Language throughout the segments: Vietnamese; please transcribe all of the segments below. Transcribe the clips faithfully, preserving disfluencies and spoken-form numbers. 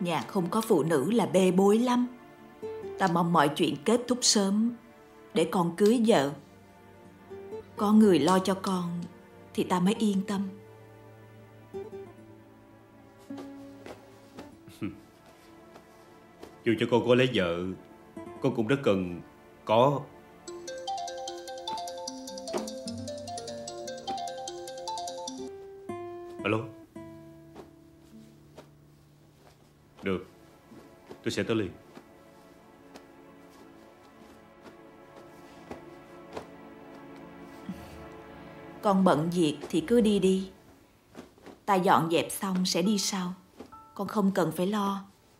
Nhà không có phụ nữ là bê bối lắm. Ta mong mọi chuyện kết thúc sớm để con cưới vợ. Có người lo cho con thì ta mới yên tâm. Dù cho con có lấy vợ, con cũng rất cần có. Alo. Được, tôi sẽ tới liền. Con bận việc thì cứ đi đi. Ta dọn dẹp xong sẽ đi sau. Con không cần phải lo.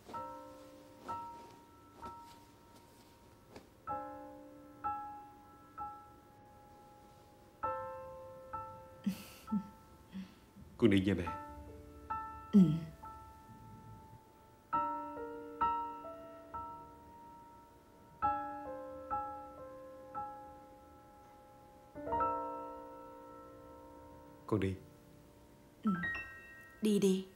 Con đi nha mẹ. Ừ. Con đi. Ừ. Đi đi.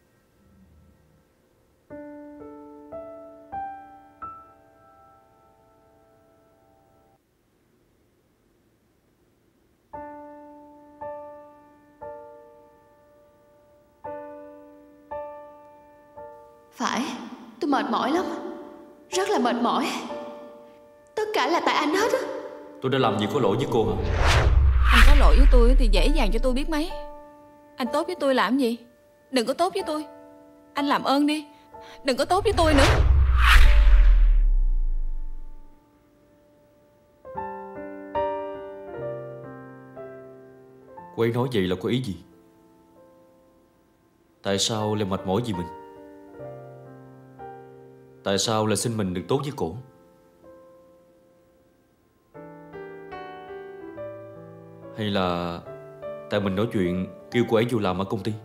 Phải, tôi mệt mỏi lắm. Rất là mệt mỏi. Tất cả là tại anh hết á. Tôi đã làm gì có lỗi với cô hả? Anh có lỗi với tôi thì dễ dàng cho tôi biết mấy. Anh tốt với tôi làm gì? Đừng có tốt với tôi. Anh làm ơn đi, đừng có tốt với tôi nữa. Cô ấy nói vậy là có ý gì? Tại sao lại mệt mỏi vì mình? Tại sao lại xin mình được tốt với cổ? Hay là tại mình nói chuyện kêu cô ấy vô làm ở công ty?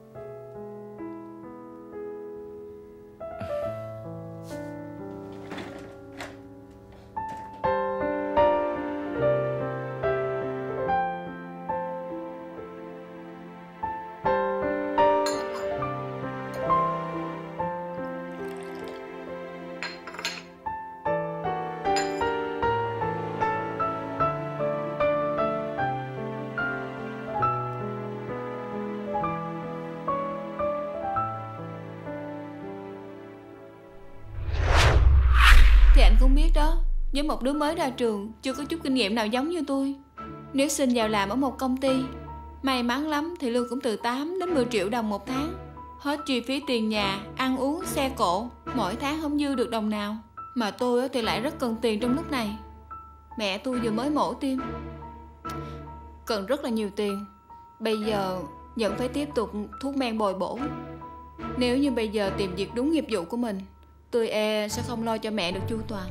Thì anh cũng biết đó, với một đứa mới ra trường, chưa có chút kinh nghiệm nào giống như tôi, nếu xin vào làm ở một công ty, may mắn lắm thì lương cũng từ tám đến mười triệu đồng một tháng. Hết chi phí tiền nhà, ăn uống, xe cộ, mỗi tháng không dư được đồng nào. Mà tôi thì lại rất cần tiền trong lúc này. Mẹ tôi vừa mới mổ tim, cần rất là nhiều tiền. Bây giờ vẫn phải tiếp tục thuốc men bồi bổ. Nếu như bây giờ tìm việc đúng nghiệp vụ của mình, tôi e sẽ không lo cho mẹ được chu toàn.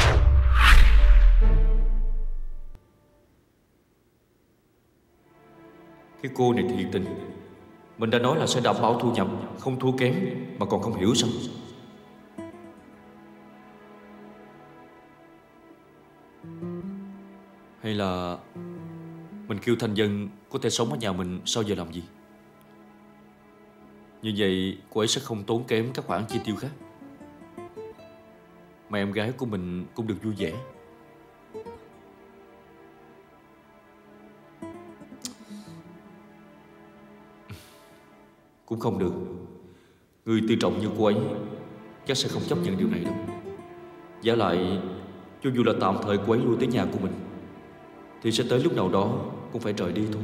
Cái cô này thiệt tình. Mình đã nói là sẽ đảm bảo thu nhập không thua kém mà còn không hiểu sao. Hay là mình kêu Thanh Dân có thể sống ở nhà mình sau giờ làm gì? Như vậy cô ấy sẽ không tốn kém các khoản chi tiêu khác, mà em gái của mình cũng được vui vẻ. Cũng không được. Người tư trọng như cô ấy chắc sẽ không chấp nhận điều này đâu. Giả lại, cho dù là tạm thời cô ấy lui tới nhà của mình, thì sẽ tới lúc nào đó cũng phải rời đi thôi.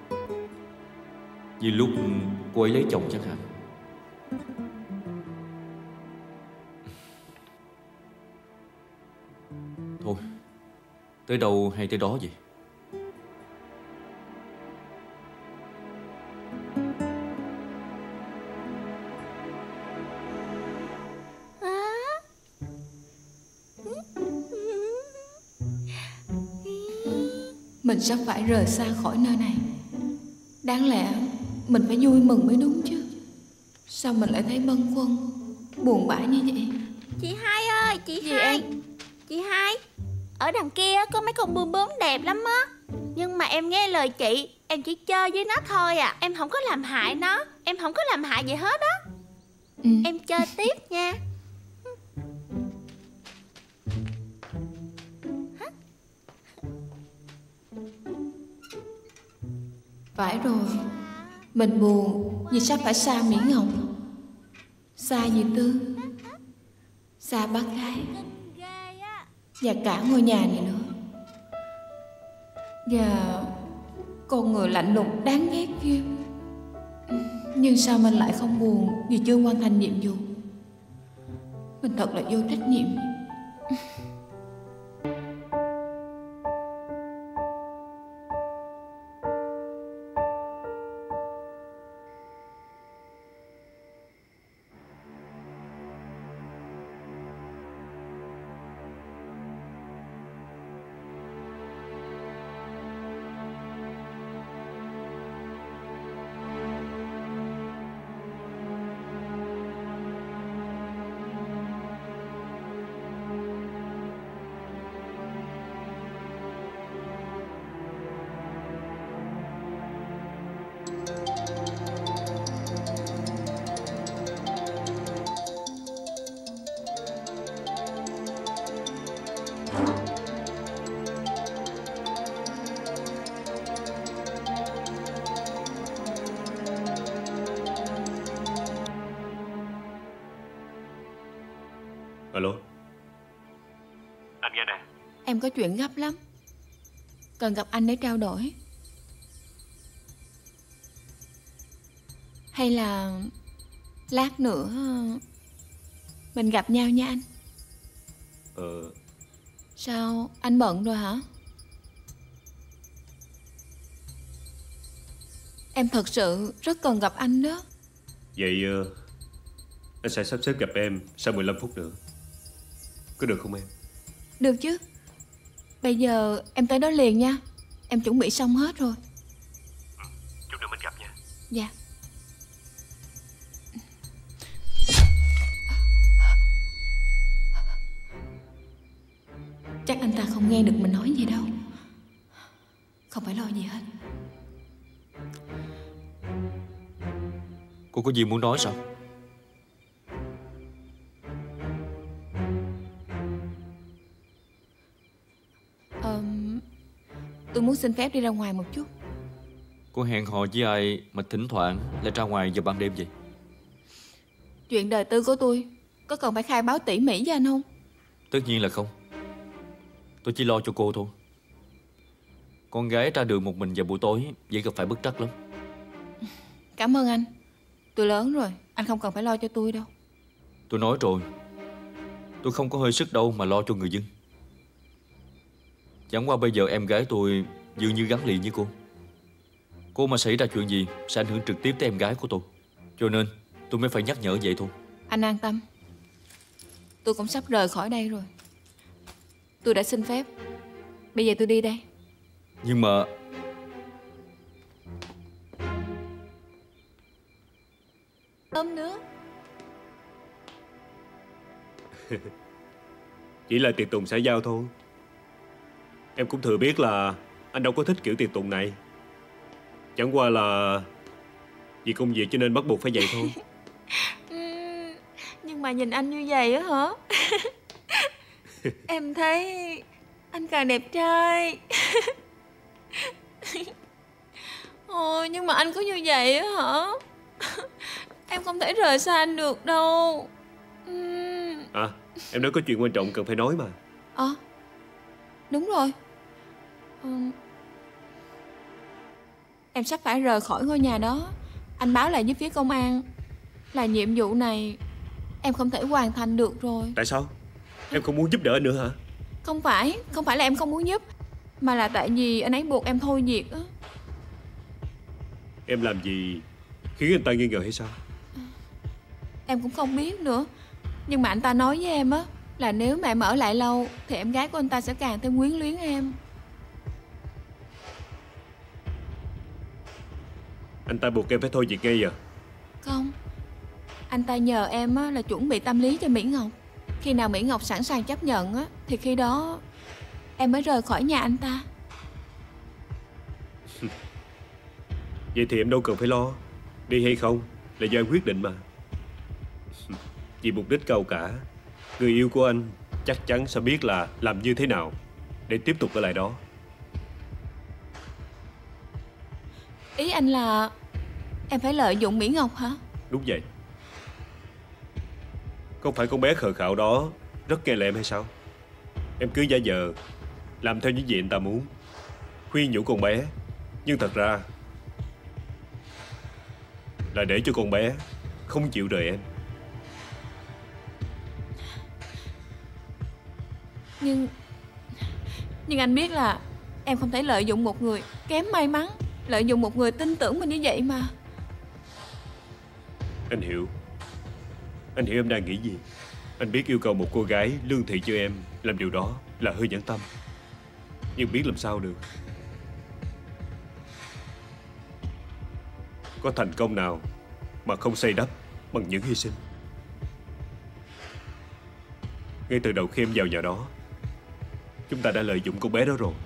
Vì lúc cô ấy lấy chồng chẳng hạn. Thôi, tới đâu hay tới đó vậy. Mình sắp phải rời xa khỏi nơi này. Đáng lẽ mình phải vui mừng mới đúng chứ. Sao mình lại thấy bâng khuâng, buồn bã như vậy? Chị Hai ơi, chị Gì Hai em? Chị Hai, ở đằng kia có mấy con bướm bướm đẹp lắm á. Nhưng mà em nghe lời chị, em chỉ chơi với nó thôi à. Em không có làm hại nó, em không có làm hại gì hết á. Ừ. Em chơi tiếp nha. Phải rồi, mình buồn vì sắp phải xa Mỹ Ngọc, xa dì Tư, xa bác gái và cả ngôi nhà này nữa. Và con người lạnh lùng đáng ghét kia. Nhưng sao mình lại không buồn vì chưa hoàn thành nhiệm vụ? Mình thật là vô trách nhiệm. Alo. Anh nghe nè. Em có chuyện gấp lắm, cần gặp anh để trao đổi. Hay là lát nữa mình gặp nhau nha anh. Ờ. Sao anh bận rồi hả? Em thật sự rất cần gặp anh đó. Vậy uh, anh sẽ sắp xếp gặp em sau mười lăm phút nữa. Có được không em? Được chứ. Bây giờ em tới đó liền nha. Em chuẩn bị xong hết rồi. Ừ, chút nữa mình gặp nha. Dạ. Chắc anh ta không nghe được mình nói gì đâu. Không phải lo gì hết. Cô có gì muốn nói sao? Ờ, tôi muốn xin phép đi ra ngoài một chút. Cô hẹn hò với ai mà thỉnh thoảng lại ra ngoài vào ban đêm vậy? Chuyện đời tư của tôi có cần phải khai báo tỉ mỉ với anh không? Tất nhiên là không. Tôi chỉ lo cho cô thôi. Con gái ra đường một mình vào buổi tối dễ gặp phải bất trắc lắm. Cảm ơn anh. Tôi lớn rồi, anh không cần phải lo cho tôi đâu. Tôi nói rồi, tôi không có hơi sức đâu mà lo cho người dân. Chẳng qua bây giờ em gái tôi dường như gắn liền với cô. Cô mà xảy ra chuyện gì sẽ ảnh hưởng trực tiếp tới em gái của tôi. Cho nên tôi mới phải nhắc nhở vậy thôi. Anh an tâm, tôi cũng sắp rời khỏi đây rồi. Tôi đã xin phép. Bây giờ tôi đi đây. Nhưng mà Ôm nữa. Chỉ là tiệc tùng xã giao thôi. Em cũng thừa biết là anh đâu có thích kiểu tiệc tùng này. Chẳng qua là vì công việc cho nên bắt buộc phải vậy thôi. Nhưng mà nhìn anh như vậy á hả? Em thấy anh càng đẹp trai. Ôi, nhưng mà anh có như vậy á hả? Em không thể rời xa anh được đâu. À, em nói có chuyện quan trọng cần phải nói mà. Ờ, à, đúng rồi. Ừ. Em sắp phải rời khỏi ngôi nhà đó. Anh báo lại với phía công an là nhiệm vụ này em không thể hoàn thành được rồi. Tại sao? Em không muốn giúp đỡ anh nữa hả? Không phải, không phải là em không muốn giúp, mà là tại vì anh ấy buộc em thôi việc á. Em làm gì khiến anh ta nghi ngờ hay sao? Em cũng không biết nữa. Nhưng mà anh ta nói với em á là nếu mà em ở lại lâu thì em gái của anh ta sẽ càng thêm quyến luyến em. Anh ta buộc em phải thôi việc ngay giờ? Không, anh ta nhờ em á là chuẩn bị tâm lý cho Mỹ Ngọc. Khi nào Mỹ Ngọc sẵn sàng chấp nhận á thì khi đó em mới rời khỏi nhà anh ta. Vậy thì em đâu cần phải lo. Đi hay không là do em quyết định mà. Vì mục đích cao cả, người yêu của anh chắc chắn sẽ biết là làm như thế nào để tiếp tục ở lại đó. Ý anh là em phải lợi dụng Mỹ Ngọc hả? Đúng vậy. Không phải con bé khờ khạo đó rất nghe lời em hay sao? Em cứ giả vờ làm theo những gì anh ta muốn, khuyên nhủ con bé, nhưng thật ra là để cho con bé không chịu rời em. Nhưng Nhưng anh biết là em không thể lợi dụng một người kém may mắn, lợi dụng một người tin tưởng mình như vậy mà. Anh hiểu. Anh hiểu em đang nghĩ gì. Anh biết yêu cầu một cô gái lương thiện cho em làm điều đó là hơi nhẫn tâm, nhưng biết làm sao được. Có thành công nào mà không xây đắp bằng những hy sinh. Ngay từ đầu khi em vào nhà đó, chúng ta đã lợi dụng con bé đó rồi.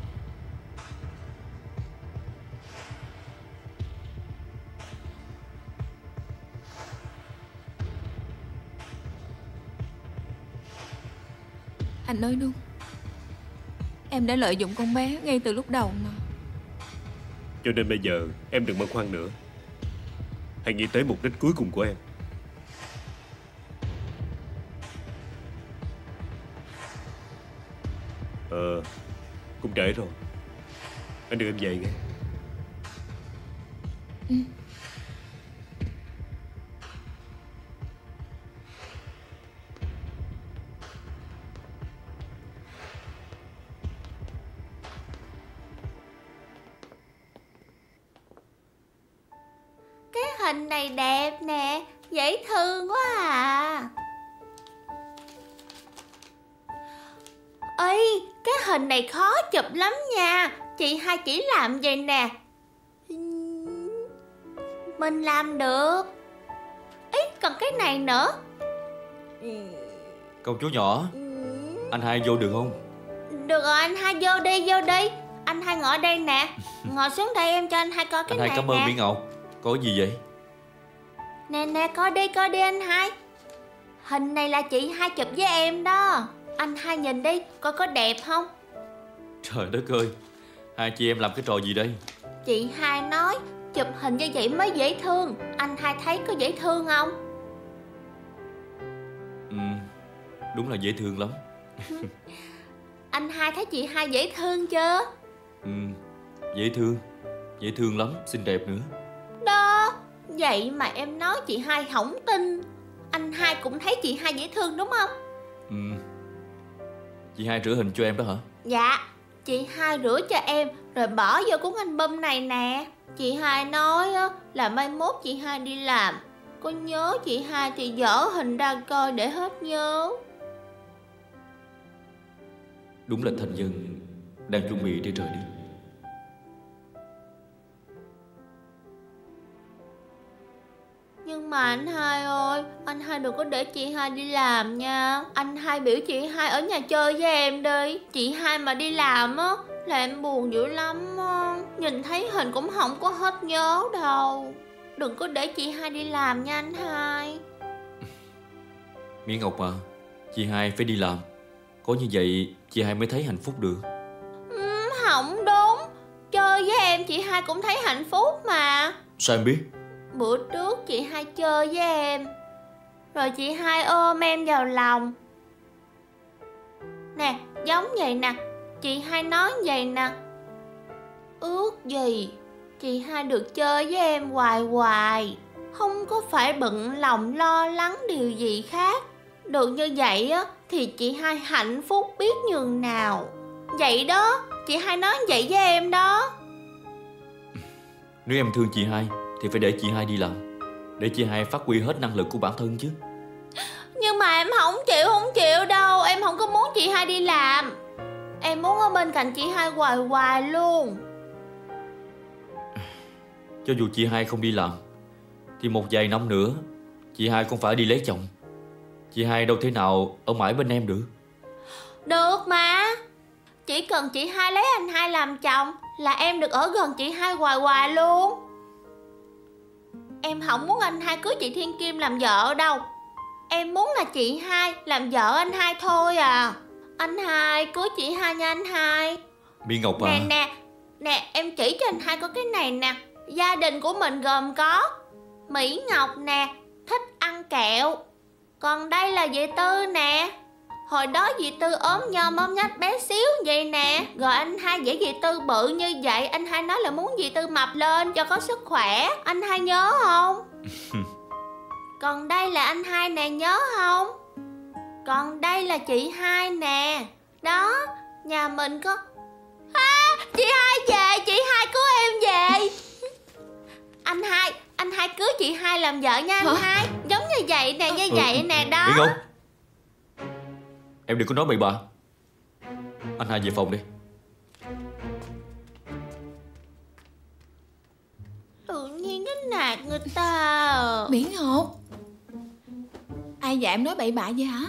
Anh nói đúng. Em đã lợi dụng con bé ngay từ lúc đầu mà. Cho nên bây giờ em đừng băn khoăn nữa. Hãy nghĩ tới mục đích cuối cùng của em. Ờ, cũng trễ rồi. Anh đưa em về nghe. Ừ. Cái hình này đẹp nè, dễ thương quá à. Ê, cái hình này khó chụp lắm nha. Chị hai chỉ làm vậy nè. Mình làm được. Ý, còn cái này nữa. Công chúa nhỏ, anh hai vô được không? Được rồi, anh hai vô đi, vô đi. Anh hai ngồi đây nè. Ngồi xuống đây em cho anh hai coi cái Anh này hai cảm nè. ơn Mỹ Ngọc. Có gì vậy? Nè nè, coi đi, coi đi anh hai. Hình này là chị hai chụp với em đó. Anh hai nhìn đi, coi có đẹp không? Trời đất ơi, hai chị em làm cái trò gì đây? Chị hai nói chụp hình như vậy mới dễ thương. Anh hai thấy có dễ thương không? Ừ, đúng là dễ thương lắm. Anh hai thấy chị hai dễ thương chưa? Ừ, dễ thương. Dễ thương lắm, xinh đẹp nữa. Đó, vậy mà em nói chị hai không tin. Anh hai cũng thấy chị hai dễ thương đúng không? Ừ. Chị hai rửa hình cho em đó hả? Dạ, chị hai rửa cho em rồi bỏ vô cuốn album này nè. Chị hai nói á, là mai mốt chị hai đi làm, có nhớ chị hai thì dở hình ra coi để hết nhớ. Đúng là thành nhân đang chuẩn bị để rời đi. Nhưng mà anh hai ơi, anh hai đừng có để chị hai đi làm nha. Anh hai biểu chị hai ở nhà chơi với em đi. Chị hai mà đi làm á là em buồn dữ lắm á. Nhìn thấy hình cũng không có hết nhớ đâu. Đừng có để chị hai đi làm nha anh hai. Mỹ Ngọc à, chị hai phải đi làm. Có như vậy chị hai mới thấy hạnh phúc được. Ừ, không đúng. Chơi với em chị hai cũng thấy hạnh phúc mà. Sao em biết? Bữa trước chị hai chơi với em, rồi chị hai ôm em vào lòng. Nè, giống vậy nè. Chị hai nói vậy nè: ước gì chị hai được chơi với em hoài hoài, không có phải bận lòng lo lắng điều gì khác. Được như vậy á thì chị hai hạnh phúc biết nhường nào. Vậy đó, chị hai nói vậy với em đó. Nếu em thương chị hai thì phải để chị hai đi làm, để chị hai phát huy hết năng lực của bản thân chứ. Nhưng mà em không chịu, không chịu đâu. Em không có muốn chị hai đi làm. Em muốn ở bên cạnh chị hai hoài hoài luôn. Cho dù chị hai không đi làm thì một vài năm nữa chị hai cũng phải đi lấy chồng. Chị hai đâu thể nào ở mãi bên em được. Được mà. Chỉ cần chị hai lấy anh hai làm chồng là em được ở gần chị hai hoài hoài luôn. Em không muốn anh hai cưới chị Thiên Kim làm vợ đâu. em muốn là chị hai làm vợ anh hai thôi à. Anh hai cưới chị hai nha anh hai. Mỹ Ngọc à. Nè nè, nè em chỉ cho anh hai có cái này nè. Gia đình của mình gồm có Mỹ Ngọc nè, thích ăn kẹo. Còn đây là dì Tư nè. Hồi đó dì Tư ốm nhom ốm nhách bé xíu vậy nè. Rồi anh hai dễ dì Tư bự như vậy. Anh hai nói là muốn dì Tư mập lên cho có sức khỏe. Anh hai nhớ không? Còn đây là anh hai nè, nhớ không? Còn đây là chị hai nè. Đó, nhà mình có... À, chị hai về, chị hai cứu em về. Anh hai, anh hai cưới chị hai làm vợ nha anh Hả? hai. Giống như vậy nè, như ừ. vậy nè đó. Mỹ Ngọc, em đừng có nói bậy bạ. Anh hai về phòng đi. Tự nhiên cái nạt người ta. Mỹ Ngọc, ai dạy em nói bậy bạ vậy hả?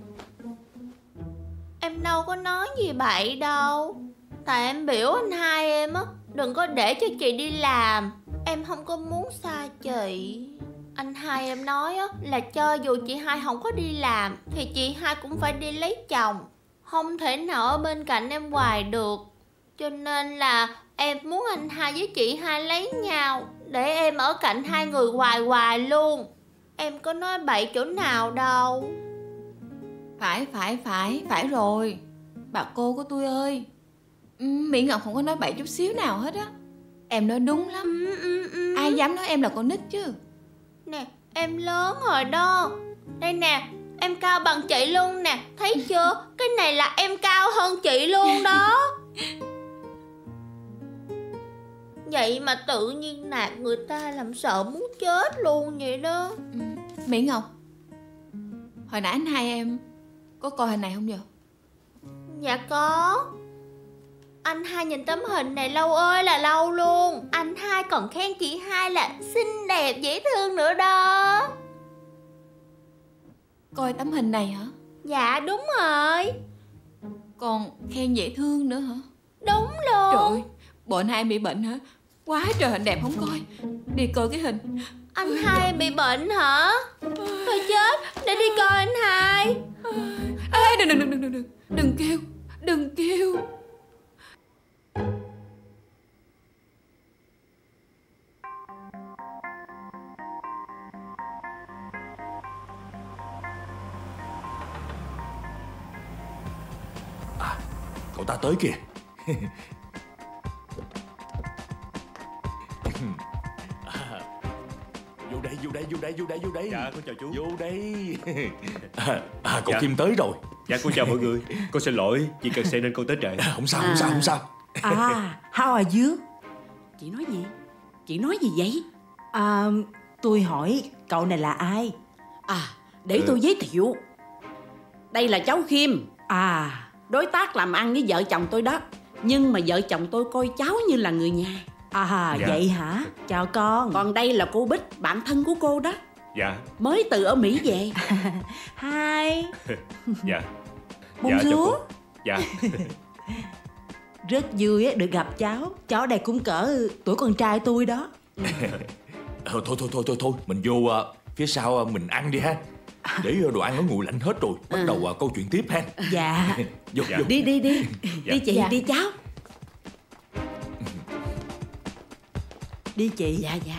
Em đâu có nói gì bậy đâu. Tại em biểu anh hai em á, đừng có để cho chị đi làm. Em không có muốn xa chị. Anh hai em nói á, là cho dù chị hai không có đi làm thì chị hai cũng phải đi lấy chồng. Không thể nào ở bên cạnh em hoài được. Cho nên là em muốn anh hai với chị hai lấy nhau, để em ở cạnh hai người hoài hoài luôn. Em có nói bậy chỗ nào đâu. Phải, phải, phải, phải rồi. Bà cô của tôi ơi, Mỹ Ngọc không có nói bậy chút xíu nào hết á. Em nói đúng lắm. ừ, ừ, ừ. Ai dám nói em là con nít chứ. Nè, em lớn rồi đó. Đây nè, em cao bằng chị luôn nè. Thấy chưa? Cái này là em cao hơn chị luôn đó. Vậy mà tự nhiên nạt người ta làm sợ muốn chết luôn vậy đó. ừ. Mỹ Ngọc, hồi nãy anh hai em có coi hình này không vậy? Dạ có. Anh hai nhìn tấm hình này lâu ơi là lâu luôn. Anh hai còn khen chị hai là xinh đẹp dễ thương nữa đó. Coi tấm hình này hả? Dạ đúng rồi. Còn khen dễ thương nữa hả? Đúng luôn. Trời ơi, bộ anh hai bị bệnh hả? Quá trời hình đẹp không coi. Đi coi cái hình. Anh hai bị bệnh hả? Thôi chết, để đi coi anh hai. Ê, đừng, đừng, đừng, đừng, đừng, đừng kêu, đừng kêu. À, cậu ta tới kìa. À, vô đây, vô đây, vô đây, vô đây, vô đây. Dạ, con chào chú. Vô đây. À, à, cậu Dạ. Kim tới rồi. Dạ, con chào mọi người. Con xin lỗi vì cần xe nên con tới trễ. À, không sao, không sao, không sao. À, how are you? Chị nói gì? Chị nói gì vậy? À, tôi hỏi cậu này là ai? À, để ừ. tôi giới thiệu. Đây là cháu Khiêm. À, đối tác làm ăn với vợ chồng tôi đó. Nhưng mà vợ chồng tôi coi cháu như là người nhà. À, dạ. Vậy hả? Chào con. Còn đây là cô Bích, bạn thân của cô đó. Dạ. Mới từ ở Mỹ về. Hi. Dạ. Bonjour. Dạ. Rất vui được gặp cháu. Cháu đây cũng cỡ tuổi con trai tôi đó. Ờ, thôi thôi thôi thôi thôi, mình vô uh, phía sau uh, mình ăn đi ha. Để uh, đồ ăn nó nguội lạnh hết rồi. Bắt đầu uh, câu chuyện tiếp ha. Dạ. Vô, dạ. vô. Đi đi đi. Dạ. Đi chị, dạ. Đi cháu. Đi chị. Dạ dạ.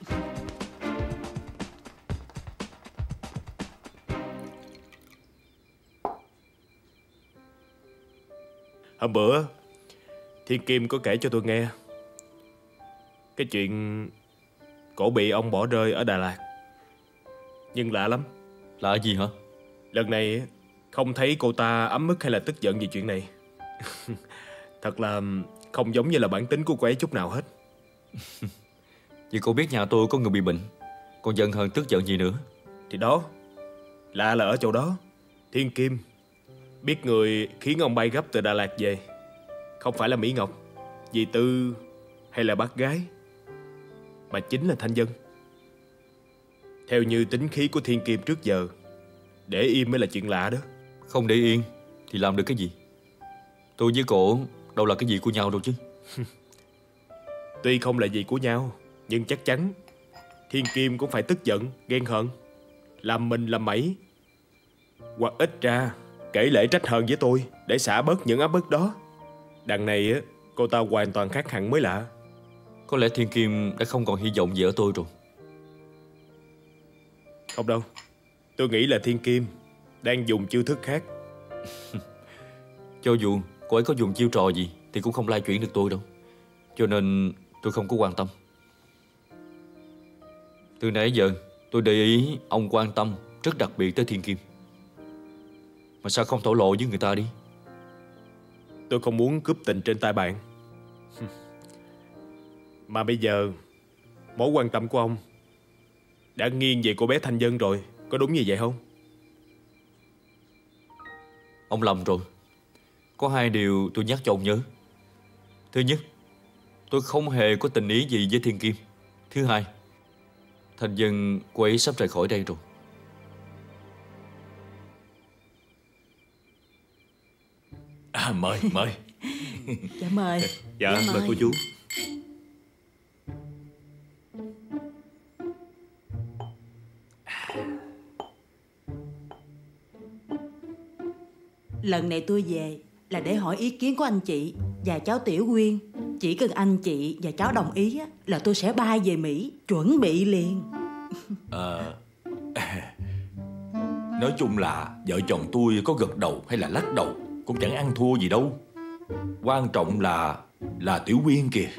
Hôm bữa Thiên Kim có kể cho tôi nghe cái chuyện cổ bị ông bỏ rơi ở Đà Lạt. Nhưng lạ lắm. Lạ gì hả? Lần này không thấy cô ta ấm ức hay là tức giận vì chuyện này. Thật là không giống như là bản tính của cô ấy chút nào hết. Vì cô biết nhà tôi có người bị bệnh, còn giận hờn tức giận gì nữa. Thì đó, lạ là ở chỗ đó. Thiên Kim biết người khiến ông bay gấp từ Đà Lạt về không phải là Mỹ Ngọc, dì Tư hay là bác gái, mà chính là Thanh Dân. Theo như tính khí của Thiên Kim trước giờ, để im mới là chuyện lạ đó. Không để yên thì làm được cái gì? Tôi với cổ đâu là cái gì của nhau đâu chứ. Tuy không là gì của nhau, nhưng chắc chắn Thiên Kim cũng phải tức giận, ghen hận, làm mình làm mẩy Hoặc ít ra kể lễ trách hờn với tôi để xả bớt những áp bức đó. Đằng này á, cô ta hoàn toàn khác hẳn mới lạ. Có lẽ Thiên Kim đã không còn hy vọng gì ở tôi rồi. Không đâu, tôi nghĩ là Thiên Kim đang dùng chiêu thức khác. Cho dù cô ấy có dùng chiêu trò gì thì cũng không lay chuyển được tôi đâu. Cho nên tôi không có quan tâm. Từ nãy giờ tôi để ý ông quan tâm rất đặc biệt tới Thiên Kim. Mà sao không thổ lộ với người ta đi? Tôi không muốn cướp tình trên tay bạn. Mà bây giờ mối quan tâm của ông đã nghiêng về cô bé Thanh Vân rồi. Có đúng như vậy không? Ông lầm rồi. Có hai điều tôi nhắc cho ông nhớ. Thứ nhất, tôi không hề có tình ý gì với Thiên Kim. Thứ hai, Thanh Vân cô ấy sắp rời khỏi đây rồi. À, mời, mời. Dạ mời. Dạ, Dạ, mời mời. cô chú. Lần này tôi về là để hỏi ý kiến của anh chị và cháu Tiểu Quyên. Chỉ cần anh chị và cháu đồng ý á, là tôi sẽ bay về Mỹ, chuẩn bị liền. Ờ, nói chung là vợ chồng tôi có gật đầu hay là lắc đầu cũng chẳng ăn thua gì đâu. Quan trọng là là Tiểu Quyên kìa.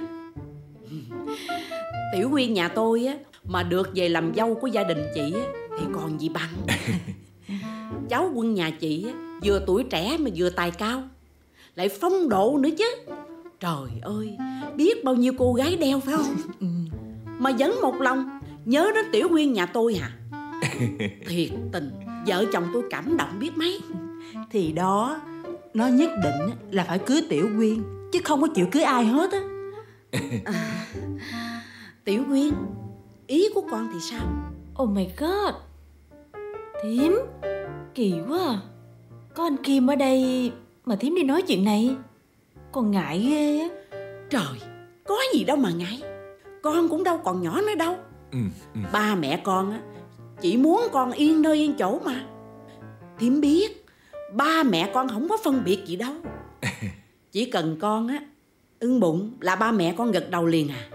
Tiểu Quyên nhà tôi á mà được về làm dâu của gia đình chị á thì còn gì bằng. Cháu Quân nhà chị á, vừa tuổi trẻ mà vừa tài cao, lại phong độ nữa chứ. Trời ơi, biết bao nhiêu cô gái đeo phải không? Mà vẫn một lòng nhớ đến Tiểu Quyên nhà tôi hả? Thiệt tình, vợ chồng tôi cảm động biết mấy. Thì đó, nó nhất định là phải cưới Tiểu Quyên, chứ không có chịu cưới ai hết á. À, Tiểu Quyên, ý của con thì sao? Oh my god, Thím, kỳ quá à. Có anh Kim ở đây mà Thím đi nói chuyện này, con ngại ghê á. Trời, có gì đâu mà ngại. Con cũng đâu còn nhỏ nữa đâu. Ừ, ừ. Ba mẹ con á chỉ muốn con yên nơi yên chỗ mà. Thím biết ba mẹ con không có phân biệt gì đâu. Chỉ cần con á ưng bụng là ba mẹ con gật đầu liền à.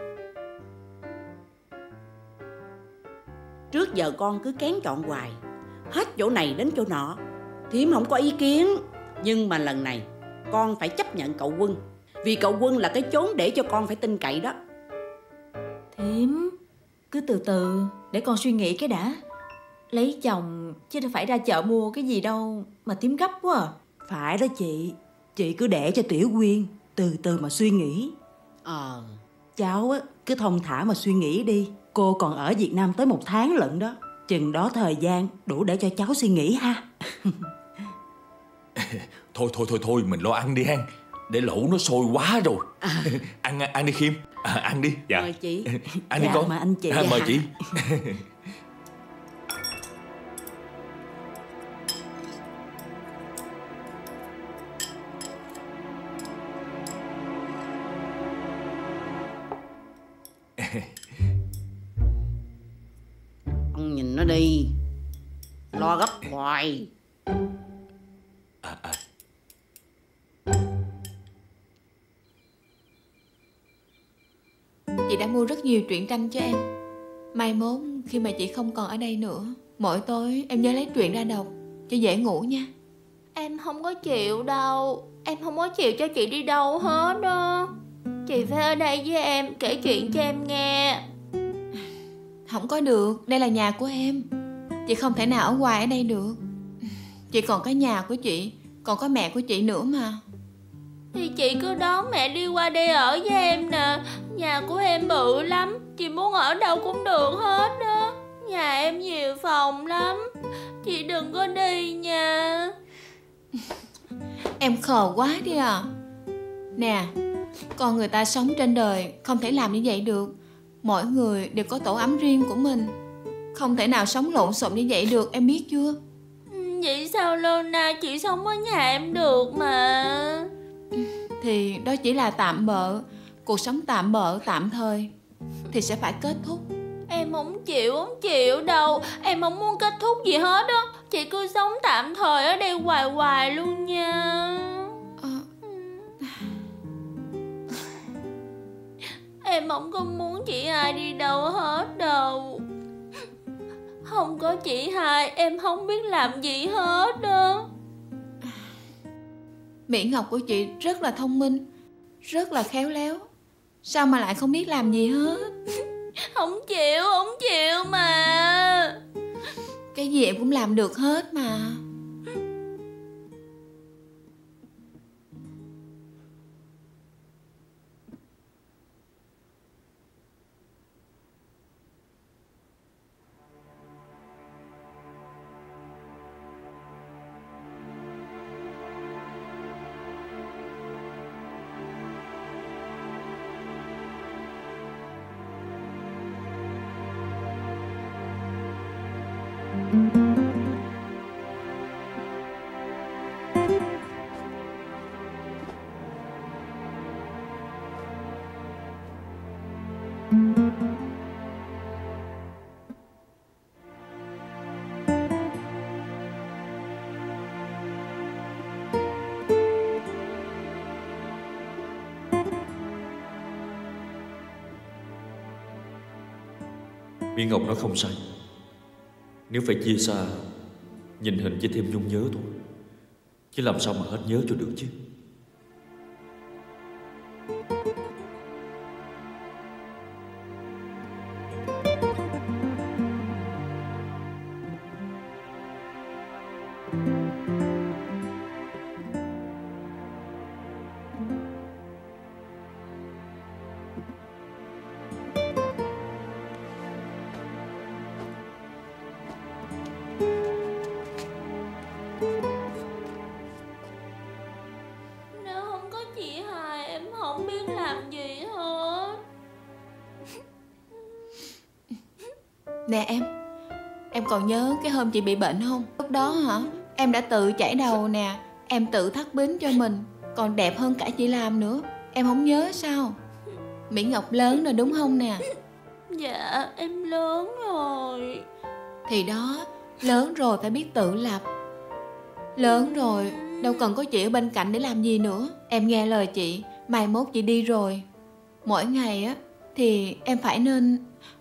Trước giờ con cứ kén chọn hoài, hết chỗ này đến chỗ nọ. Thím không có ý kiến, nhưng mà lần này con phải chấp nhận cậu Quân, vì cậu Quân là cái chốn để cho con phải tin cậy đó. Thím, cứ từ từ để con suy nghĩ cái đã. Lấy chồng chứ đâu phải ra chợ mua cái gì đâu mà Thím gấp quá à. Phải đó chị, chị cứ để cho Tiểu Quyên từ từ mà suy nghĩ. Ờ Cháu á, cứ thong thả mà suy nghĩ đi. Cô còn ở Việt Nam tới một tháng lận đó. Chừng đó thời gian đủ để cho cháu suy nghĩ ha. Thôi thôi thôi thôi mình lo ăn đi ha. Để lẩu nó sôi quá rồi. à, Ăn ăn đi Khiêm. À, ăn đi. Dạ. Mời chị. Ăn đi Dạ, con. mà anh chị. À, mời Dạ. chị. Ông nhìn nó đi, lo gấp hoài. À, à. Chị đã mua rất nhiều truyện tranh cho em. Mai mốt khi mà chị không còn ở đây nữa, mỗi tối em nhớ lấy truyện ra đọc cho dễ ngủ nha. Em không có chịu đâu. Em không có chịu cho chị đi đâu hết đó. Chị phải ở đây với em, kể chuyện cho em nghe. Không có được, đây là nhà của em. Chị không thể nào ở hoài ở đây được. Chị còn có nhà của chị, còn có mẹ của chị nữa mà. Thì chị cứ đón mẹ đi qua đây ở với em nè. Nhà của em bự lắm, chị muốn ở đâu cũng được hết đó. Nhà em nhiều phòng lắm. Chị đừng có đi nha. Em khờ quá đi à. Nè, con người ta sống trên đời không thể làm như vậy được. Mỗi người đều có tổ ấm riêng của mình, không thể nào sống lộn xộn như vậy được, em biết chưa? Vậy sao Lona chị sống ở nhà em được mà. Thì đó chỉ là tạm bợ. Cuộc sống tạm bợ tạm thời thì sẽ phải kết thúc. Em không chịu, không chịu đâu. Em không muốn kết thúc gì hết á. Chị cứ sống tạm thời ở đây hoài hoài luôn nha. à... Em không có muốn chị hai đi đâu hết đâu. Không có chị hai em không biết làm gì hết đó. Mỹ Ngọc của chị rất là thông minh, rất là khéo léo. Sao mà lại không biết làm gì hết? Không chịu, không chịu mà. Cái gì em cũng làm được hết mà. Mỹ Ngọc nói không sai. Nếu phải chia xa, nhìn hình chỉ thêm nhung nhớ thôi, chứ làm sao mà hết nhớ cho được chứ. Nếu không có chị hai em không biết làm gì hết. Nè em, em còn nhớ cái hôm chị bị bệnh không? Lúc đó hả, em đã tự chải đầu nè, em tự thắt bính cho mình, còn đẹp hơn cả chị làm nữa. Em không nhớ sao? Mỹ Ngọc lớn rồi đúng không nè? Dạ em lớn rồi. Thì đó, lớn rồi phải biết tự lập. Lớn rồi, đâu cần có chị ở bên cạnh để làm gì nữa. Em nghe lời chị, mai mốt chị đi rồi, mỗi ngày á thì em phải nên...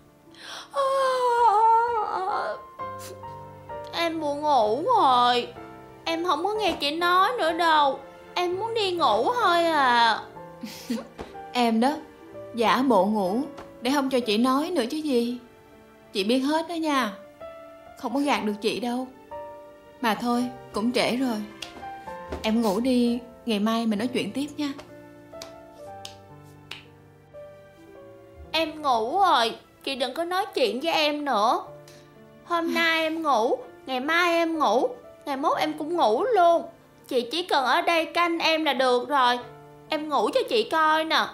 Em buồn ngủ rồi. Em không có nghe chị nói nữa đâu. Em muốn đi ngủ thôi à. Em đó, giả bộ ngủ để không cho chị nói nữa chứ gì. Chị biết hết đó nha, không có gạt được chị đâu. Mà thôi, cũng trễ rồi, em ngủ đi, ngày mai mình nói chuyện tiếp nha. Em ngủ rồi, chị đừng có nói chuyện với em nữa. Hôm nay em ngủ, ngày mai em ngủ, ngày mốt em cũng ngủ luôn. Chị chỉ cần ở đây canh em là được rồi. Em ngủ cho chị coi nè.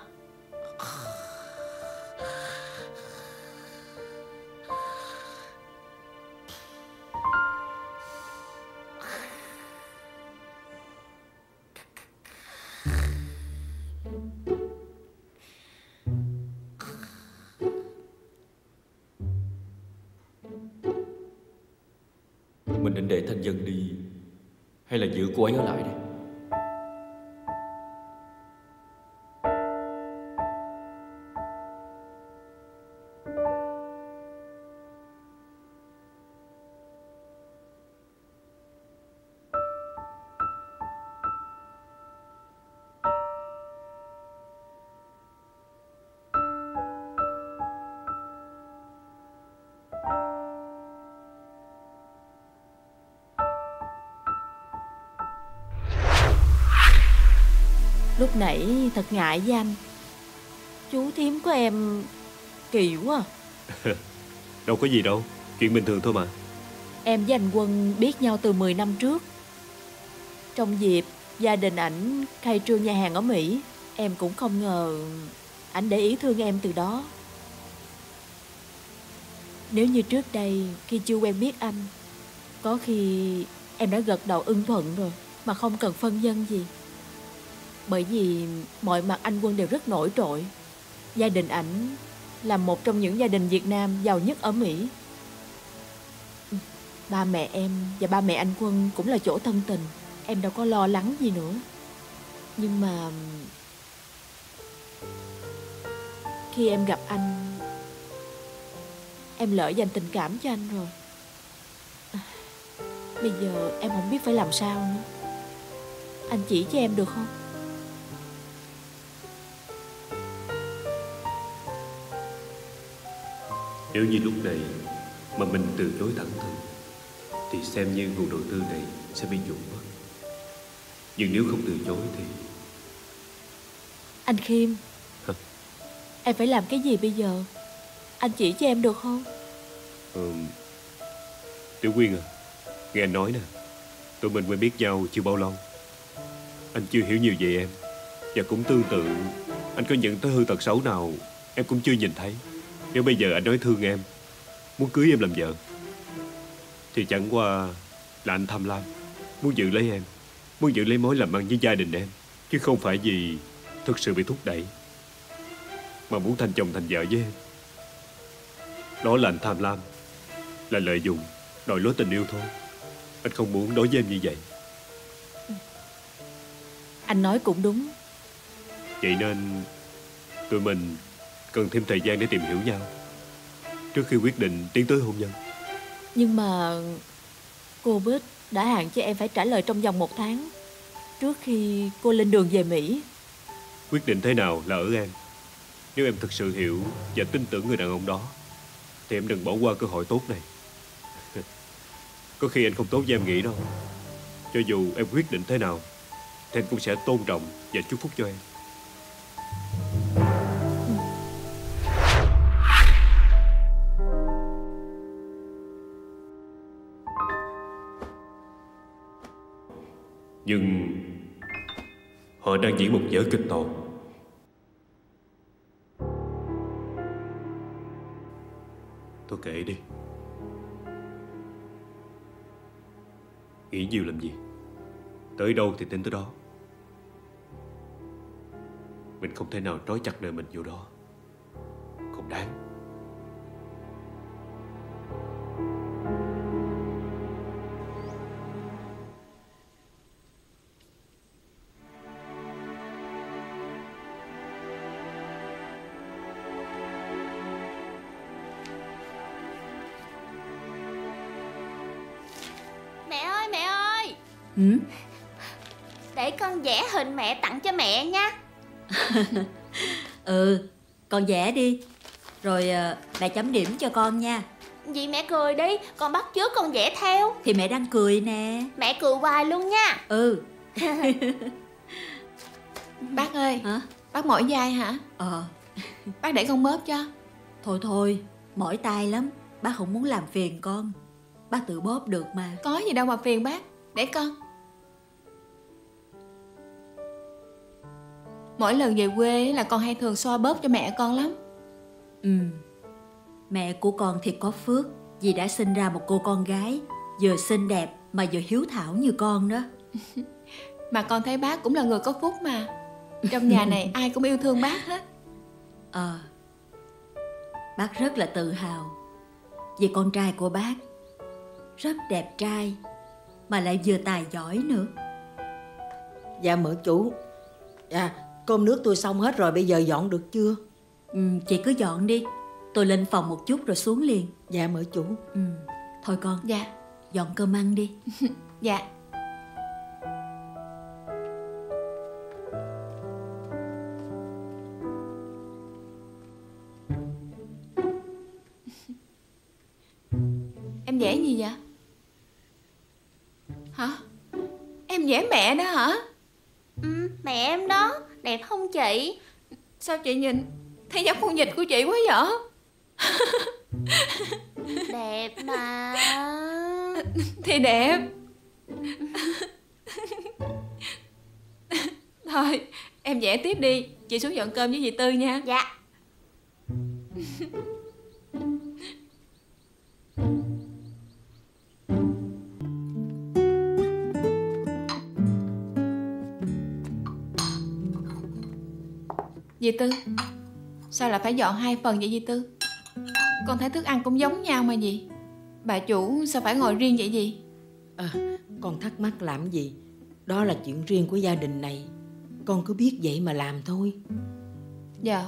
Mình định để Thanh Dân đi hay là giữ cô ấy ở lại đây? Lúc nãy thật ngại với anh. Chú thím của em kỳ quá. Đâu có gì đâu, chuyện bình thường thôi mà. Em với anh Quân biết nhau từ mười năm trước. Trong dịp gia đình ảnh khai trương nhà hàng ở Mỹ, em cũng không ngờ ảnh để ý thương em từ đó. Nếu như trước đây khi chưa quen biết anh, có khi em đã gật đầu ưng thuận rồi mà không cần phân vân gì. Bởi vì mọi mặt anh Quân đều rất nổi trội. Gia đình ảnh là một trong những gia đình Việt Nam giàu nhất ở Mỹ. Ba mẹ em và ba mẹ anh Quân cũng là chỗ thân tình, em đâu có lo lắng gì nữa. Nhưng mà khi em gặp anh, em lỡ dành tình cảm cho anh rồi. Bây giờ em không biết phải làm sao nữa. Anh chỉ cho em được không? Nếu như lúc này mà mình từ chối thẳng thừng thì xem như nguồn đầu tư này sẽ bị dụng mất. Nhưng nếu không từ chối thì... Anh Khiêm, Hả? Em phải làm cái gì bây giờ? Anh chỉ cho em được không? Ừ. Tiểu Quyên à, nghe anh nói nè, tụi mình quen biết nhau chưa bao lâu. Anh chưa hiểu nhiều về em. Và cũng tương tự, anh có nhận tới hư tật xấu nào em cũng chưa nhìn thấy. Nếu bây giờ anh nói thương em, muốn cưới em làm vợ, thì chẳng qua là anh tham lam, muốn giữ lấy em, muốn giữ lấy mối làm ăn với gia đình em, chứ không phải vì thực sự bị thúc đẩy mà muốn thành chồng thành vợ với em. Đó là anh tham lam, là lợi dụng, đòi lối tình yêu thôi. Anh không muốn đối với em như vậy. Anh nói cũng đúng. Vậy nên tụi mình cần thêm thời gian để tìm hiểu nhau trước khi quyết định tiến tới hôn nhân. Nhưng mà cô Bích đã hạn cho em phải trả lời trong vòng một tháng trước khi cô lên đường về Mỹ. Quyết định thế nào là ở em. Nếu em thực sự hiểu và tin tưởng người đàn ông đó thì em đừng bỏ qua cơ hội tốt này. Có khi anh không tốt như em nghĩ đâu. Cho dù em quyết định thế nào thì anh cũng sẽ tôn trọng và chúc phúc cho em. Nhưng họ đang diễn một vở kịch tồi. Thôi kệ đi. Nghĩ nhiều làm gì. Tới đâu thì tính tới đó. Mình không thể nào trói chặt đời mình vô đó. Không đáng. Mẹ ơi, mẹ ơi, Ừ? để con vẽ hình mẹ tặng cho mẹ nha. Ừ, con vẽ đi. Rồi à, mẹ chấm điểm cho con nha. Dì mẹ cười đi, con bắt chước con vẽ theo. Thì mẹ đang cười nè. Mẹ cười hoài luôn nha. Ừ. Bác ơi. Hả? Bác mỏi vai hả? Ờ. Bác để con bóp cho. Thôi thôi, mỏi tay lắm. Bác không muốn làm phiền con. Bác tự bóp được mà. Có gì đâu mà phiền bác. Để con. Mỗi lần về quê là con hay thường xoa bóp cho mẹ con lắm. Ừ. Mẹ của con thiệt có phước, vì đã sinh ra một cô con gái vừa xinh đẹp mà vừa hiếu thảo như con đó. Mà con thấy bác cũng là người có phúc mà. Trong nhà này ai cũng yêu thương bác hết. Ờ. Bác rất là tự hào vì con trai của bác rất đẹp trai mà lại vừa tài giỏi nữa. Dạ mợ chủ. Dạ, cơm nước tôi xong hết rồi, bây giờ dọn được chưa? Ừ, chị cứ dọn đi. Tôi lên phòng một chút rồi xuống liền. Dạ mợ chủ. Ừ. Thôi con. Dạ. Dọn cơm ăn đi. Dạ. Em vẽ gì vậy? Hả? Em vẽ mẹ đó hả? Ừ, mẹ em đó, đẹp không chị? Sao chị nhìn thấy giống con vịt của chị quá vậy? Đẹp mà. Thì đẹp. Thôi em vẽ tiếp đi. Chị xuống dọn cơm với dì Tư nha. Dạ. Dì Tư, sao lại phải dọn hai phần vậy dì Tư? Con thấy thức ăn cũng giống nhau mà dì. Bà chủ sao phải ngồi riêng vậy gì? À, con thắc mắc làm gì? Đó là chuyện riêng của gia đình này. Con cứ biết vậy mà làm thôi. Dạ.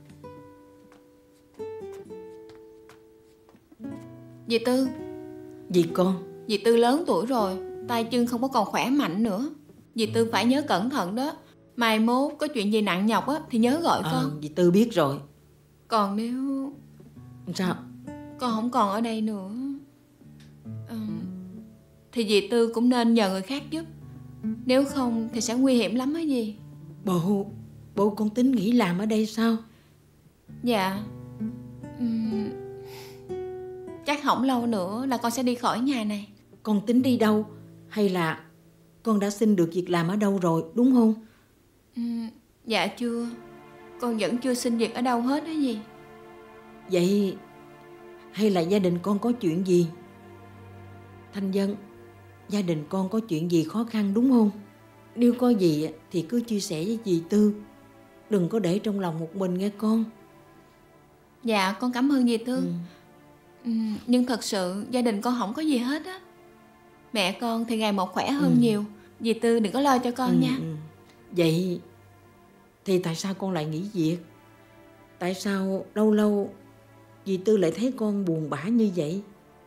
Dì Tư. Dì con. Dì Tư lớn tuổi rồi, tay chân không có còn khỏe mạnh nữa. Dì Tư phải nhớ cẩn thận đó. Mai mốt có chuyện gì nặng nhọc á thì nhớ gọi à, con. Dì Tư biết rồi. Còn nếu... Sao? Con không còn ở đây nữa à, thì dì Tư cũng nên nhờ người khác giúp. Nếu không thì sẽ nguy hiểm lắm á dì. Bộ Bộ con tính nghỉ làm ở đây sao? Dạ uhm, chắc không lâu nữa là con sẽ đi khỏi nhà này. Con tính đi đâu? Hay là con đã xin được việc làm ở đâu rồi đúng không? uhm, Dạ chưa. Con vẫn chưa xin việc ở đâu hết á dì. Vậy hay là gia đình con có chuyện gì? Thanh Vân, gia đình con có chuyện gì khó khăn đúng không? Nếu có gì thì cứ chia sẻ với dì Tư. Đừng có để trong lòng một mình nghe con. Dạ con cảm ơn dì Tư. ừ. Ừ, nhưng thật sự gia đình con không có gì hết á. Mẹ con thì ngày một khỏe hơn ừ. nhiều. Dì Tư đừng có lo cho con ừ, nha. ừ. Vậy thì tại sao con lại nghỉ việc? Tại sao lâu lâu dì Tư lại thấy con buồn bã như vậy?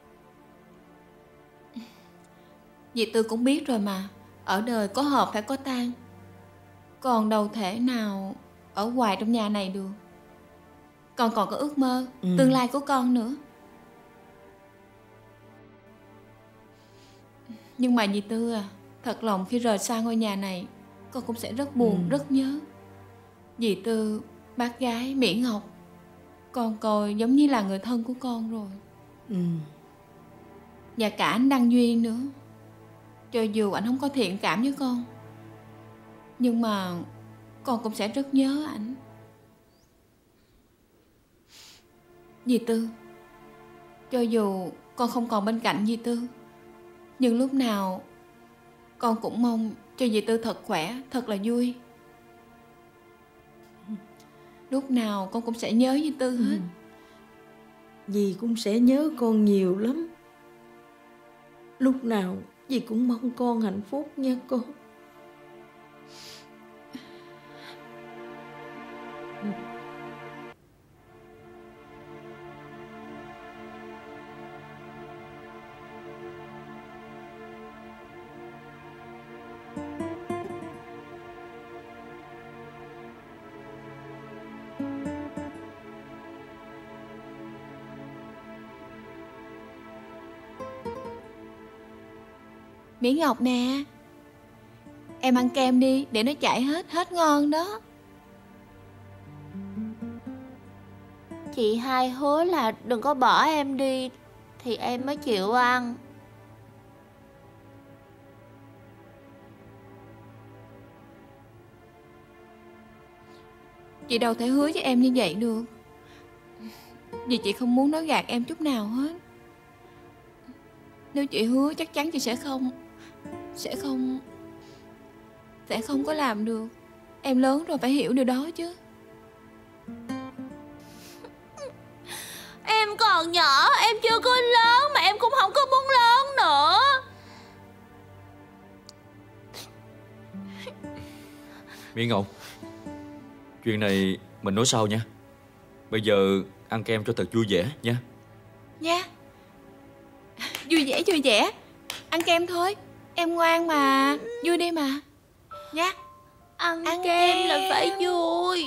Dì Tư cũng biết rồi mà. Ở đời có hợp phải có tan. Còn đâu thể nào ở hoài trong nhà này được. Con còn có ước mơ ừ. tương lai của con nữa. Nhưng mà dì Tư à, thật lòng khi rời xa ngôi nhà này, con cũng sẽ rất buồn, ừ. rất nhớ. Dì Tư, bác gái Mỹ Ngọc, con coi giống như là người thân của con rồi. ừ. Và cả anh Đăng Duyên nữa. Cho dù anh không có thiện cảm với con, nhưng mà con cũng sẽ rất nhớ ảnh. Dì Tư, cho dù con không còn bên cạnh dì Tư, nhưng lúc nào con cũng mong cho dì Tư thật khỏe, thật là vui. Lúc nào con cũng sẽ nhớ dì Tư hết. ừ. Dì cũng sẽ nhớ con nhiều lắm. Lúc nào dì cũng mong con hạnh phúc nha con. Mỹ Ngọc nè, em ăn kem đi để nó chảy hết, hết ngon đó. Chị hai hứa là đừng có bỏ em đi thì em mới chịu ăn. Chị đâu thể hứa với em như vậy được. Vì chị không muốn nói gạt em chút nào hết. Nếu chị hứa chắc chắn chị sẽ không Sẽ không Sẽ không có làm được. Em lớn rồi phải hiểu điều đó chứ. Em còn nhỏ, em chưa có lớn mà em cũng không có muốn lớn nữa. Mỹ Ngọc, chuyện này mình nói sau nha. Bây giờ ăn kem cho thật vui vẻ nha. Nha. Vui vẻ vui vẻ. Ăn kem thôi. Em ngoan mà. Vui đi mà. Nha. Ăn, ăn kem, kem là phải vui.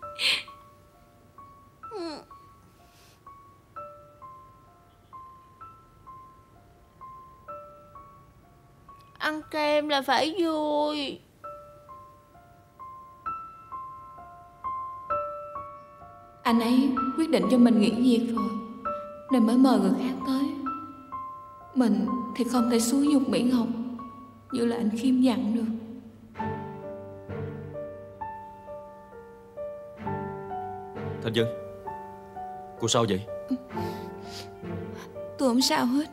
Ăn kem là phải vui. Anh ấy quyết định cho mình nghỉ việc rồi nên mới mời người khác tới. Mình thì không thể xúi giục Mỹ Ngọc như là anh Khiêm dặn được. Thanh Vân, cô sao vậy? Tôi không sao hết.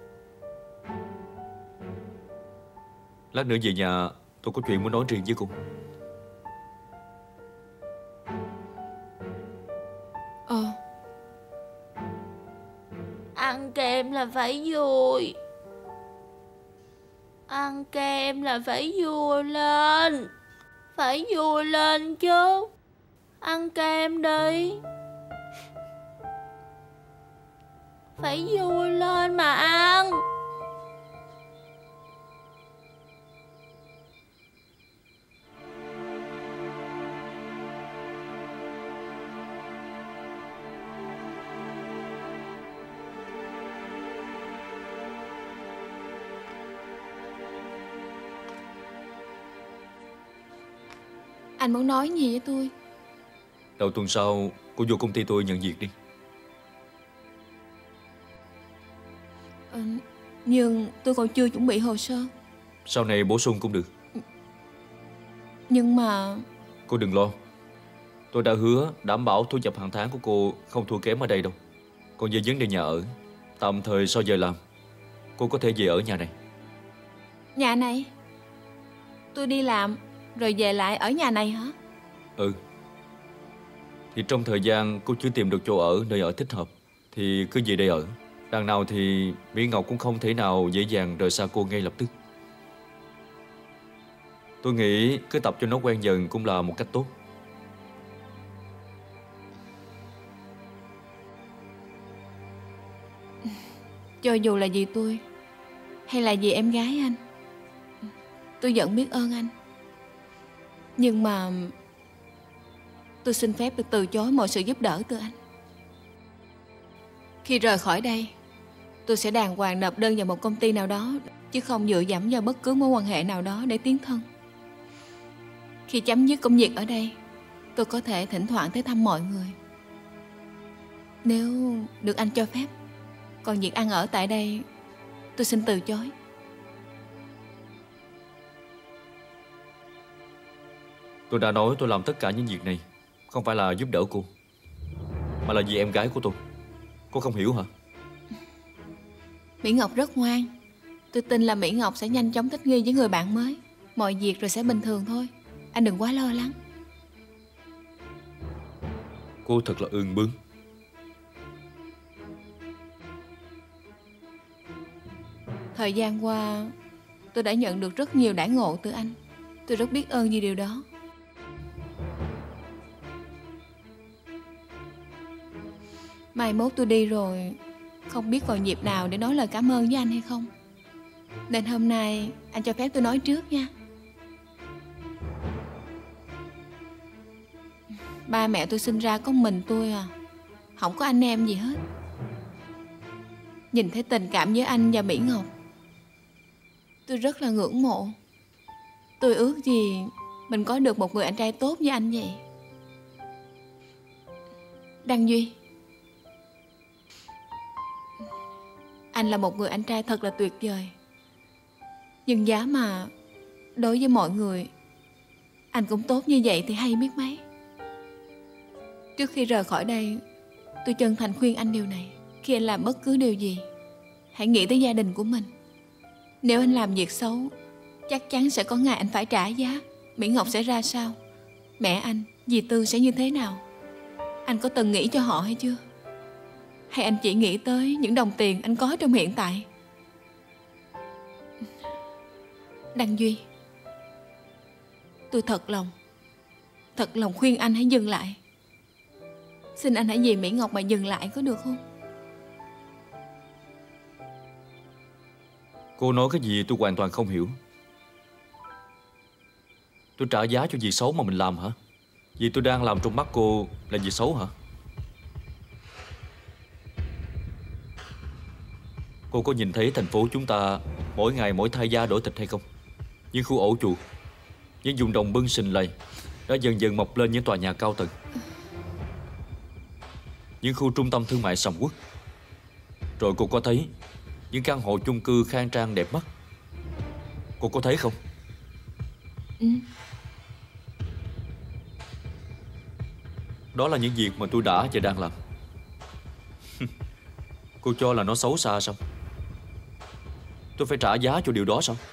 Lát nữa về nhà tôi có chuyện muốn nói riêng với cô. Ờ. Ăn Ăn kem là phải vui. Ăn kem là phải vui lên. Phải vui lên chứ. Ăn kem đi. Phải vui lên mà ăn. Anh muốn nói gì với tôi? Đầu tuần sau cô vô công ty tôi nhận việc đi. Ừ, nhưng tôi còn chưa chuẩn bị hồ sơ. Sau này bổ sung cũng được. Nhưng mà... Cô đừng lo. Tôi đã hứa đảm bảo thu nhập hàng tháng của cô không thua kém ở đây đâu. Còn về vấn đề nhà ở, tạm thời sau giờ làm, cô có thể về ở nhà này. Nhà này? Tôi đi làm rồi về lại ở nhà này hả? Ừ. Thì trong thời gian cô chưa tìm được chỗ ở, nơi ở thích hợp, thì cứ về đây ở. Đằng nào thì Mỹ Ngọc cũng không thể nào dễ dàng rời xa cô ngay lập tức. Tôi nghĩ cứ tập cho nó quen dần cũng là một cách tốt. Cho dù là vì tôi hay là vì em gái anh, tôi vẫn biết ơn anh. Nhưng mà tôi xin phép được từ chối mọi sự giúp đỡ từ anh. Khi rời khỏi đây, tôi sẽ đàng hoàng nộp đơn vào một công ty nào đó, chứ không dựa dẫm vào bất cứ mối quan hệ nào đó để tiến thân. Khi chấm dứt công việc ở đây, tôi có thể thỉnh thoảng tới thăm mọi người, nếu được anh cho phép. Còn việc ăn ở tại đây, tôi xin từ chối. Tôi đã nói tôi làm tất cả những việc này không phải là giúp đỡ cô, mà là vì em gái của tôi. Cô không hiểu hả? Mỹ Ngọc rất ngoan. Tôi tin là Mỹ Ngọc sẽ nhanh chóng thích nghi với người bạn mới. Mọi việc rồi sẽ bình thường thôi. Anh đừng quá lo lắng. Cô thật là ương bướng. Thời gian qua, tôi đã nhận được rất nhiều đãi ngộ từ anh. Tôi rất biết ơn vì điều đó. Mai mốt tôi đi rồi, không biết còn dịp nào để nói lời cảm ơn với anh hay không. Nên hôm nay anh cho phép tôi nói trước nha. Ba mẹ tôi sinh ra có mình tôi à, không có anh em gì hết. Nhìn thấy tình cảm với anh và Mỹ Ngọc, tôi rất là ngưỡng mộ. Tôi ước gì mình có được một người anh trai tốt như anh vậy. Đăng Duy, anh là một người anh trai thật là tuyệt vời. Nhưng giá mà đối với mọi người anh cũng tốt như vậy thì hay biết mấy. Trước khi rời khỏi đây, tôi chân thành khuyên anh điều này. Khi anh làm bất cứ điều gì, hãy nghĩ tới gia đình của mình. Nếu anh làm việc xấu, chắc chắn sẽ có ngày anh phải trả giá. Mỹ Ngọc sẽ ra sao? Mẹ anh, dì Tư sẽ như thế nào? Anh có từng nghĩ cho họ hay chưa? Hay anh chỉ nghĩ tới những đồng tiền anh có trong hiện tại? Đăng Duy, tôi thật lòng Thật lòng khuyên anh hãy dừng lại. Xin anh hãy vì Mỹ Ngọc mà dừng lại có được không? Cô nói cái gì tôi hoàn toàn không hiểu. Tôi trả giá cho việc xấu mà mình làm hả? Vì tôi đang làm trong mắt cô là việc xấu hả? Cô có nhìn thấy thành phố chúng ta mỗi ngày mỗi thay da đổi thịt hay không? Những khu ổ chuột, những vùng đồng bưng xình lầy đã dần dần mọc lên những tòa nhà cao tầng. Những khu trung tâm thương mại sầm uất. Rồi cô có thấy những căn hộ chung cư khang trang đẹp mắt. Cô có thấy không? Ừ. Đó là những việc mà tôi đã và đang làm. Cô cho là nó xấu xa sao? Tôi phải trả giá cho điều đó sao?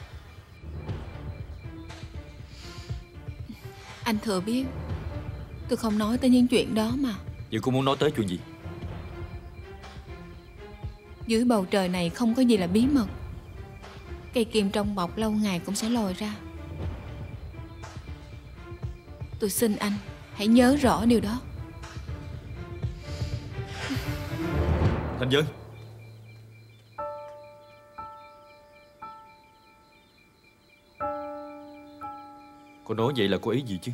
Anh thừa biết tôi không nói tới những chuyện đó mà. Vậy cô muốn nói tới chuyện gì? Dưới bầu trời này không có gì là bí mật. Cây kim trong bọc lâu ngày cũng sẽ lòi ra. Tôi xin anh hãy nhớ rõ điều đó. Thanh Vân. Cô nói vậy là có ý gì chứ?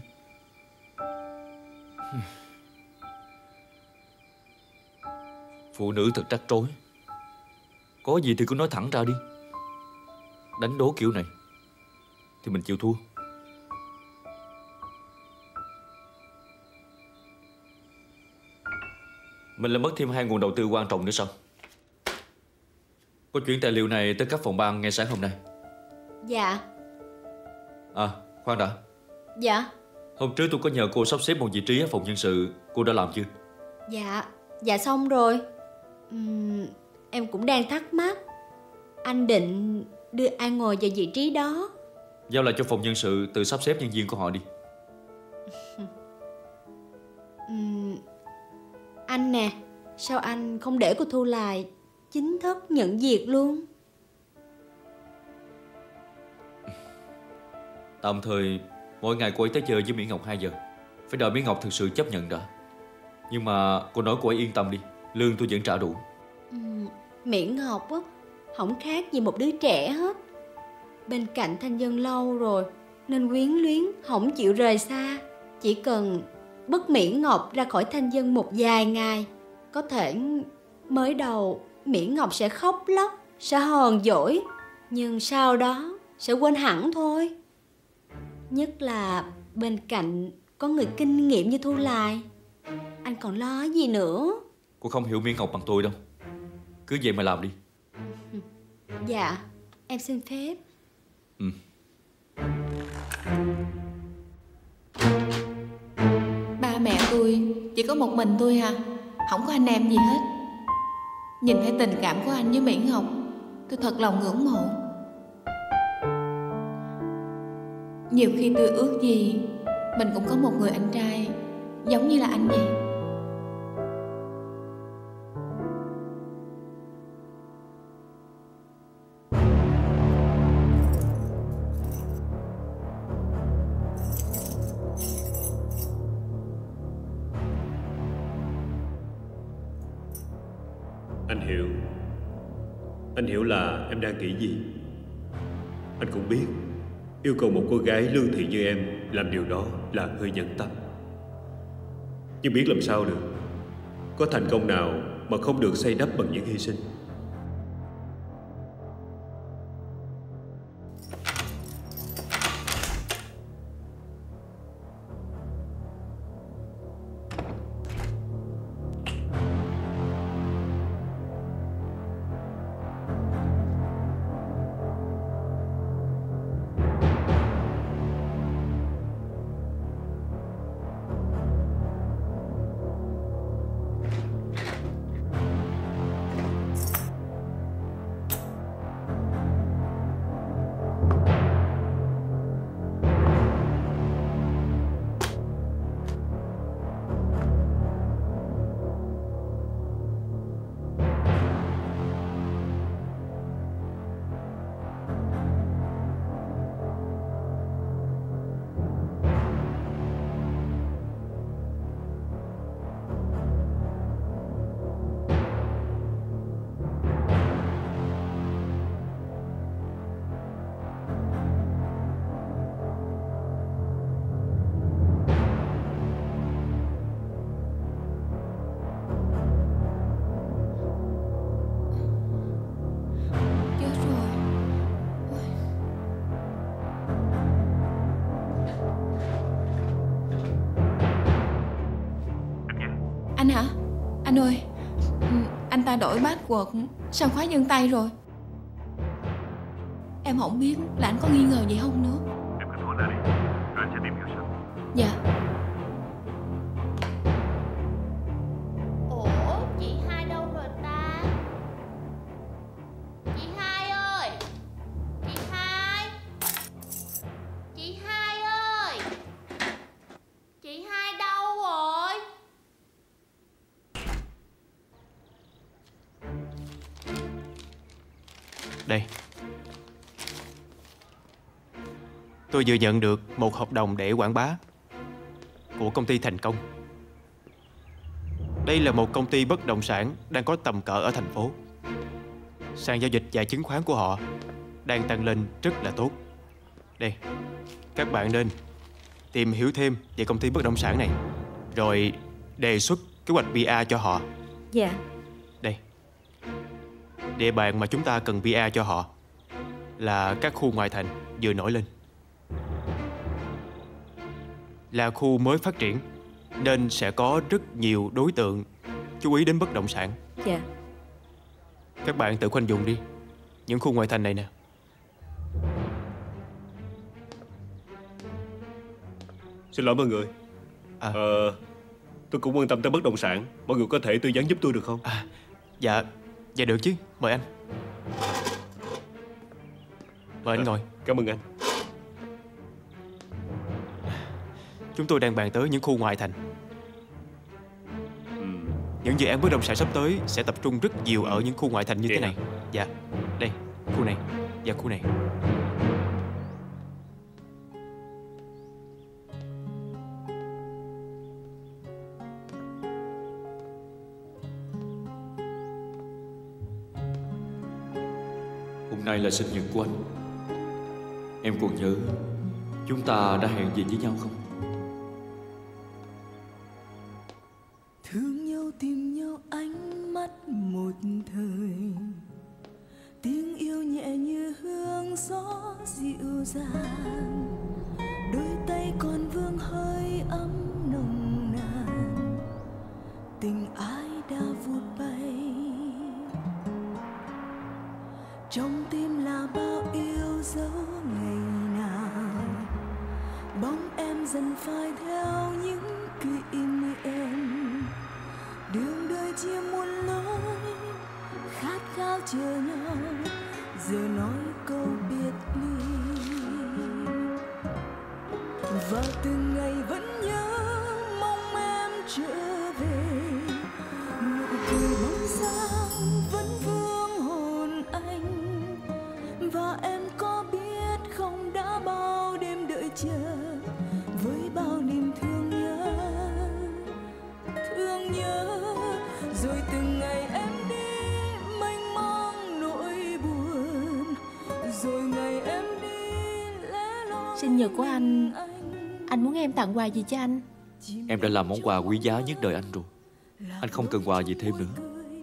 Phụ nữ thật rắc rối. Có gì thì cứ nói thẳng ra đi. Đánh đố kiểu này thì mình chịu thua. Mình lại mất thêm hai nguồn đầu tư quan trọng nữa sao? Có chuyển tài liệu này tới các phòng ban ngay sáng hôm nay. Dạ. À, khoan đã. Dạ. Hôm trước tôi có nhờ cô sắp xếp một vị trí ở phòng nhân sự. Cô đã làm chưa? Dạ. Dạ xong rồi. uhm, Em cũng đang thắc mắc, anh định đưa ai ngồi vào vị trí đó? Giao lại cho phòng nhân sự tự sắp xếp nhân viên của họ đi. uhm, Anh nè, sao anh không để cô Thu Lai chính thức nhận việc luôn? Tạm thời mỗi ngày cô ấy tới chơi với Mỹ Ngọc hai giờ. Phải đợi Mỹ Ngọc thực sự chấp nhận đã. Nhưng mà cô nói cô ấy yên tâm đi, lương tôi vẫn trả đủ. uhm, Mỹ Ngọc á, không khác gì một đứa trẻ hết. Bên cạnh Thanh Vân lâu rồi nên quyến luyến, không chịu rời xa. Chỉ cần bứt Mỹ Ngọc ra khỏi Thanh Vân một vài ngày, có thể mới đầu Mỹ Ngọc sẽ khóc lóc, sẽ hờn dỗi, nhưng sau đó sẽ quên hẳn thôi. Nhất là bên cạnh có người kinh nghiệm như Thu Lai. Anh còn lo gì nữa? Cô không hiểu Mỹ Ngọc bằng tôi đâu. Cứ vậy mà làm đi. Dạ, em xin phép. Ừ. Ba mẹ tôi chỉ có một mình tôi à, không có anh em gì hết. Nhìn thấy tình cảm của anh với Mỹ Ngọc, tôi thật lòng ngưỡng mộ. Nhiều khi tôi ước gì mình cũng có một người anh trai giống như là anh vậy. Anh hiểu. Anh hiểu là em đang nghĩ gì. Anh cũng biết yêu cầu một cô gái lương thiện như em làm điều đó là hơi nhẫn tâm. Nhưng biết làm sao được. Có thành công nào mà không được xây đắp bằng những hy sinh. Anh hả? Anh ơi, anh ta đổi password sang khóa vân tay rồi. Em không biết là anh có nghi ngờ gì không nữa. Em cứ thua ra đi, rồi anh sẽ tìm hiểu sau. Dạ. Ủa, chị hai đâu rồi ta? Chị hai ơi! Chị hai! Chị hai ơi! Chị hai đâu rồi? Đây. Tôi vừa nhận được một hợp đồng để quảng bá của công ty Thành Công. Đây là một công ty bất động sản đang có tầm cỡ ở thành phố. Sàn giao dịch và chứng khoán của họ đang tăng lên rất là tốt. Đây, các bạn nên tìm hiểu thêm về công ty bất động sản này, rồi đề xuất kế hoạch pê e cho họ. Dạ. Đây, địa bàn mà chúng ta cần pê e cho họ là các khu ngoại thành vừa nổi lên, là khu mới phát triển, nên sẽ có rất nhiều đối tượng chú ý đến bất động sản. Dạ. Các bạn tự khoanh vùng đi những khu ngoại thành này nè. Xin lỗi mọi người. À. Ờ, tôi cũng quan tâm tới bất động sản. Mọi người có thể tư vấn giúp tôi được không? À, dạ, dạ được chứ. Mời anh. Mời anh ngồi. Cảm ơn anh. Chúng tôi đang bàn tới những khu ngoại thành. Ừ. Những dự án bất động sản sắp tới sẽ tập trung rất nhiều ở những khu ngoại thành như Vậy thế này. hả? Dạ, đây, khu này và khu này. Hôm nay là sinh nhật của anh. Em còn nhớ chúng ta đã hẹn gì với nhau không? Thương nhau tìm nhau ánh mắt một thời, tiếng yêu nhẹ như hương gió dịu dàng, đôi tay còn vương hơi ấm nồng nàn, tình ai đã vụt bay. Trong tim là bao yêu dấu ngày nào, bóng em dần phai theo những kỷ niệm, đường đời chia muôn lối, khát khao chờ nhau, giờ nói câu biệt ly. Và từng ngày vẫn nhớ mong em trở về, nụ cười bóng dáng vẫn vương hồn anh. Và em có biết không, đã bao đêm đợi chờ với bao niềm thương nhớ, thương nhớ. Rồi từng ngày em đi mênh mang nỗi buồn, rồi ngày em đi lẻ loi. Sinh nhật của anh, anh muốn em tặng quà gì cho anh? Em đã làm món quà quý giá nhất đời anh rồi. Anh không cần quà gì thêm nữa.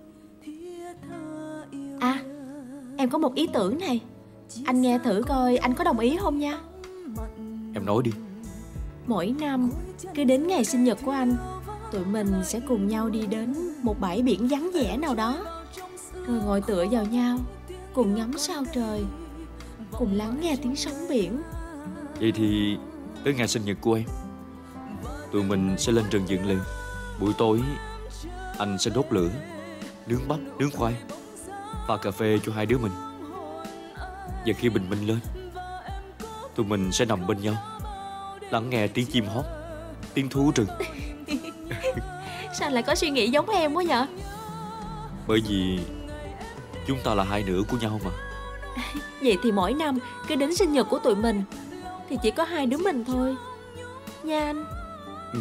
À, em có một ý tưởng này. Anh nghe thử coi anh có đồng ý không nha. Em nói đi. Mỗi năm cứ đến ngày sinh nhật của anh, tụi mình sẽ cùng nhau đi đến một bãi biển vắng vẻ nào đó, rồi ngồi tựa vào nhau, cùng ngắm sao trời, cùng lắng nghe tiếng sóng biển. Vậy thì tới ngày sinh nhật của em, tụi mình sẽ lên rừng dựng lều. Buổi tối anh sẽ đốt lửa, nướng bắp, nướng khoai, pha cà phê cho hai đứa mình. Và khi bình minh lên, tụi mình sẽ nằm bên nhau, lắng nghe tiếng chim hót, tiếng thú rừng. Sao lại có suy nghĩ giống em quá vậy? Bởi vì chúng ta là hai nửa của nhau mà. Vậy thì mỗi năm cứ đến sinh nhật của tụi mình thì chỉ có hai đứa mình thôi nha anh. Ừ.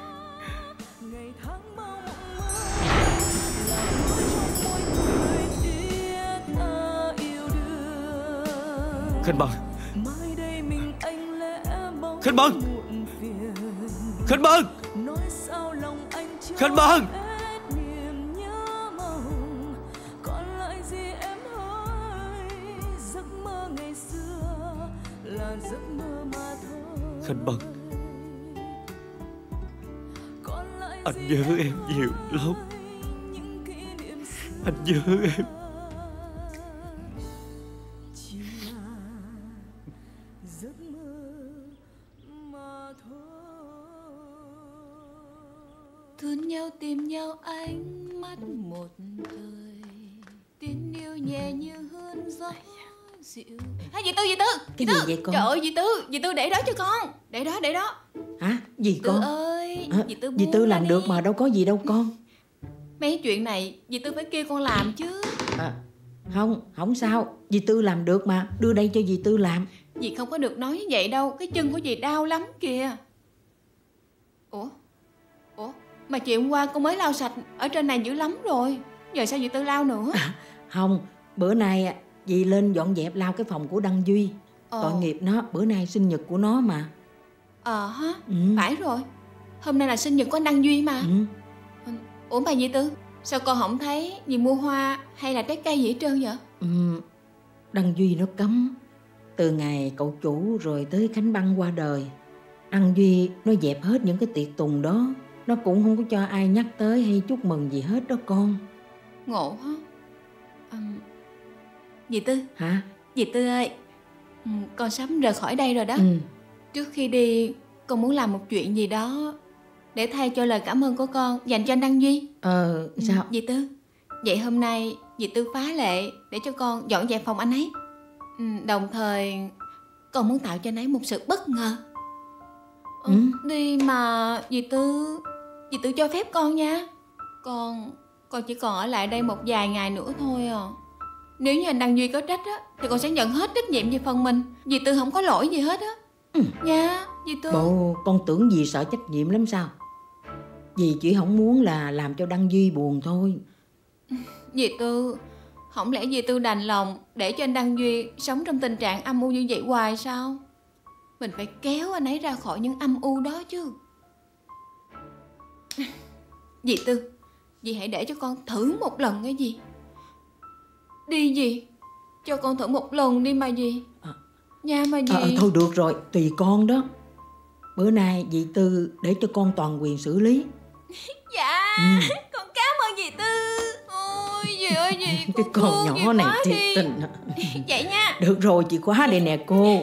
Khánh Bân, Khánh Bân, Khánh Bân, Khánh Bân. Khánh Bân, anh nhớ em nhiều lắm. Anh nhớ em. Thương nhau tìm nhau ánh mắt một thời, tiếng yêu nhẹ như hương gió dịu. À, dì Tư, dì Tư, Cái dì gì Tư. vậy con? Trời ơi, dì Tư, dì Tư để đó cho con. Để đó, để đó. Hả? Gì Tư con? ơi, à, dì Tư Dì Tư làm đi. được mà đâu có gì đâu con. Mấy chuyện này dì Tư phải kêu con làm chứ. À, Không, không sao, dì Tư làm được mà, đưa đây cho dì Tư làm. Dì không có được nói như vậy đâu, cái chân của dì đau lắm kìa. Ủa? Ủa? Mà chiều hôm qua con mới lau sạch ở trên này dữ lắm rồi, giờ sao dì Tư lau nữa? À, không, bữa nay dì lên dọn dẹp lau cái phòng của Đăng Duy. Ờ. Tội nghiệp nó, bữa nay sinh nhật của nó mà. Ờ hả? Ừ. Phải rồi, hôm nay là sinh nhật của anh Đăng Duy mà. Ừ. Ủa bà dì Tư, sao con không thấy dì mua hoa hay là trái cây gì hết trơn vậy? Ừ, Đăng Duy nó cấm. Từ ngày cậu chủ rồi tới Khánh Băng qua đời, Đăng Duy nó dẹp hết những cái tiệc tùng đó. Nó cũng không có cho ai nhắc tới hay chúc mừng gì hết đó con. Ngộ hả? À, dì Tư. Hả? Dì Tư ơi, con sắp rời khỏi đây rồi đó. Ừ. Trước khi đi, con muốn làm một chuyện gì đó để thay cho lời cảm ơn của con dành cho anh Đăng Duy. Ờ, sao? Ừ, dì Tư, vậy hôm nay dì Tư phá lệ để cho con dọn dẹp phòng anh ấy. Ừ, đồng thời con muốn tạo cho anh ấy một sự bất ngờ. Ừ, ừ. Đi mà dì Tư, dì Tư cho phép con nha. Con, con chỉ còn ở lại đây một vài ngày nữa thôi à. Nếu như anh Đăng Duy có trách á, thì con sẽ nhận hết trách nhiệm về phần mình. Dì Tư không có lỗi gì hết á. Ừ. Nha, dì Tư. Bộ, con tưởng dì sợ trách nhiệm lắm sao? Dì chỉ không muốn là làm cho Đăng Duy buồn thôi. Dì Tư, không lẽ dì Tư đành lòng để cho anh Đăng Duy sống trong tình trạng âm u như vậy hoài sao? Mình phải kéo anh ấy ra khỏi những âm u đó chứ. Dì Tư, dì hãy để cho con thử một lần cái gì. Đi dì, cho con thử một lần đi mà dì. À. Nha mà dì. À, thôi được rồi, tùy con đó. Bữa nay dì Tư để cho con toàn quyền xử lý. Dạ, ừ. Con cảm ơn dì Tư. Ôi dì ơi dì, cái con nhỏ này thiệt tình. Vậy nha. Được rồi, chị khóa đây nè cô.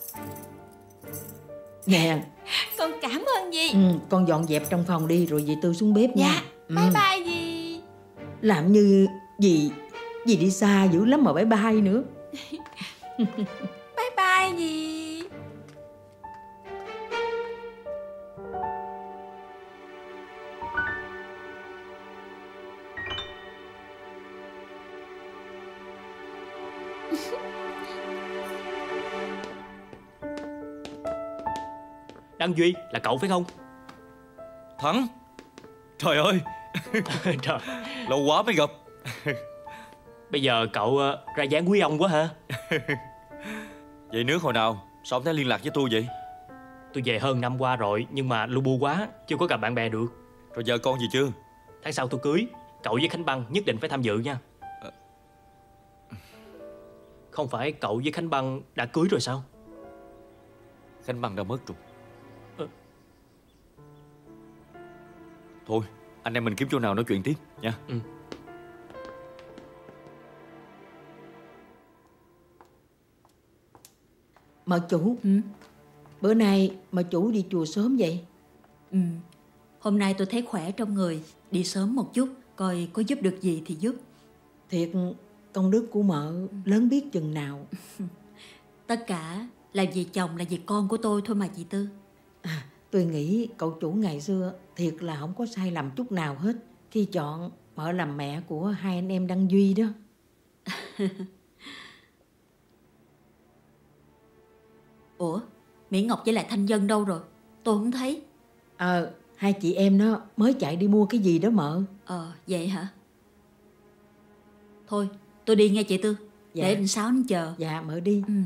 Nè. Con cảm ơn dì. Ừ, con dọn dẹp trong phòng đi rồi dì Tư xuống bếp dạ. nha. Bye ừ. Bye dì. Làm như dì dì đi xa dữ lắm mà bye bye nữa. Bye bye dì. Đăng Duy, là cậu phải không? Thắng. Trời ơi. Trời, lâu quá mới gặp. Bây giờ cậu uh, ra dáng quý ông quá hả? Vậy nước hồi nào? Sao không thấy liên lạc với tôi vậy? Tôi về hơn năm qua rồi, nhưng mà lu bu quá, chưa có gặp bạn bè được. Rồi vợ con gì chưa? Tháng sau tôi cưới, cậu với Khánh Băng nhất định phải tham dự nha. à... Không phải cậu với Khánh Băng đã cưới rồi sao? Khánh Băng đã mất rồi. à... Thôi, anh em mình kiếm chỗ nào nói chuyện tiếp nha. Ừ. Mợ chủ, ừ. Bữa nay mợ chủ đi chùa sớm vậy? Ừ, hôm nay tôi thấy khỏe trong người, đi sớm một chút, coi có giúp được gì thì giúp. Thiệt, công đức của mợ lớn biết chừng nào. Tất cả là vì chồng, là vì con của tôi thôi mà chị Tư. À, tôi nghĩ cậu chủ ngày xưa thiệt là không có sai lầm chút nào hết khi chọn mợ làm mẹ của hai anh em Đăng Duy đó. Ủa, Mỹ Ngọc với lại Thanh Dân đâu rồi? Tôi không thấy. Ờ, à, hai chị em nó mới chạy đi mua cái gì đó mợ. Ờ, vậy hả? Thôi, tôi đi nghe chị Tư. Dạ. Để anh Sáu nó chờ. Dạ, mợ đi. Ừ.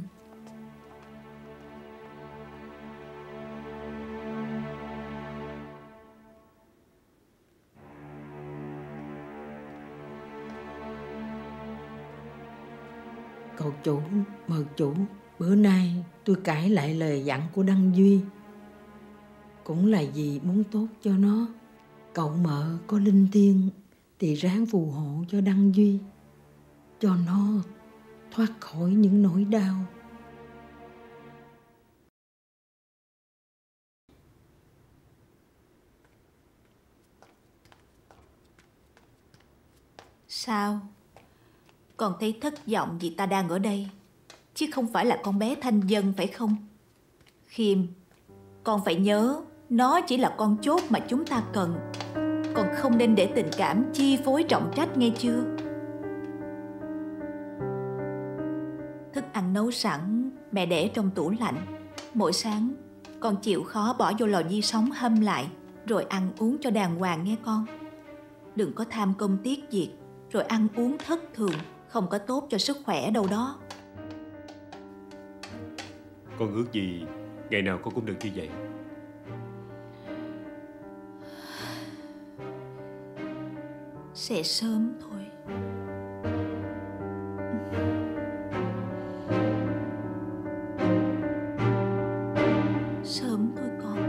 Cậu chủ, mợ chủ, bữa nay tôi cãi lại lời dặn của Đăng Duy. Cũng là vì muốn tốt cho nó. Cậu mợ có linh thiêng thì ráng phù hộ cho Đăng Duy, cho nó thoát khỏi những nỗi đau. Sao? Con thấy thất vọng vì ta đang ở đây, chứ không phải là con bé Thanh Dân phải không? Khiêm, con phải nhớ, nó chỉ là con chốt mà chúng ta cần. Con không nên để tình cảm chi phối trọng trách, nghe chưa? nấu sẵn, mẹ để trong tủ lạnh. Mỗi sáng con chịu khó bỏ vô lò vi sóng hâm lại, rồi ăn uống cho đàng hoàng nghe con. Đừng có tham công tiếc việc, rồi ăn uống thất thường, không có tốt cho sức khỏe đâu đó. Con ước gì ngày nào con cũng được như vậy. Sẽ sớm thôi. Sớm thôi con.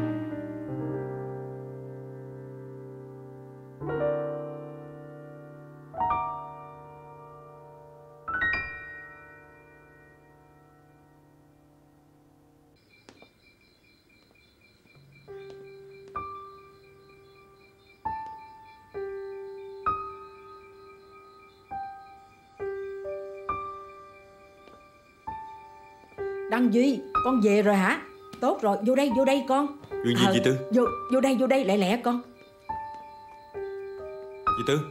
Đăng Duy, con về rồi hả? Tốt rồi, vô đây, vô đây con. Chuyện gì ờ, chị Tư? Vô, vô đây, vô đây, lẹ lẹ con. Chị Tư.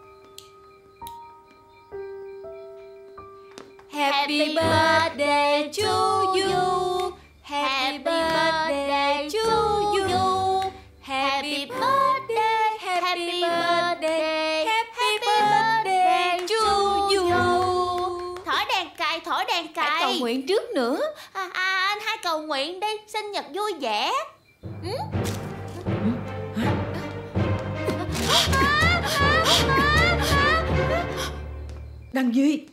Happy birthday to you. Happy birthday to you. Happy birthday, happy birthday, happy birthday to you. Thổi đèn cày, thổi đèn cày. Hãy cầu nguyện trước nữa. À, à anh hai cầu nguyện đi, sinh nhật vui vẻ. Ừ? Đăng Duy.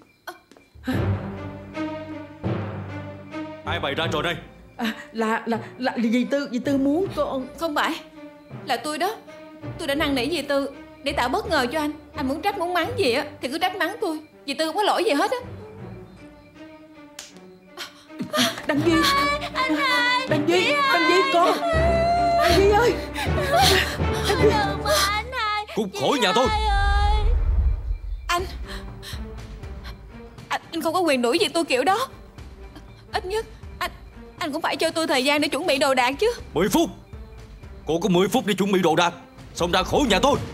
Ai bày ra trò đây? À, là, là, là, là dì Tư, dì Tư muốn con. Không phải, là tôi đó. Tôi đã năn nỉ dì Tư để tạo bất ngờ cho anh. Anh muốn trách muốn mắng gì á thì cứ trách mắng tôi. Dì Tư không có lỗi gì hết á. Đăng Duy. Anh hai. Đăng Duy, Đăng Duy con. Đăng Duy ơi. Đăng Duy. Đừng mà anh hai. Cút khỏi nhà tôi. Anh Anh, anh không có quyền đuổi dì tôi kiểu đó. Ít nhất Anh Anh cũng phải cho tôi thời gian để chuẩn bị đồ đạc chứ. Mười phút. Cô có mười phút để chuẩn bị đồ đạc, xong ra khỏi nhà tôi.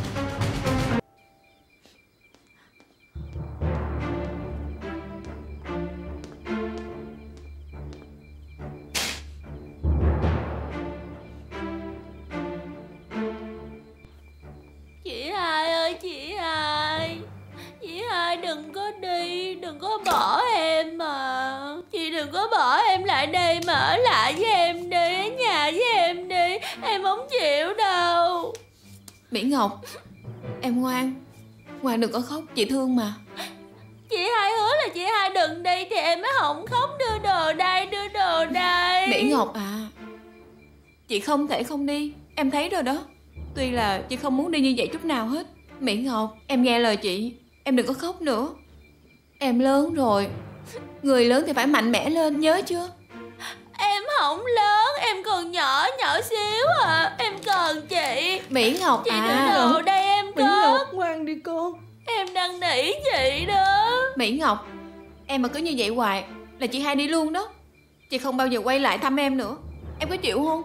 Chị hai ơi, chị hai. Chị hai đừng có đi, đừng có bỏ em mà. Chị đừng có bỏ em lại đây mà ở lại với em đi, ở nhà với em đi. Em không chịu đâu. Mỹ Ngọc, em ngoan. Ngoan đừng có khóc, chị thương mà. Chị hai hứa là chị hai đừng đi thì em mới không khóc. Đưa đồ đây, đưa đồ đây. Mỹ Ngọc à, chị không thể không đi. Em thấy rồi đó. Tuy là chị không muốn đi như vậy chút nào hết. Mỹ Ngọc, em nghe lời chị. Em đừng có khóc nữa. Em lớn rồi. Người lớn thì phải mạnh mẽ lên, nhớ chưa? Em không lớn, em còn nhỏ, nhỏ xíu à. Em cần chị. Mỹ Ngọc chị à, đưa đồ đây em Mỹ có. Ngọc, ngoan đi con. Em đang nỉ chị đó. Mỹ Ngọc, em mà cứ như vậy hoài là chị hai đi luôn đó. Chị không bao giờ quay lại thăm em nữa. Em có chịu không?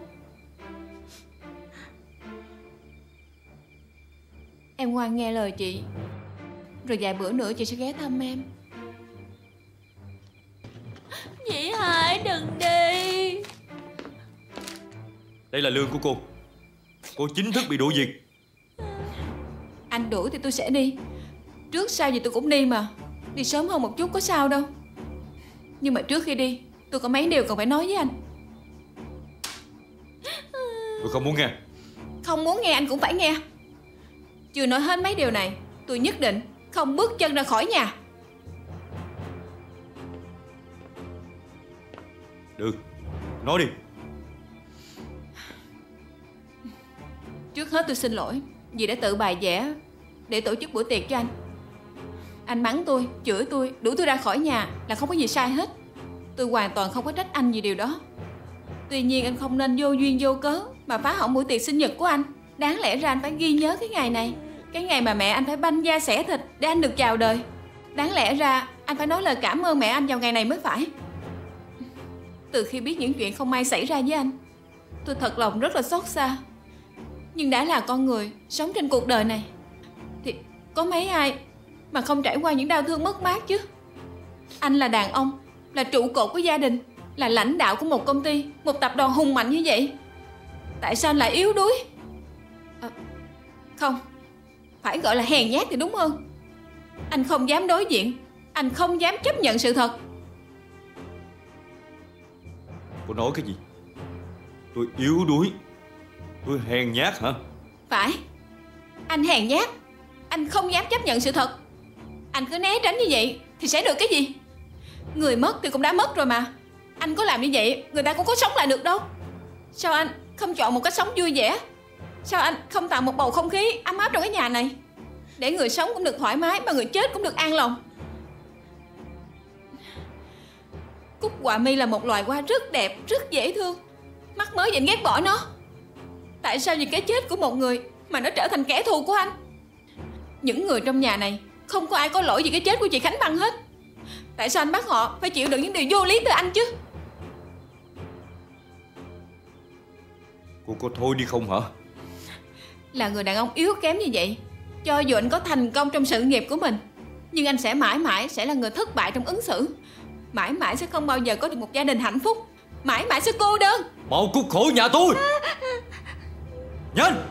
Em ngoan nghe lời chị. Rồi vài bữa nữa chị sẽ ghé thăm em. Chị hai đừng đi. Đây là lương của cô. Cô chính thức bị đuổi việc. Anh đuổi thì tôi sẽ đi. Trước sau gì tôi cũng đi mà. Đi sớm hơn một chút có sao đâu. Nhưng mà trước khi đi, tôi có mấy điều cần phải nói với anh. Tôi không muốn nghe. Không muốn nghe anh cũng phải nghe. Chưa nói hết mấy điều này, tôi nhất định không bước chân ra khỏi nhà. Được, nói đi. Trước hết tôi xin lỗi vì đã tự bài vẽ để tổ chức bữa tiệc cho anh. Anh mắng tôi, chửi tôi, đuổi tôi ra khỏi nhà là không có gì sai hết. Tôi hoàn toàn không có trách anh vì điều đó. Tuy nhiên anh không nên vô duyên vô cớ mà phá hỏng buổi tiệc sinh nhật của anh. Đáng lẽ ra anh phải ghi nhớ cái ngày này, cái ngày mà mẹ anh phải banh da xẻ thịt để anh được chào đời. Đáng lẽ ra anh phải nói lời cảm ơn mẹ anh vào ngày này mới phải. Từ khi biết những chuyện không may xảy ra với anh, tôi thật lòng rất là xót xa. Nhưng đã là con người sống trên cuộc đời này thì có mấy ai mà không trải qua những đau thương mất mát chứ. Anh là đàn ông, là trụ cột của gia đình, là lãnh đạo của một công ty, một tập đoàn hùng mạnh như vậy. Tại sao anh lại yếu đuối? À, không, phải gọi là hèn nhát thì đúng hơn. Anh không dám đối diện, anh không dám chấp nhận sự thật. Cô nói cái gì? Tôi yếu đuối, tôi hèn nhát hả? Phải, anh hèn nhát. Anh không dám chấp nhận sự thật. Anh cứ né tránh như vậy thì sẽ được cái gì? Người mất thì cũng đã mất rồi mà. Anh có làm như vậy người ta cũng có sống lại được đâu. Sao anh không chọn một cách sống vui vẻ? Sao anh không tạo một bầu không khí ấm áp trong cái nhà này, để người sống cũng được thoải mái mà người chết cũng được an lòng? Cúc họa mi là một loài hoa rất đẹp, rất dễ thương. Mắt mới vẫn ghét bỏ nó. Tại sao vì cái chết của một người mà nó trở thành kẻ thù của anh? Những người trong nhà này không có ai có lỗi vì cái chết của chị Khánh Băng hết. Tại sao anh bắt họ phải chịu đựng những điều vô lý từ anh chứ? Cô có thôi đi không hả? Là người đàn ông yếu kém như vậy, cho dù anh có thành công trong sự nghiệp của mình, nhưng anh sẽ mãi mãi sẽ là người thất bại trong ứng xử. Mãi mãi sẽ không bao giờ có được một gia đình hạnh phúc. Mãi mãi sẽ cô đơn. Mau cút khỏi nhà tôi. Nhanh.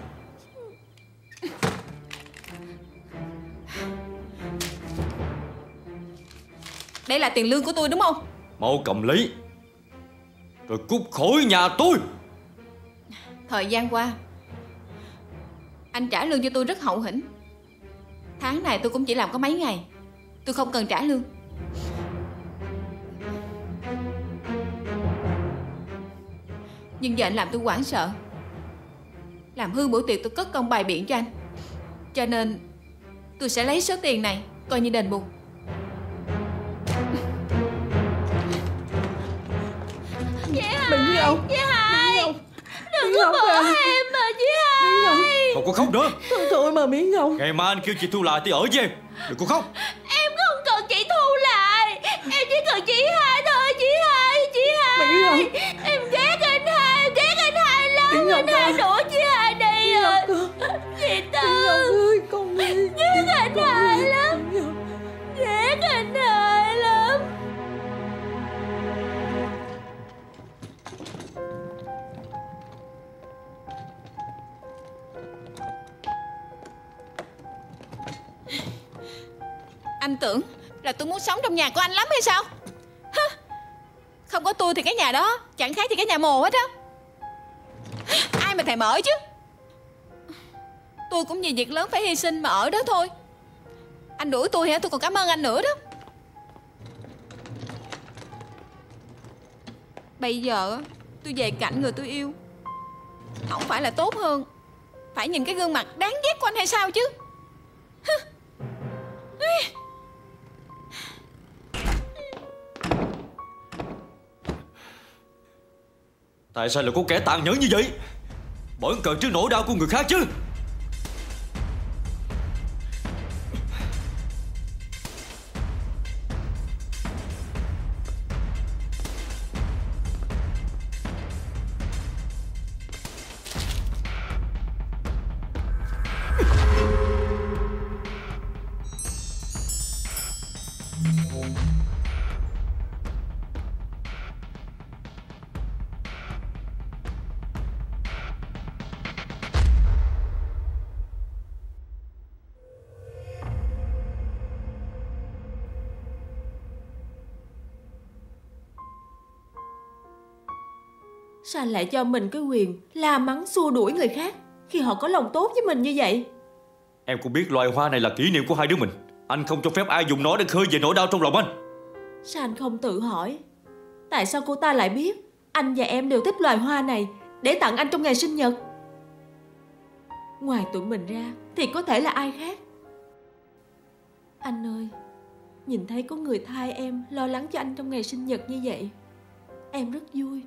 Đây là tiền lương của tôi đúng không? Mau cầm lấy rồi cút khỏi nhà tôi. Thời gian qua anh trả lương cho tôi rất hậu hĩnh. Tháng này tôi cũng chỉ làm có mấy ngày. Tôi không cần trả lương. Nhưng giờ anh làm tôi hoảng sợ, làm hư buổi tiệc tôi cất công bày biện cho anh. Cho nên tôi sẽ lấy số tiền này coi như đền bù. Chị Đừng Hai, khóc. chị Hai, đừng Miếng có Ngọc bỏ à. em mà chị Hai. Không có khóc nữa. Thôi thôi mà Miếng Ngọc. Ngày mai anh kêu chị Thu lại thì ở với em. Đừng có khóc. Em không cần chị Thu lại, em chỉ cần chị Hai thôi. Chị Hai, chị Hai, em ghét anh Hai, em ghét anh Hai lắm. Anh Hai đuổi chị Hai đi rồi. Chị Tư ơi, con đi. ghét anh Hai lắm, ghét anh Hai lắm. Anh tưởng là tôi muốn sống trong nhà của anh lắm hay sao? Hả? Không có tôi thì cái nhà đó chẳng khác gì cái nhà mồ hết á. Ai mà thèm ở chứ. Tôi cũng vì việc lớn phải hy sinh mà ở đó thôi. Anh đuổi tôi hả? Tôi còn cảm ơn anh nữa đó. Bây giờ tôi về cạnh người tôi yêu, không phải là tốt hơn phải nhìn cái gương mặt đáng ghét của anh hay sao chứ? Tại sao lại có kẻ tàn nhẫn như vậy? Bởi cần trước nỗi đau của người khác chứ. Sao anh lại cho mình cái quyền la mắng xua đuổi người khác khi họ có lòng tốt với mình như vậy? Em cũng biết loài hoa này là kỷ niệm của hai đứa mình. Anh không cho phép ai dùng nó để khơi dậy nỗi đau trong lòng anh. Sao anh không tự hỏi tại sao cô ta lại biết anh và em đều thích loài hoa này để tặng anh trong ngày sinh nhật? Ngoài tụi mình ra thì có thể là ai khác. Anh ơi, nhìn thấy có người thay em lo lắng cho anh trong ngày sinh nhật như vậy, em rất vui.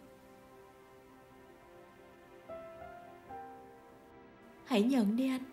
Hãy nhận đi anh.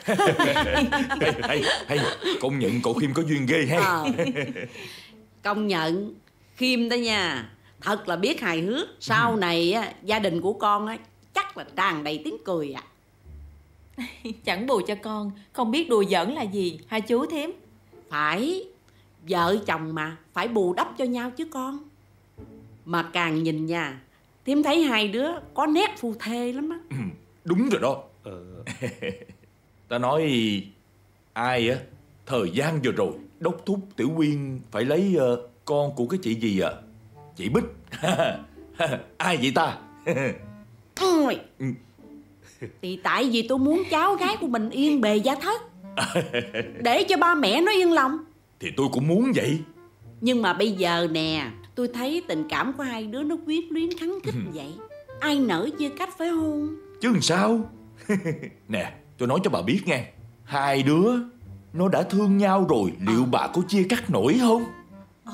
hay, hay, hay. Công nhận cậu Khiêm có duyên ghê ha. Ờ. Công nhận Khiêm đó nha, thật là biết hài hước. Sau này á, gia đình của con á, chắc là tràn đầy tiếng cười à. Chẳng bù cho con không biết đùa giỡn là gì hai chú thím. Phải, vợ chồng mà phải bù đắp cho nhau chứ con. Mà càng nhìn nha, thím thấy hai đứa có nét phu thê lắm á. Ừ, đúng rồi đó. Ờ. Ta nói ai á, thời gian vừa rồi đốc thúc Tiểu Quyên phải lấy uh, con của cái chị gì à? Chị Bích. Ai vậy ta? Ôi. Thì tại vì tôi muốn cháu gái của mình yên bề gia thất, để cho ba mẹ nó yên lòng. Thì tôi cũng muốn vậy. Nhưng mà bây giờ nè, tôi thấy tình cảm của hai đứa nó quyến luyến khắng khích vậy, ai nỡ chia cách phải không? Chứ làm sao? Nè, tôi nói cho bà biết nghe, hai đứa nó đã thương nhau rồi, liệu à. bà có chia cắt nổi không? À.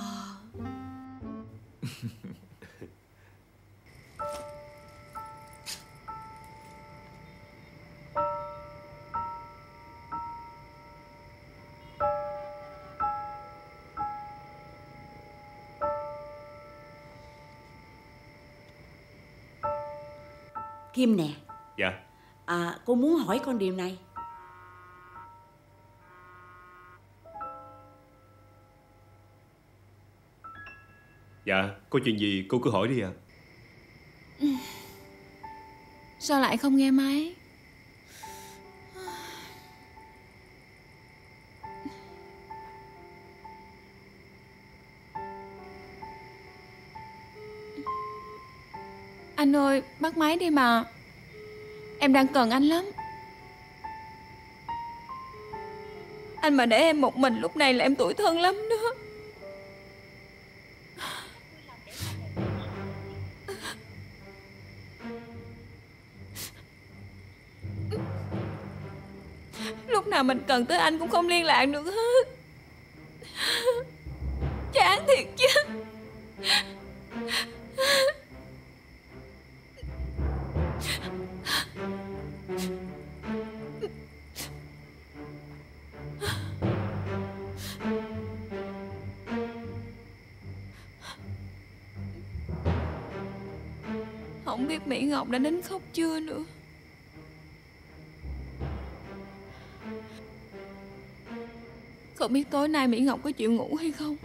Kim nè. Dạ. À, cô muốn hỏi con điều này. Dạ, có chuyện gì cô cứ hỏi đi ạ. À. Sao lại không nghe máy? Anh ơi, bắt máy đi mà. Em đang cần anh lắm. Anh mà để em một mình lúc này là em tủi thân lắm đó. Lúc nào mình cần tới anh cũng không liên lạc được hết. Chán thiệt chứ. Không biết Mỹ Ngọc đã đến khóc chưa nữa. Không biết tối nay Mỹ Ngọc có chịu ngủ hay không.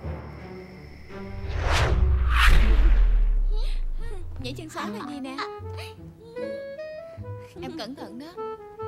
Nhảy chân sáo là gì nè? Em cẩn thận đó.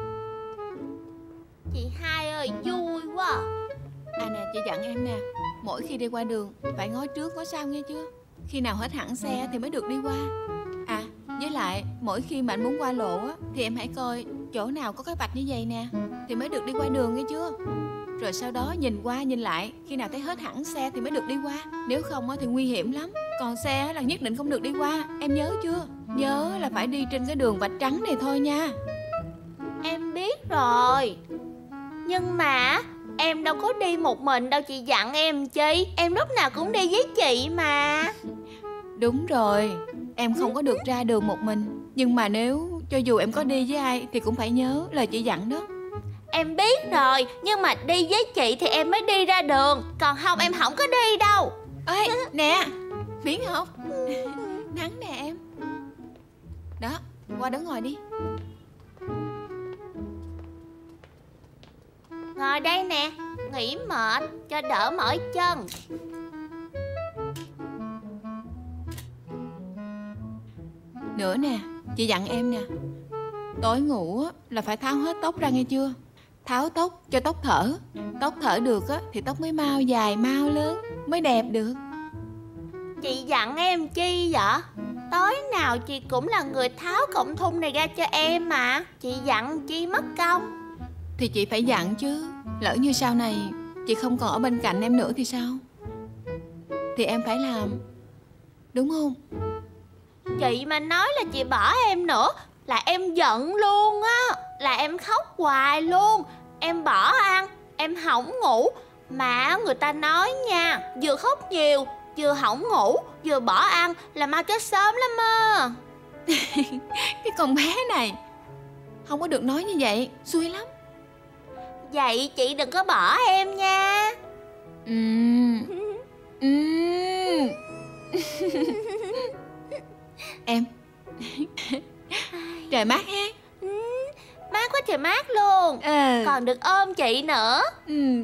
Chị hai ơi, vui quá. À nè, chị dặn em nè, mỗi khi đi qua đường phải ngó trước ngó sau nghe chưa. Khi nào hết hẳn xe thì mới được đi qua. À, với lại mỗi khi mà anh muốn qua lộ á, thì em hãy coi chỗ nào có cái vạch như vậy nè thì mới được đi qua đường nghe chưa. Rồi sau đó nhìn qua nhìn lại, khi nào thấy hết hẳn xe thì mới được đi qua. Nếu không á thì nguy hiểm lắm. Còn xe là nhất định không được đi qua. Em nhớ chưa? Nhớ là phải đi trên cái đường vạch trắng này thôi nha. Em biết rồi. Nhưng mà em đâu có đi một mình đâu, chị dặn em chi. Em lúc nào cũng đi với chị mà. Đúng rồi, em không có được ra đường một mình. Nhưng mà nếu cho dù em có đi với ai thì cũng phải nhớ lời chị dặn đó. Em biết rồi, nhưng mà đi với chị thì em mới đi ra đường. Còn không em không có đi đâu. Ê, nè, Mỹ Ngọc. Nắng nè em. Đó, qua đó ngồi đi. Ngồi đây nè, nghỉ mệt cho đỡ mỏi chân. Nữa nè, chị dặn em nè, tối ngủ là phải tháo hết tóc ra nghe chưa. Tháo tóc cho tóc thở. Tóc thở được á thì tóc mới mau dài mau lớn, mới đẹp được. Chị dặn em chi vậy? Tối nào chị cũng là người tháo cọng thun này ra cho em mà. Chị dặn chi mất công. Thì chị phải dặn chứ. Lỡ như sau này chị không còn ở bên cạnh em nữa thì sao? Thì em phải làm, đúng không? Chị mà nói là chị bỏ em nữa là em giận luôn á. Là em khóc hoài luôn. Em bỏ ăn, em hỏng ngủ. Mà người ta nói nha, vừa khóc nhiều, vừa hỏng ngủ, vừa bỏ ăn là mau chết sớm lắm á. Cái con bé này không có được nói như vậy, xui lắm. Vậy chị đừng có bỏ em nha. Ừm. Ừm. Em. Trời mát ha. Ừ, mát quá trời mát luôn. À. Còn được ôm chị nữa. Ừ.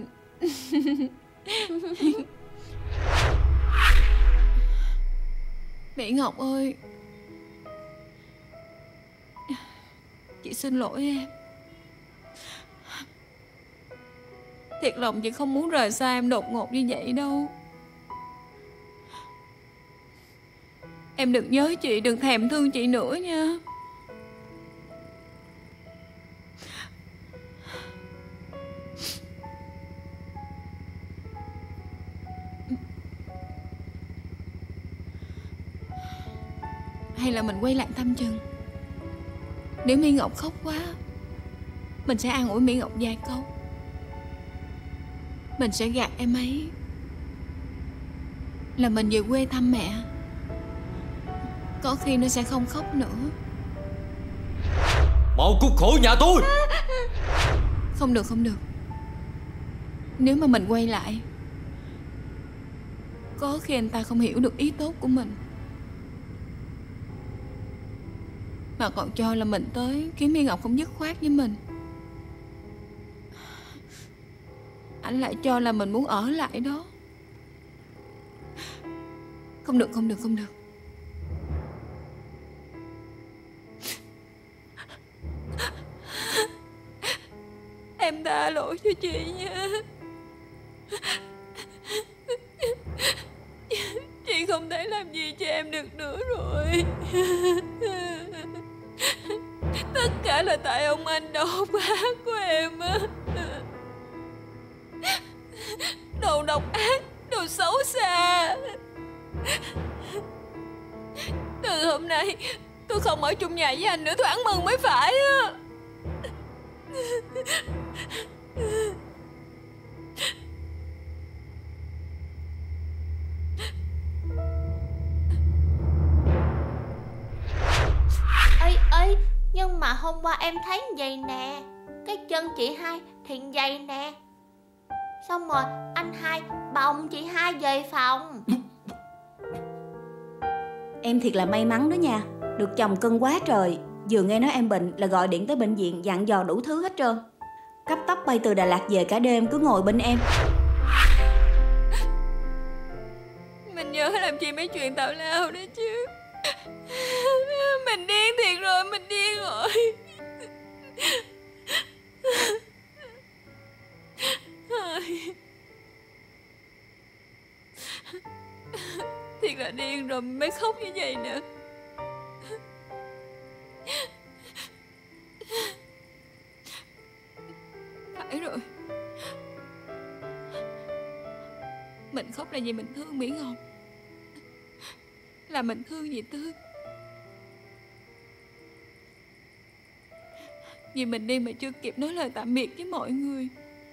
Mỹ Ngọc ơi, chị xin lỗi em. Thiệt lòng chị không muốn rời xa em đột ngột như vậy đâu. Em đừng nhớ chị, đừng thèm thương chị nữa nha. Hay là mình quay lại thăm Trần. Nếu Mỹ Ngọc khóc quá, mình sẽ an ủi Mỹ Ngọc vài câu. Mình sẽ gạt em ấy là mình về quê thăm mẹ. Có khi nó sẽ không khóc nữa. Mau cút khỏi nhà tôi. Không được, không được. Nếu mà mình quay lại, có khi anh ta không hiểu được ý tốt của mình, mà còn cho là mình tới khiến Mỹ Ngọc không dứt khoát với mình. Anh lại cho là mình muốn ở lại đó. Không được, không được, không được. Em tha lỗi cho chị nha. Chị không thể làm gì cho em được nữa rồi. Tất cả là tại ông anh độc ác của em á. Đồ độc ác, đồ xấu xa. Từ hôm nay tôi không ở chung nhà với anh nữa, tôi ăn mừng mới phải á. Ê ê, nhưng mà hôm qua em thấy vậy nè. Cái chân chị hai thì vậy nè. Xong rồi anh hai bồng chị hai về phòng. Em thiệt là may mắn đó nha. Được chồng cưng quá trời. Vừa nghe nói em bệnh là gọi điện tới bệnh viện dặn dò đủ thứ hết trơn. Cấp tốc bay từ Đà Lạt về cả đêm cứ ngồi bên em. Mình nhớ làm chi mấy chuyện tào lao đó chứ. Mình điên thiệt rồi, mình điên rồi. Thiệt là điên rồi mới khóc như vậy nữa. Phải rồi. Mình khóc là vì mình thương Mỹ Ngọc, là mình thương dì Tư. Vì mình đi mà chưa kịp nói lời tạm biệt với mọi người.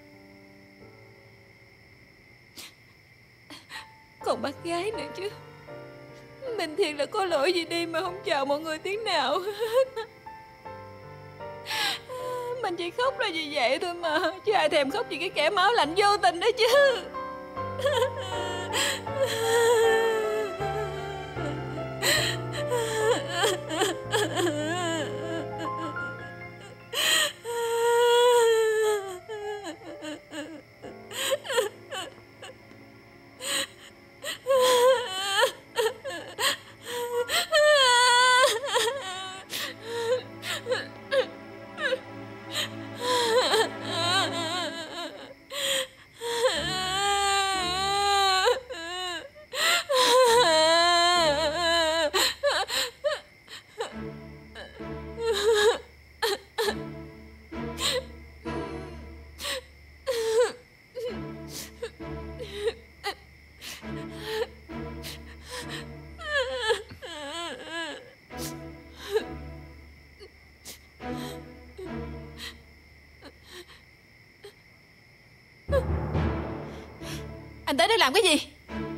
Còn bác gái nữa chứ. Mình thiệt là có lỗi gì đi mà không chào mọi người tiếng nào hết. Mình chỉ khóc là vì vậy thôi mà, chứ ai thèm khóc vì cái kẻ máu lạnh vô tình đó chứ. Anh tới đây làm cái gì?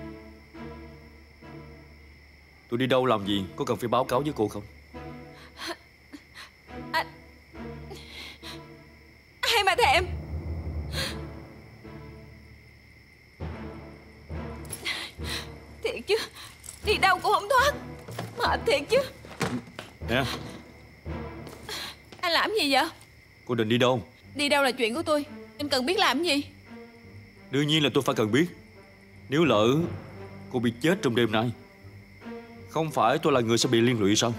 Tôi đi đâu làm gì? Có cần phải báo cáo với cô không? Anh... Hay mà thèm. làm gì vậy? Cô định đi đâu? Đi đâu là chuyện của tôi. Anh cần biết làm gì? Đương nhiên là tôi phải cần biết. Nếu lỡ cô bị chết trong đêm nay, không phải tôi là người sẽ bị liên lụy sao?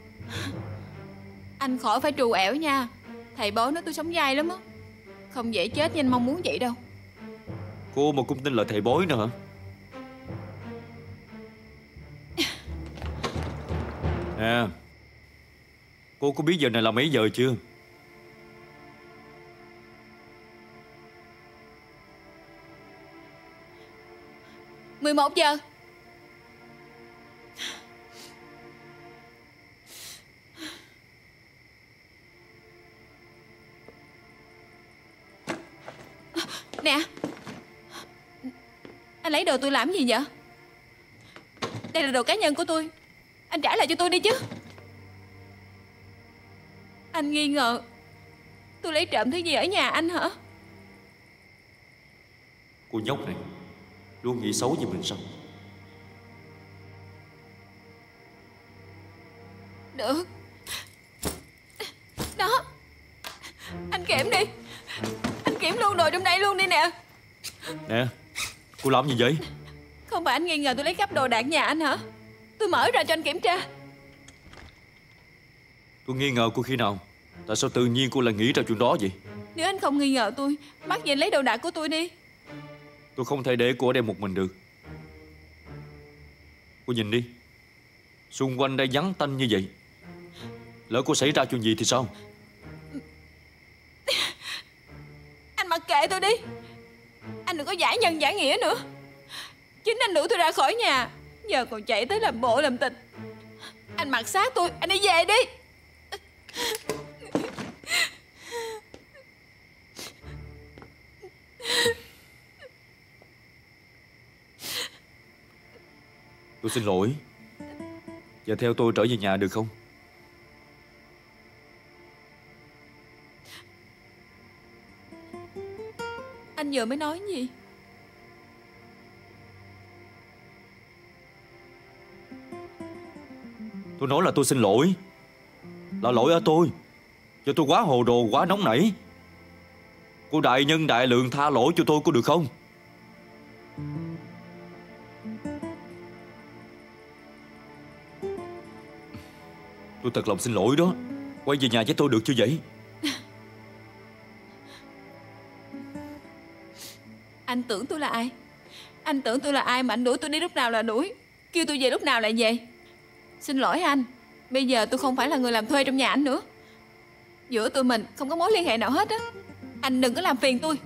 Anh khỏi phải trù ẻo nha. Thầy bói nói tôi sống dai lắm á, không dễ chết như anh mong muốn vậy đâu. Cô mà cũng tin là thầy bói nữa hả? À, cô có biết giờ này là mấy giờ chưa? mười một giờ. Nè, anh lấy đồ tôi làm gì vậy? Đây là đồ cá nhân của tôi, anh trả lại cho tôi đi chứ. Anh nghi ngờ tôi lấy trộm thứ gì ở nhà anh hả? Cô nhóc này luôn nghĩ xấu về mình sao? Được. Đó, anh kiểm đi. Anh kiểm luôn đồ trong đây luôn đi nè. Nè, cô làm gì vậy? Không phải anh nghi ngờ tôi lấy cắp đồ đạc nhà anh hả? Tôi mở ra cho anh kiểm tra. Tôi nghi ngờ cô khi nào? Tại sao tự nhiên cô lại nghĩ ra chuyện đó vậy? Nếu anh không nghi ngờ tôi, bắt về lấy đồ đạc của tôi đi. Tôi không thể để cô ở đây một mình được. Cô nhìn đi, xung quanh đây vắng tanh như vậy. Lỡ cô xảy ra chuyện gì thì sao? Anh mặc kệ tôi đi. Anh đừng có giả nhân giả nghĩa nữa. Chính anh đuổi tôi ra khỏi nhà, giờ còn chạy tới làm bộ làm tịch. Anh mặc xác tôi, anh đi về đi. Tôi xin lỗi. Giờ theo tôi trở về nhà được không? Anh vừa mới nói gì? Tôi nói là tôi xin lỗi. Là lỗi ở tôi. Do tôi quá hồ đồ, quá nóng nảy. Cô đại nhân đại lượng tha lỗi cho tôi có được không? Tôi thật lòng xin lỗi đó. Quay về nhà với tôi được chưa vậy? Anh tưởng tôi là ai? Anh tưởng tôi là ai mà anh đuổi tôi đi lúc nào là đuổi, kêu tôi về lúc nào là về? Xin lỗi anh, bây giờ tôi không phải là người làm thuê trong nhà anh nữa. Giữa tụi mình không có mối liên hệ nào hết á. Anh đừng có làm phiền tôi.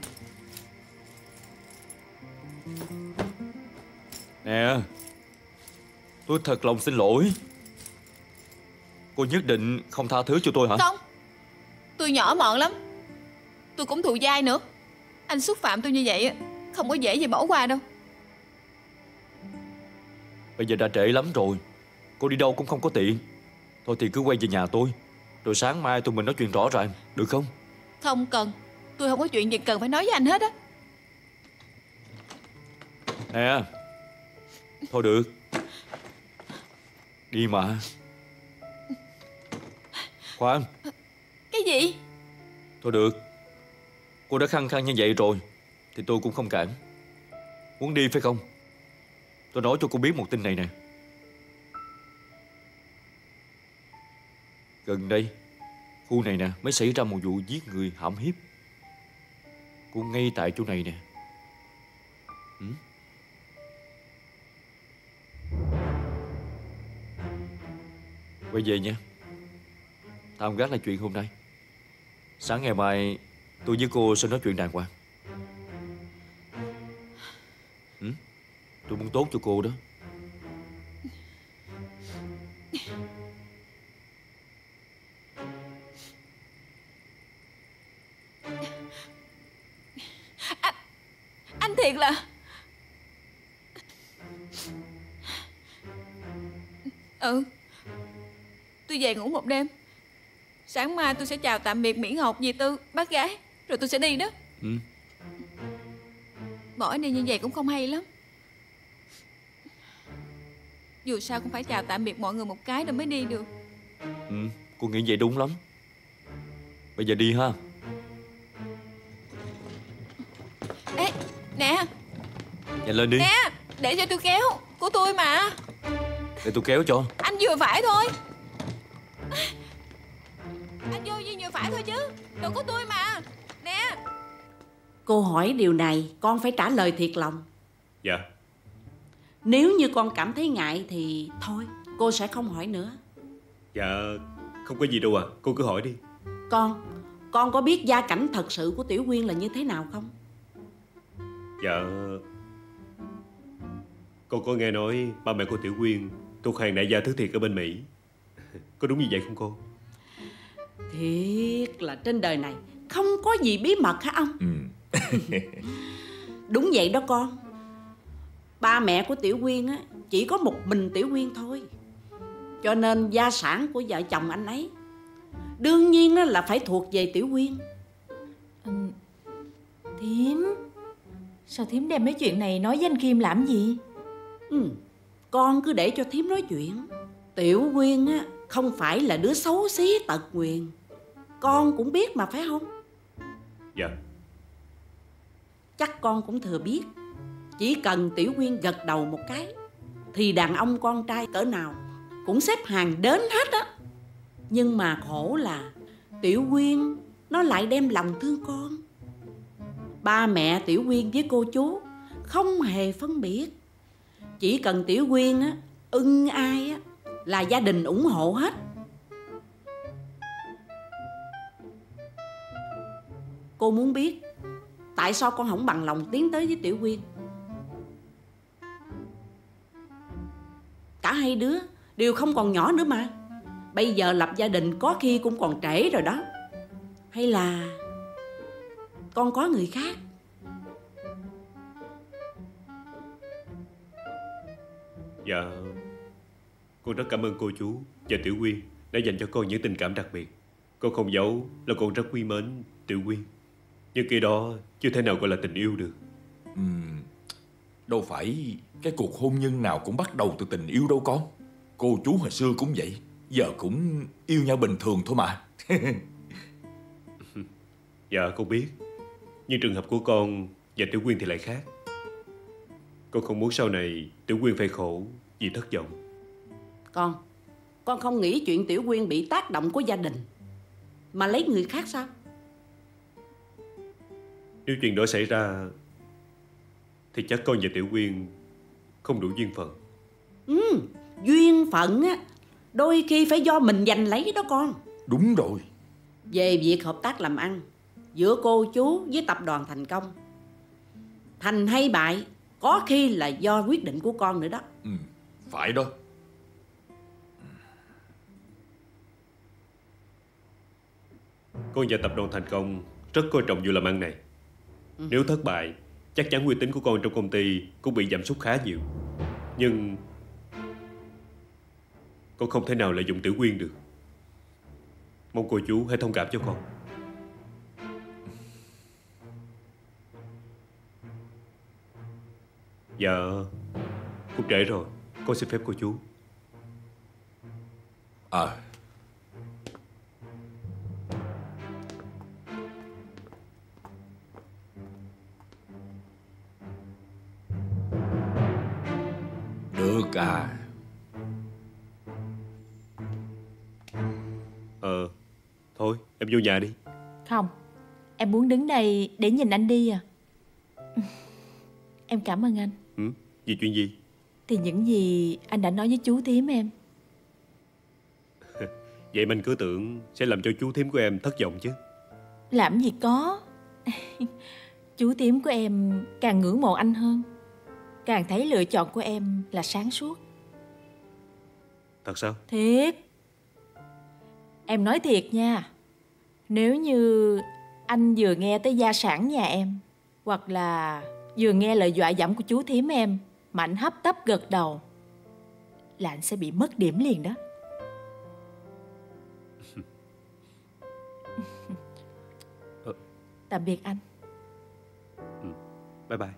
Nè, tôi thật lòng xin lỗi. Cô nhất định không tha thứ cho tôi hả? Không, tôi nhỏ mọn lắm. Tôi cũng thù dai nữa. Anh xúc phạm tôi như vậy không có dễ gì bỏ qua đâu. Bây giờ đã trễ lắm rồi. Cô đi đâu cũng không có tiện. Thôi thì cứ quay về nhà tôi, rồi sáng mai tụi mình nói chuyện rõ ràng, được không? Không cần. Tôi không có chuyện gì cần phải nói với anh hết á. Nè, thôi được. Đi mà. Khoan. Cái gì? Thôi được. Cô đã khăng khăng như vậy rồi thì tôi cũng không cản. Muốn đi phải không? Tôi nói cho cô biết một tin này nè. Gần đây khu này nè mới xảy ra một vụ giết người hãm hiếp. Cô ngay tại chỗ này nè. Ừ? Quay về nha. Tạm gác lại chuyện hôm nay. Sáng ngày mai tôi với cô sẽ nói chuyện đàng hoàng. Ừ? Tôi muốn tốt cho cô đó. Anh, anh thiệt là... Ừ, tôi về ngủ một đêm. Sáng mai tôi sẽ chào tạm biệt Mỹ Ngọc, dì Tư, bác gái, rồi tôi sẽ đi đó. Ừ. Bỏ đi như vậy cũng không hay lắm. Dù sao cũng phải chào tạm biệt mọi người một cái rồi mới đi được. Ừ, cô nghĩ vậy đúng lắm. Bây giờ đi ha. Ê, nè. Nhanh lên đi. Nè, để cho tôi kéo. Của tôi mà. Để tôi kéo cho. Anh vừa phải thôi. Anh vô như vừa phải thôi chứ. Đồ của tôi mà. Nè. Cô hỏi điều này con phải trả lời thiệt lòng. Dạ. Nếu như con cảm thấy ngại thì thôi, cô sẽ không hỏi nữa. Dạ, không có gì đâu à, cô cứ hỏi đi. Con, con có biết gia cảnh thật sự của Tiểu Quyên là như thế nào không? Dạ, con có nghe nói ba mẹ của Tiểu Quyên thuộc hàng đại gia thứ thiệt ở bên Mỹ. Có đúng như vậy không cô? Thiệt là trên đời này không có gì bí mật hả ông? Ừ. Đúng vậy đó con. Ba mẹ của Tiểu Quyên á chỉ có một mình Tiểu Quyên thôi. Cho nên gia sản của vợ chồng anh ấy đương nhiên là phải thuộc về Tiểu Quyên. Ừ. Thím, sao thím đem mấy chuyện này nói với anh Kim làm gì? Ừ, con cứ để cho thím nói chuyện. Tiểu Quyên á không phải là đứa xấu xí tật nguyền, con cũng biết mà phải không? Dạ. Chắc con cũng thừa biết, chỉ cần Tiểu Quyên gật đầu một cái thì đàn ông con trai cỡ nào cũng xếp hàng đến hết á. Nhưng mà khổ là Tiểu Quyên nó lại đem lòng thương con. Ba mẹ Tiểu Quyên với cô chú không hề phân biệt. Chỉ cần Tiểu Quyên á ưng ai á là gia đình ủng hộ hết. Cô muốn biết tại sao con không bằng lòng tiến tới với Tiểu Quyên? Cả hai đứa đều không còn nhỏ nữa mà. Bây giờ lập gia đình có khi cũng còn trễ rồi đó. Hay là con có người khác? Dạ, con rất cảm ơn cô chú và Tiểu Quyên đã dành cho con những tình cảm đặc biệt. Con không giấu là con rất quý mến Tiểu Quyên, nhưng khi đó chưa thể nào gọi là tình yêu được. Ừ, đâu phải cái cuộc hôn nhân nào cũng bắt đầu từ tình yêu đâu con. Cô chú hồi xưa cũng vậy, giờ cũng yêu nhau bình thường thôi mà. Dạ con biết, nhưng trường hợp của con và Tiểu Quyên thì lại khác. Con không muốn sau này Tiểu Quyên phải khổ vì thất vọng. Con, con không nghĩ chuyện Tiểu Quyên bị tác động của gia đình mà lấy người khác sao? Nếu chuyện đó xảy ra thì chắc con và Tiểu Quyên không đủ duyên phận. Ừ, duyên phận á đôi khi phải do mình giành lấy đó con. Đúng rồi. Về việc hợp tác làm ăn giữa cô chú với tập đoàn Thành Công, thành hay bại có khi là do quyết định của con nữa đó. Ừ, phải đó. Con và tập đoàn Thành Công rất coi trọng vụ làm ăn này. Ừ. Nếu thất bại, chắc chắn uy tín của con trong công ty cũng bị giảm sút khá nhiều. Nhưng con không thể nào lợi dụng Tiểu Quyên được. Mong cô chú hãy thông cảm cho con. Dạ, cũng trễ rồi, con xin phép cô chú. À, được à. Ờ, thôi em vô nhà đi. Không, em muốn đứng đây để nhìn anh đi à. Em cảm ơn anh. Ừ, vì chuyện gì? Thì những gì anh đã nói với chú thím em. Vậy mình cứ tưởng sẽ làm cho chú thím của em thất vọng chứ. Làm gì có. Chú thím của em càng ngưỡng mộ anh hơn, càng thấy lựa chọn của em là sáng suốt. Thật sao? Thiệt. Em nói thiệt nha. Nếu như anh vừa nghe tới gia sản nhà em, hoặc là vừa nghe lời dọa dẫm của chú thím em mà anh hấp tấp gật đầu, là anh sẽ bị mất điểm liền đó. Tạm biệt anh. Ừ, bye bye.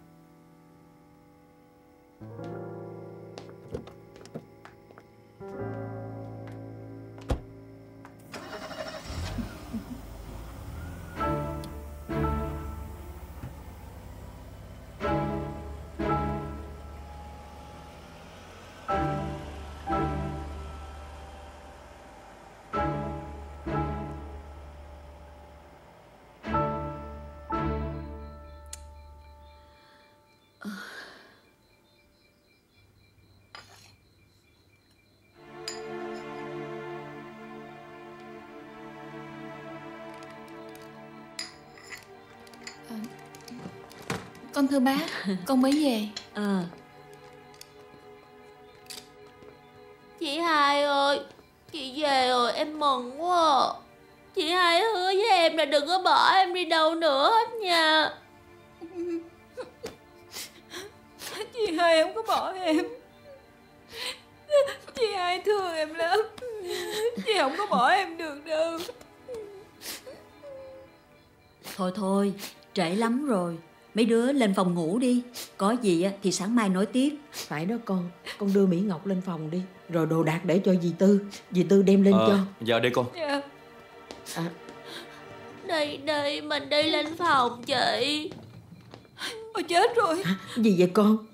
Con thưa bác, con mới về. Ờ. Chị Hai ơi, chị về rồi em mừng quá. Chị Hai hứa với em là đừng có bỏ em đi đâu nữa hết nha. Chị Hai không có bỏ em. Chị Hai thương em lắm. Chị không có bỏ em được đâu. Thôi thôi, trễ lắm rồi. Mấy đứa lên phòng ngủ đi. Có gì thì sáng mai nói tiếp. Phải đó con. Con đưa Mỹ Ngọc lên phòng đi. Rồi đồ đạc để cho dì Tư. Dì Tư đem lên à, cho. Dạ đây con. Dạ. À. Đi đi, mình đi lên phòng chị. Ôi chết rồi. À, gì vậy con?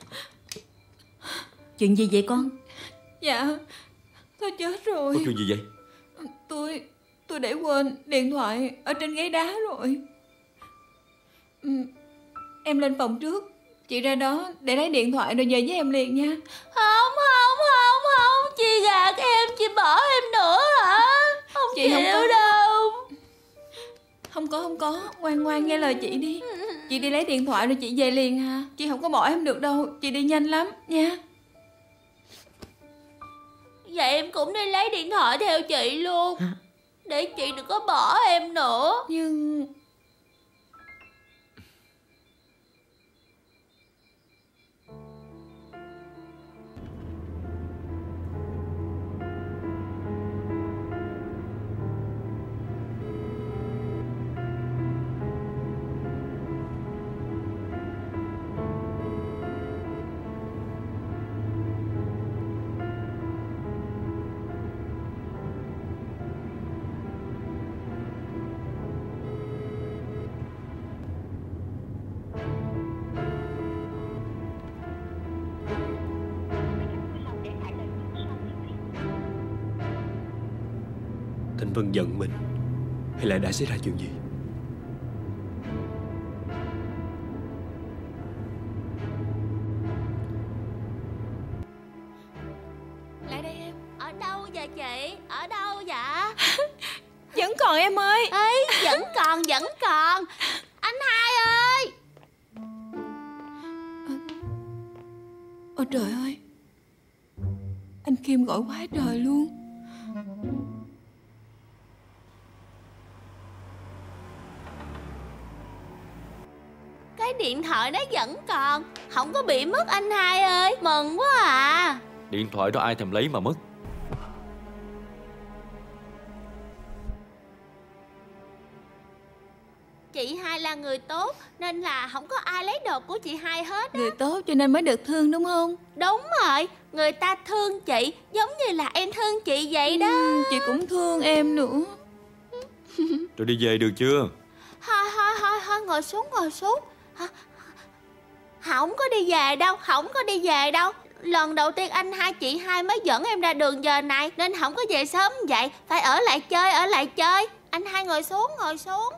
Chuyện gì vậy con? Dạ, tôi chết rồi. Có chuyện gì vậy? Tôi, tôi để quên điện thoại ở trên ghế đá rồi. Ừ, em lên phòng trước. Chị ra đó để lấy điện thoại rồi về với em liền nha. Không, không, không, không. Chị gạt em, chị bỏ em nữa hả? Không Chị chịu không có đâu. Không có, không có. Ngoan ngoan nghe lời chị đi. Chị đi lấy điện thoại rồi chị về liền ha. Chị không có bỏ em được đâu. Chị đi nhanh lắm nha. Vậy em cũng đi lấy điện thoại theo chị luôn. Để chị đừng có bỏ em nữa. Nhưng... Thanh Vân giận mình hay là đã xảy ra chuyện gì? Lại đây em. Ở đâu vậy chị? Ở đâu vậy? Vẫn còn em ơi. Ấy, vẫn còn, vẫn còn. Anh Hai ơi. Ôi trời ơi, anh Kim gọi quá trời luôn. Cái điện thoại đó vẫn còn, không có bị mất anh Hai ơi. Mừng quá à. Điện thoại đó ai thèm lấy mà mất. Chị Hai là người tốt nên là không có ai lấy đồ của chị Hai hết á. Người tốt cho nên mới được thương đúng không? Đúng rồi, người ta thương chị giống như là em thương chị vậy đó. Ừ, chị cũng thương em nữa. Rồi đi về được chưa? Thôi thôi thôi thôi, ngồi xuống ngồi xuống. Không có đi về đâu, không có đi về đâu. Lần đầu tiên anh Hai chị Hai mới dẫn em ra đường giờ này nên không có về sớm vậy. Phải ở lại chơi, ở lại chơi. Anh Hai ngồi xuống, ngồi xuống.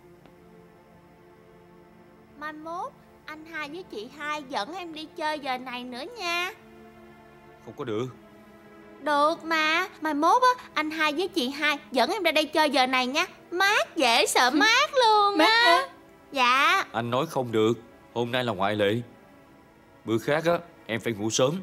Mai mốt anh Hai với chị Hai dẫn em đi chơi giờ này nữa nha. Không có được. Được mà, mai mốt á anh Hai với chị Hai dẫn em ra đây chơi giờ này nha. Mát dễ sợ mát luôn Mát á. hả? Dạ. Anh nói không được. Hôm nay là ngoại lệ. Bữa khác á em phải ngủ sớm.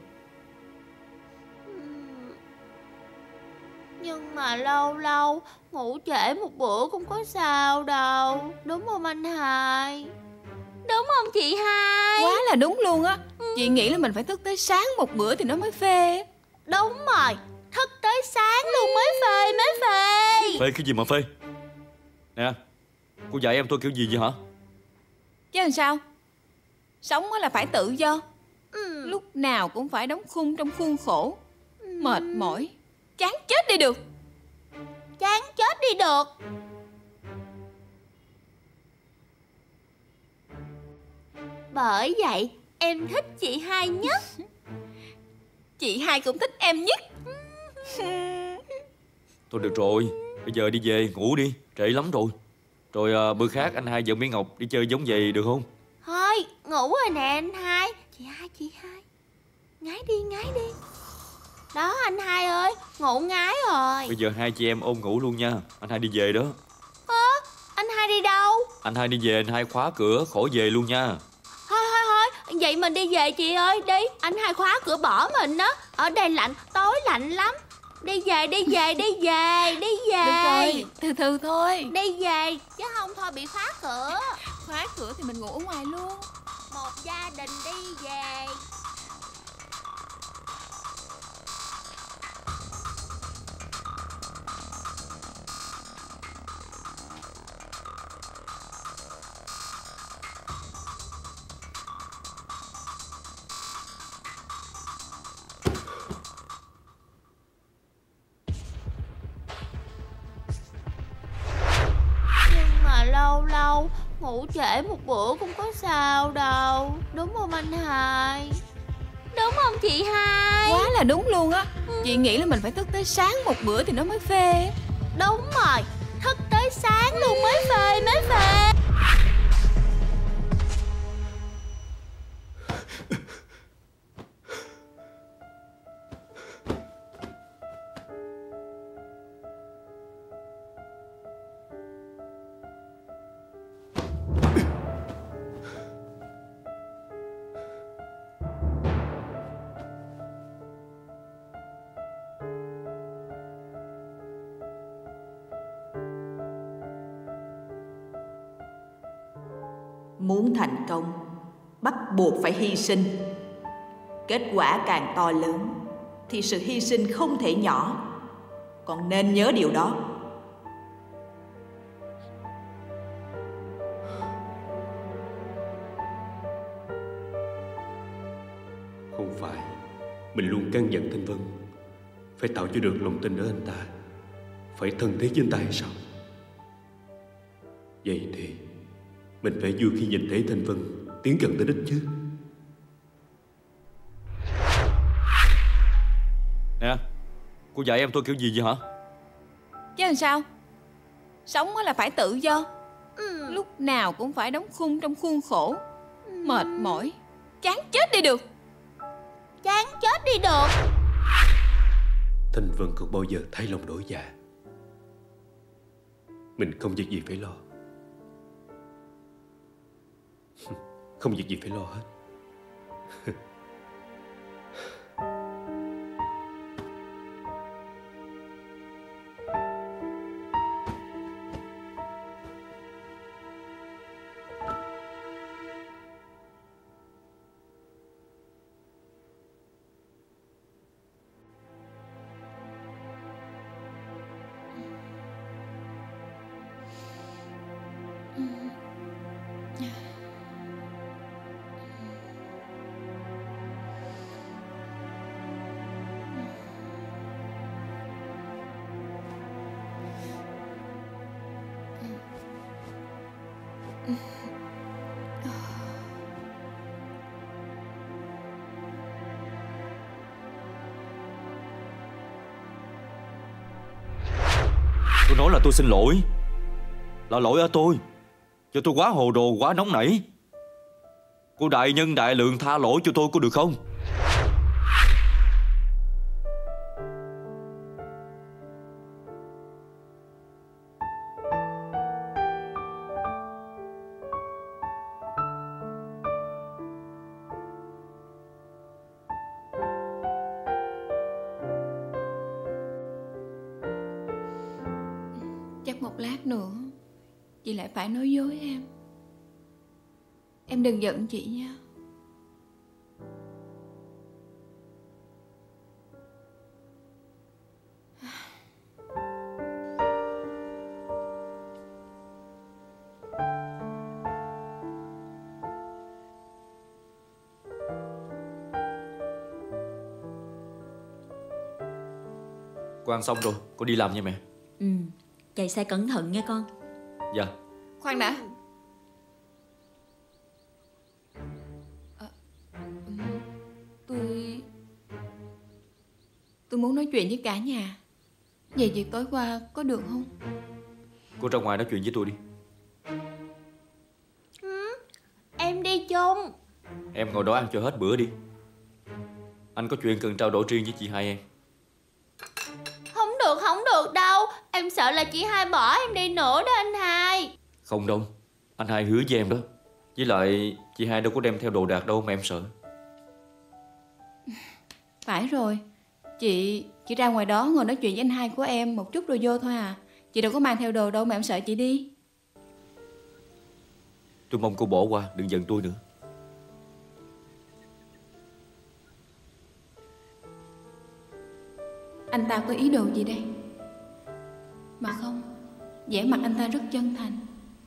Nhưng mà lâu lâu ngủ trễ một bữa cũng có sao đâu. Đúng không anh Hai? Đúng không chị Hai? Quá là đúng luôn á. Chị nghĩ là mình phải thức tới sáng một bữa thì nó mới phê. Đúng rồi, thức tới sáng luôn mới phê, mới phê. Phê cái gì mà phê? Nè, cô dạy em tôi kiểu gì vậy hả? Chứ làm sao? Sống là phải tự do. Ừ. Lúc nào cũng phải đóng khung trong khuôn khổ. Mệt mỏi, chán chết đi được. Chán chết đi được. Bởi vậy em thích chị Hai nhất. Chị Hai cũng thích em nhất. Thôi được rồi, bây giờ đi về ngủ đi, trễ lắm rồi. Rồi à, bữa khác anh Hai dẫn Mỹ Ngọc đi chơi giống vậy được không? Thôi, ngủ rồi nè anh Hai. Chị Hai, chị Hai, ngái đi, ngái đi. Đó anh Hai ơi, ngủ ngái rồi. Bây giờ hai chị em ôm ngủ luôn nha. Anh Hai đi về đó. Ơ, anh Hai đi đâu? Anh Hai đi về, anh Hai khóa cửa, khỏi về luôn nha. mình đi về chị ơi, đi. Anh hai khóa cửa bỏ mình á. Ở đây lạnh, tối lạnh lắm. Đi về, đi về, đi về, đi về. Được rồi, từ từ thôi. Đi về, chứ không thôi bị khóa cửa. Khóa cửa thì mình ngủ ở ngoài luôn. Một gia đình đi về. Lâu lâu ngủ trễ một bữa cũng có sao đâu. Đúng không anh hai? Đúng không chị hai? Quá là đúng luôn á. Chị nghĩ là mình phải thức tới sáng một bữa thì nó mới phê. Đúng rồi, thức tới sáng luôn mới phê, mới phê. Muốn thành công, bắt buộc phải hy sinh. Kết quả càng to lớn thì sự hy sinh không thể nhỏ. Con nên nhớ điều đó. Không phải mình luôn căn dặn Thanh Vân phải tạo cho được lòng tin ở anh ta, phải thân thiết với anh ta hay sao? Vậy thì mình phải vui khi nhìn thấy Thanh Vân tiến gần tới đích chứ. Nè, cô dạy em tôi kiểu gì vậy hả? Chứ làm sao? Sống là phải tự do. ừ. Lúc nào cũng phải đóng khung trong khuôn khổ. Mệt mỏi, chán chết đi được. Chán chết đi được. Thanh Vân không bao giờ thay lòng đổi dạ. Mình không việc gì phải lo. Không việc gì phải lo hết. Tôi nói là tôi xin lỗi. Là lỗi ở tôi. Do tôi quá hồ đồ, quá nóng nảy. Cô đại nhân đại lượng tha lỗi cho tôi có được không? Chắc một lát nữa chị lại phải nói dối em. Em đừng giận chị nha. Cô ăn xong rồi, cô đi làm nha mẹ. Ừ, chạy xe cẩn thận nghe con. Dạ. Khoan đã. À, tôi Tôi muốn nói chuyện với cả nhà. Về việc tối qua có được không? Cô ra ngoài nói chuyện với tôi đi. ừ, Em đi chung. Em ngồi đó ăn cho hết bữa đi. Anh có chuyện cần trao đổi riêng với chị hai em. Không được, không được đâu. Em sợ là chị hai bỏ em đi nữa đó anh hai. Không đâu, anh hai hứa với em đó. Với lại chị hai đâu có đem theo đồ đạc đâu mà em sợ. Phải rồi, chị chỉ ra ngoài đó ngồi nói chuyện với anh hai của em một chút rồi vô thôi à. Chị đâu có mang theo đồ đâu mà em sợ chị đi. Tôi mong cô bỏ qua, đừng giận tôi nữa. Anh ta có ý đồ gì đây? Mà không, vẻ mặt anh ta rất chân thành.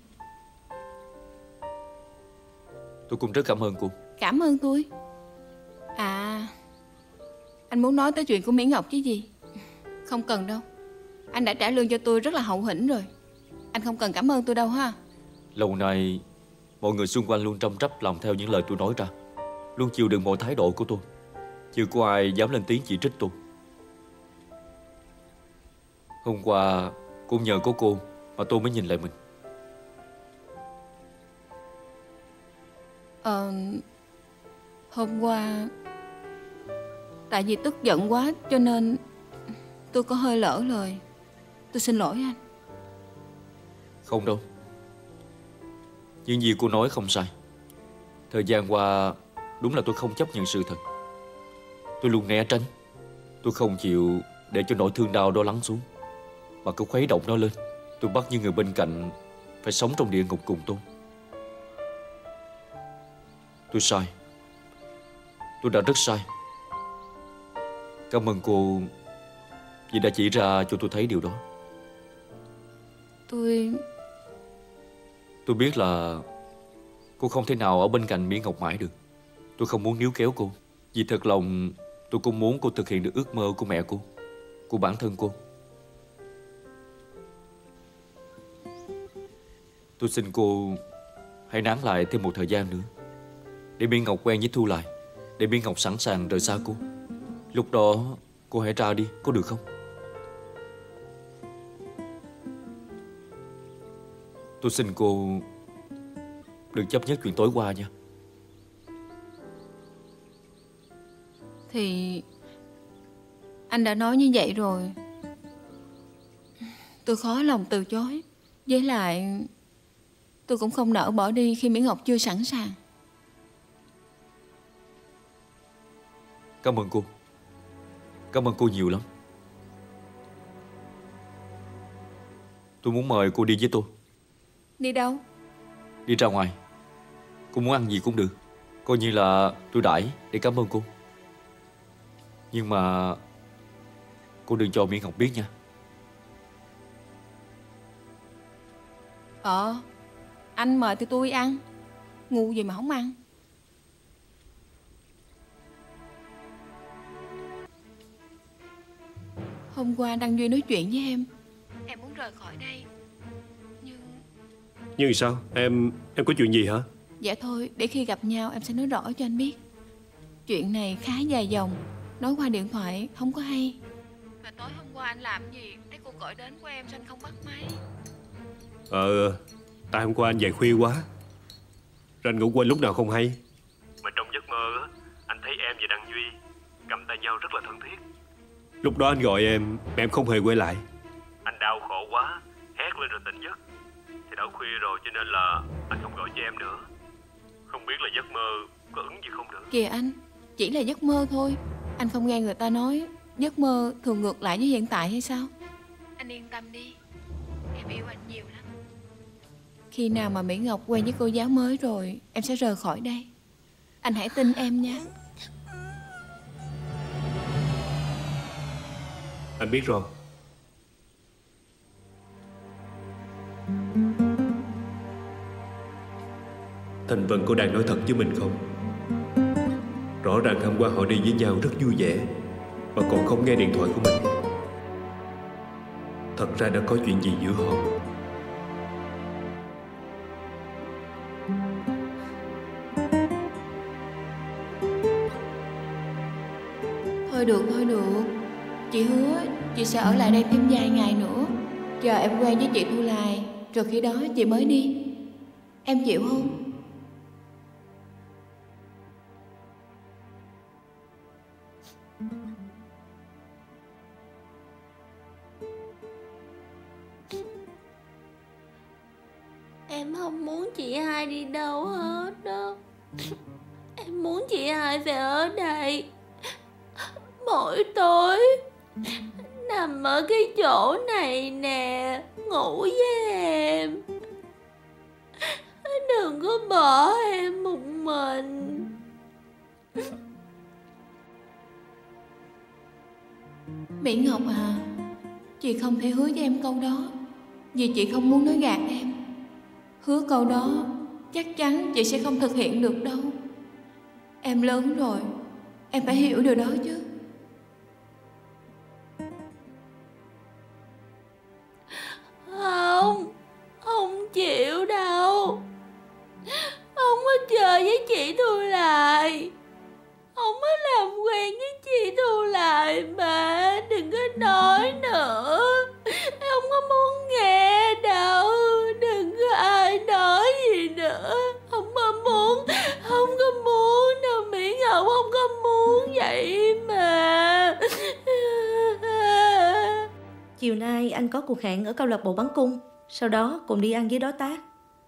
Tôi cũng rất cảm ơn cô. Cảm ơn tôi? À, anh muốn nói tới chuyện của Mỹ Ngọc chứ gì? Không cần đâu, anh đã trả lương cho tôi rất là hậu hĩnh rồi. Anh không cần cảm ơn tôi đâu ha. Lâu nay mọi người xung quanh luôn trông trắp làm theo những lời tôi nói ra, luôn chịu đựng mọi thái độ của tôi. Chưa có ai dám lên tiếng chỉ trích tôi. Hôm qua cũng nhờ có cô mà tôi mới nhìn lại mình. Ờ, hôm qua tại vì tức giận quá cho nên tôi có hơi lỡ lời. Tôi xin lỗi anh. Không đâu. Những gì cô nói không sai. Thời gian qua đúng là tôi không chấp nhận sự thật. Tôi luôn né tránh. Tôi không chịu để cho nỗi thương đau đó lắng xuống, mà cứ khuấy động nó lên. Tôi bắt những người bên cạnh phải sống trong địa ngục cùng tôi. Tôi sai. Tôi đã rất sai. Cảm ơn cô vì đã chỉ ra cho tôi thấy điều đó. Tôi... Tôi biết là cô không thể nào ở bên cạnh Mỹ Ngọc mãi được. Tôi không muốn níu kéo cô. Vì thật lòng tôi cũng muốn cô thực hiện được ước mơ của mẹ cô, của bản thân cô. Tôi xin cô hãy nán lại thêm một thời gian nữa, để Mỹ Ngọc quen với Thu lại, để Mỹ Ngọc sẵn sàng rời xa cô. Lúc đó cô hãy ra đi, có được không? Tôi xin cô đừng chấp nhất chuyện tối qua nha. Thì anh đã nói như vậy rồi, tôi khó lòng từ chối. Với lại tôi cũng không nỡ bỏ đi khi Mỹ Ngọc chưa sẵn sàng. Cảm ơn cô. Cảm ơn cô nhiều lắm. Tôi muốn mời cô đi với tôi. Đi đâu? Đi ra ngoài. Cô muốn ăn gì cũng được, coi như là tôi đãi để cảm ơn cô. Nhưng mà cô đừng cho Mỹ Ngọc biết nha. Ờ, anh mời thì tôi ăn. Ngu gì mà không ăn. Hôm qua Đăng Duy nói chuyện với em. Em muốn rời khỏi đây. Nhưng... Nhưng sao? Em em có chuyện gì hả? Dạ thôi, để khi gặp nhau em sẽ nói rõ cho anh biết. Chuyện này khá dài dòng, nói qua điện thoại không có hay. Mà tối hôm qua anh làm gì thấy cô gọi đến của em sao anh không bắt máy? Ờ, tại hôm qua anh dậy khuya quá, rồi anh ngủ quên lúc nào không hay. Mà trong giấc mơ á, anh thấy em và Đăng Duy cầm tay nhau rất là thân thiết. Lúc đó anh gọi em, mà em không hề quay lại. Anh đau khổ quá, hét lên rồi tỉnh giấc. Thì đã khuya rồi cho nên là anh không gọi cho em nữa. Không biết là giấc mơ có ứng gì không nữa. Kìa anh, chỉ là giấc mơ thôi. Anh không nghe người ta nói giấc mơ thường ngược lại với hiện tại hay sao? Anh yên tâm đi, em yêu anh nhiều lắm. Khi nào mà Mỹ Ngọc quen với cô giáo mới rồi, em sẽ rời khỏi đây. Anh hãy tin em nha. Anh biết rồi. Thành Vân cô đang nói thật với mình không? Rõ ràng hôm qua họ đi với nhau rất vui vẻ, mà còn không nghe điện thoại của mình. Thật ra đã có chuyện gì giữa họ. Thôi được, thôi được. Chị hứa chị sẽ ở lại đây thêm vài ngày nữa, chờ em quen với chị Thu Lai, rồi khi đó chị mới đi. Em chịu không? Em không muốn chị hai đi đâu hết đó. Em muốn chị hai phải ở đây mỗi tối, nằm ở cái chỗ này nè, ngủ với em. Đừng có bỏ em một mình. Mỹ Ngọc à, chị không thể hứa với em câu đó, vì chị không muốn nói gạt em. Hứa câu đó chắc chắn chị sẽ không thực hiện được đâu. Em lớn rồi, em phải hiểu điều đó chứ. Không, không chịu đâu. Không có chơi với chị Thu Lại, không có làm quen với chị Thu Lại mà. Đừng có nói nữa, em không có muốn nghe đâu. Đừng có ai nói gì nữa. Không có muốn, không có muốn đâu Mỹ Ngọc, không có muốn vậy mà. Chiều nay anh có cuộc hẹn ở câu lạc bộ bắn cung, sau đó cùng đi ăn với đối tác.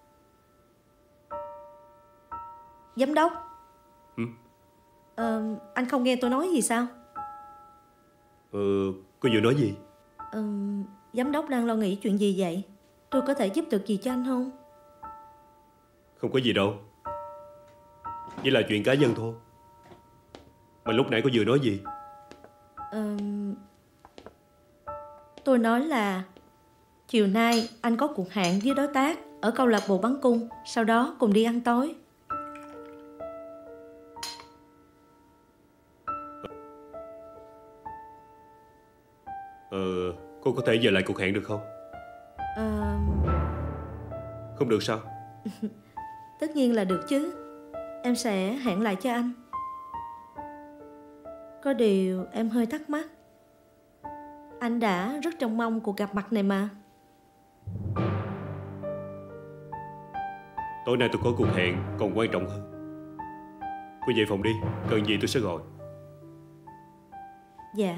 Giám đốc. Ừ? Ờ, anh không nghe tôi nói gì sao? Ừ, cô vừa nói gì? Ờ, giám đốc đang lo nghĩ chuyện gì vậy? Tôi có thể giúp được gì cho anh không? Không có gì đâu. Chỉ là chuyện cá nhân thôi. Mà lúc nãy cô vừa nói gì? Ờ, tôi nói là chiều nay anh có cuộc hẹn với đối tác ở câu lạc bộ bắn cung, sau đó cùng đi ăn tối. Ờ, cô có thể về lại cuộc hẹn được không? Ờ, Không được sao? tất nhiên là được chứ. Em sẽ hẹn lại cho anh. Có điều em hơi thắc mắc. Anh đã rất trông mong cuộc gặp mặt này mà. Tối nay tôi có cuộc hẹn còn quan trọng hơn. Cô về phòng đi, cần gì tôi sẽ gọi. Dạ.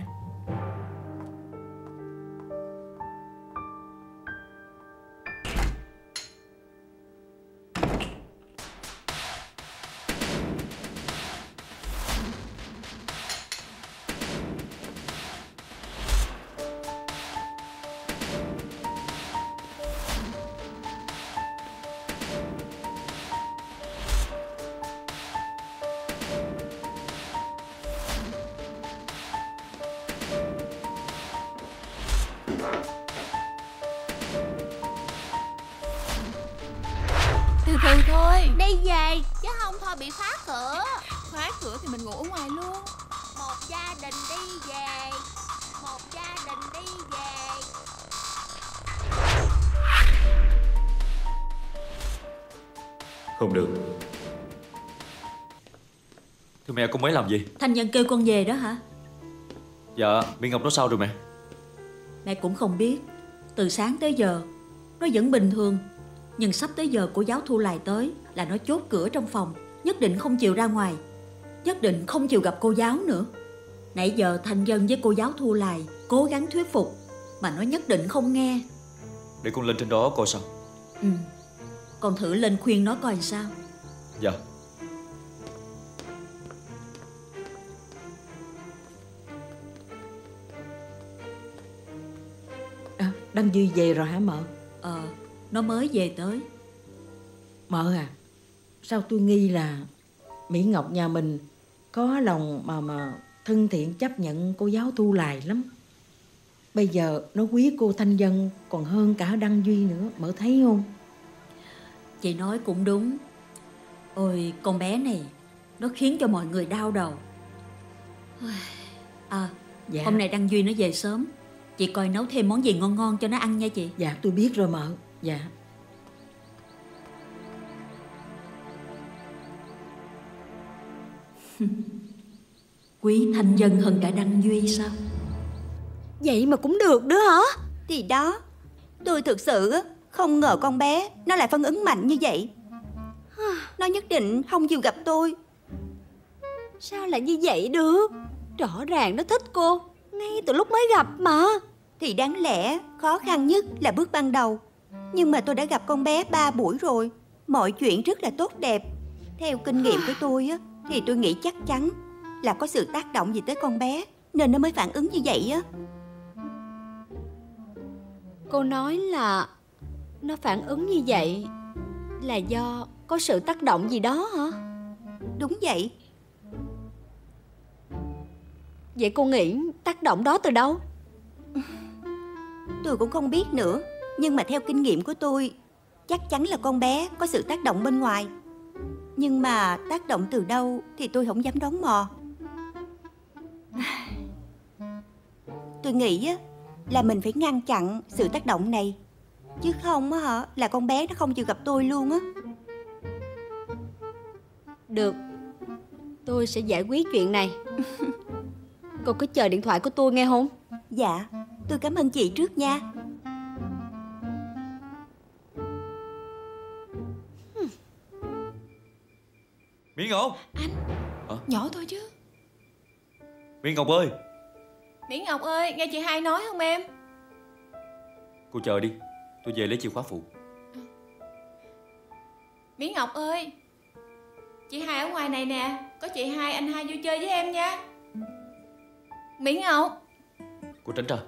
Từ từ thôi. Đi về chứ không thôi bị phá cửa. Khóa cửa thì mình ngủ ở ngoài luôn. Một gia đình đi về, một gia đình đi về. Không được. Thưa mẹ, con mới làm gì? Thanh Nhân kêu con về đó hả? Dạ, Mỹ Ngọc nó sao rồi mẹ? Mẹ cũng không biết. Từ sáng tới giờ nó vẫn bình thường, nhưng sắp tới giờ cô giáo Thu Lại tới là nó chốt cửa trong phòng, nhất định không chịu ra ngoài, nhất định không chịu gặp cô giáo nữa. Nãy giờ Thanh Nhân với cô giáo Thu Lại cố gắng thuyết phục mà nó nhất định không nghe. Để con lên trên đó coi sao. Ừ, con thử lên khuyên nó coi sao. Dạ. À, Đăng Duy về rồi hả mợ? Ờ, nó mới về tới. Mợ à, sao tôi nghi là Mỹ Ngọc nhà mình có lòng mà mà thân thiện chấp nhận cô giáo Thu Lại lắm. Bây giờ nó quý cô Thanh Dân còn hơn cả Đăng Duy nữa, mợ thấy không? Chị nói cũng đúng. Ôi, con bé này nó khiến cho mọi người đau đầu. À, Dạ. hôm nay Đăng Duy nó về sớm, chị coi nấu thêm món gì ngon ngon cho nó ăn nha chị. Dạ tôi biết rồi mợ. Dạ. Quý Thanh Dân hơn cả Đăng Duy sao? Vậy mà cũng được nữa hả? Thì đó, tôi thực sự không ngờ con bé nó lại phản ứng mạnh như vậy. Nó nhất định không chịu gặp tôi. Sao lại như vậy được? Rõ ràng nó thích cô ngay từ lúc mới gặp mà. Thì đáng lẽ khó khăn nhất là bước ban đầu. Nhưng mà tôi đã gặp con bé ba buổi rồi. Mọi chuyện rất là tốt đẹp. Theo kinh nghiệm của tôi á, thì tôi nghĩ chắc chắn là có sự tác động gì tới con bé, nên nó mới phản ứng như vậy á. Cô nói là nó phản ứng như vậy là do có sự tác động gì đó hả? Đúng vậy. Vậy cô nghĩ tác động đó từ đâu? Tôi cũng không biết nữa. Nhưng mà theo kinh nghiệm của tôi, chắc chắn là con bé có sự tác động bên ngoài. Nhưng mà tác động từ đâu thì tôi không dám đoán mò. Tôi nghĩ á, là mình phải ngăn chặn sự tác động này. Chứ không á hả, là con bé nó không chịu gặp tôi luôn á. Được, tôi sẽ giải quyết chuyện này. Cô cứ chờ điện thoại của tôi nghe không? Dạ, tôi cảm ơn chị trước nha. Mỹ Ngọc. Anh Hả? Nhỏ thôi chứ. Mỹ Ngọc ơi. Mỹ Ngọc ơi, nghe chị hai nói không em? Cô chờ đi, tôi về lấy chìa khóa phụ. Mỹ Ngọc ơi, chị hai ở ngoài này nè. Có chị hai, anh hai vô chơi với em nha. Mỹ Ngọc. Cô tránh ra.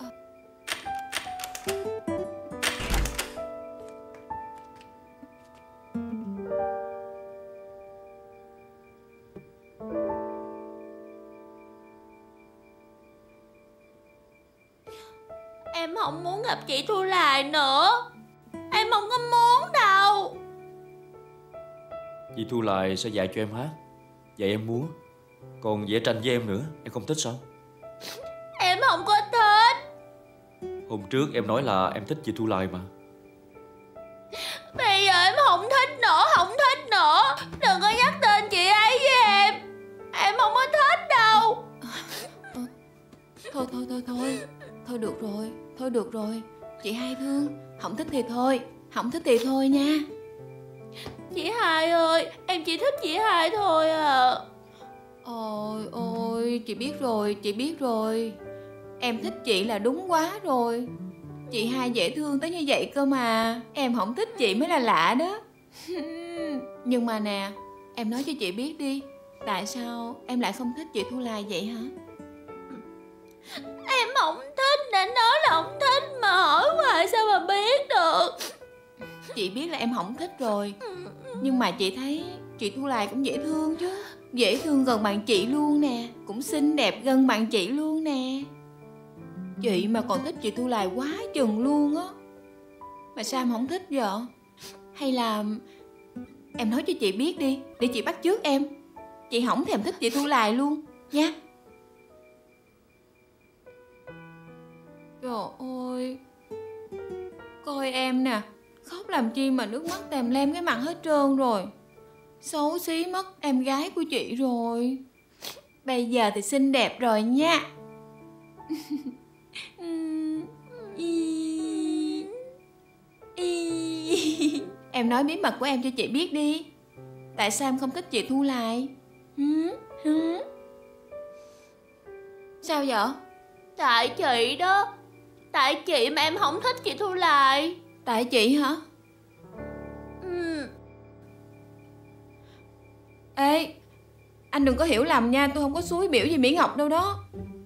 Em không muốn gặp chị Thu Lại nữa. Em không có muốn đâu. Chị Thu Lại sẽ dạy cho em hát, dạy em múa, còn vẽ tranh với em nữa. Em không thích sao? Em không có thích. Hôm trước em nói là em thích chị Thu Lại mà. Bây giờ em không thích nữa, không thích nữa. Đừng có nhắc tên chị ấy với em. Em không có thích đâu. Thôi thôi thôi thôi Thôi được rồi, thôi được rồi. Chị hai thương, không thích thì thôi, không thích thì thôi nha. Chị hai ơi, em chỉ thích chị hai thôi à. Ôi ôi, chị biết rồi, chị biết rồi. Em thích chị là đúng quá rồi. Chị hai dễ thương tới như vậy cơ mà. Em không thích chị mới là lạ đó. Nhưng mà nè, em nói cho chị biết đi, tại sao em lại không thích chị Thu Lai vậy hả? Em không thích nên nói là không thích, mà hỏi hoài sao mà biết được. Chị biết là em không thích rồi, nhưng mà chị thấy chị Thu Lai cũng dễ thương chứ. Dễ thương gần bằng chị luôn nè, cũng xinh đẹp gần bằng chị luôn nè. Chị mà còn thích chị Thu Lai quá chừng luôn á. Mà sao em không thích vậy? Hay là em nói cho chị biết đi, để chị bắt chước em. Chị không thèm thích chị Thu Lai luôn nha. Trời ơi, coi em nè, khóc làm chi mà nước mắt tèm lem cái mặt hết trơn rồi. Xấu xí mất em gái của chị rồi. Bây giờ thì xinh đẹp rồi nha. Em nói bí mật của em cho chị biết đi. Tại sao em không thích chị Thu Lai? Hứ? Hứ? Sao vậy? Tại chị đó. Tại chị mà em không thích chị Thu Lai. Tại chị hả? Ừ. Ê, anh đừng có hiểu lầm nha, tôi không có xúi biểu gì Mỹ Ngọc đâu đó.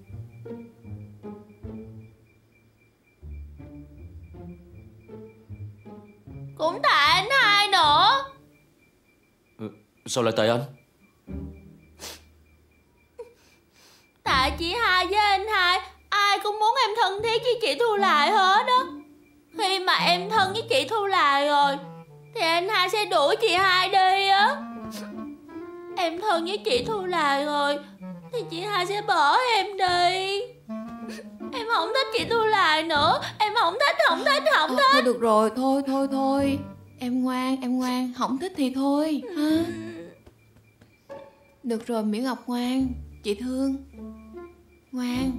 Cũng tại anh hai nữa. Ừ, sao lại tại anh? Tại chị hai với anh hai, ai cũng muốn em thân thiết với chị Thu Lại hết đó. Khi mà em thân với chị Thu Lại rồi thì anh hai sẽ đuổi chị hai đi á. Em thân với chị Thu Lại rồi thì chị hai sẽ bỏ em đi. Em không thích chị Thu Lại nữa. Em không thích, không thích, không thích. À, thôi được rồi, thôi thôi thôi. Em ngoan, em ngoan, không thích thì thôi ha. Được rồi Mỹ Ngọc ngoan, chị thương. Ngoan.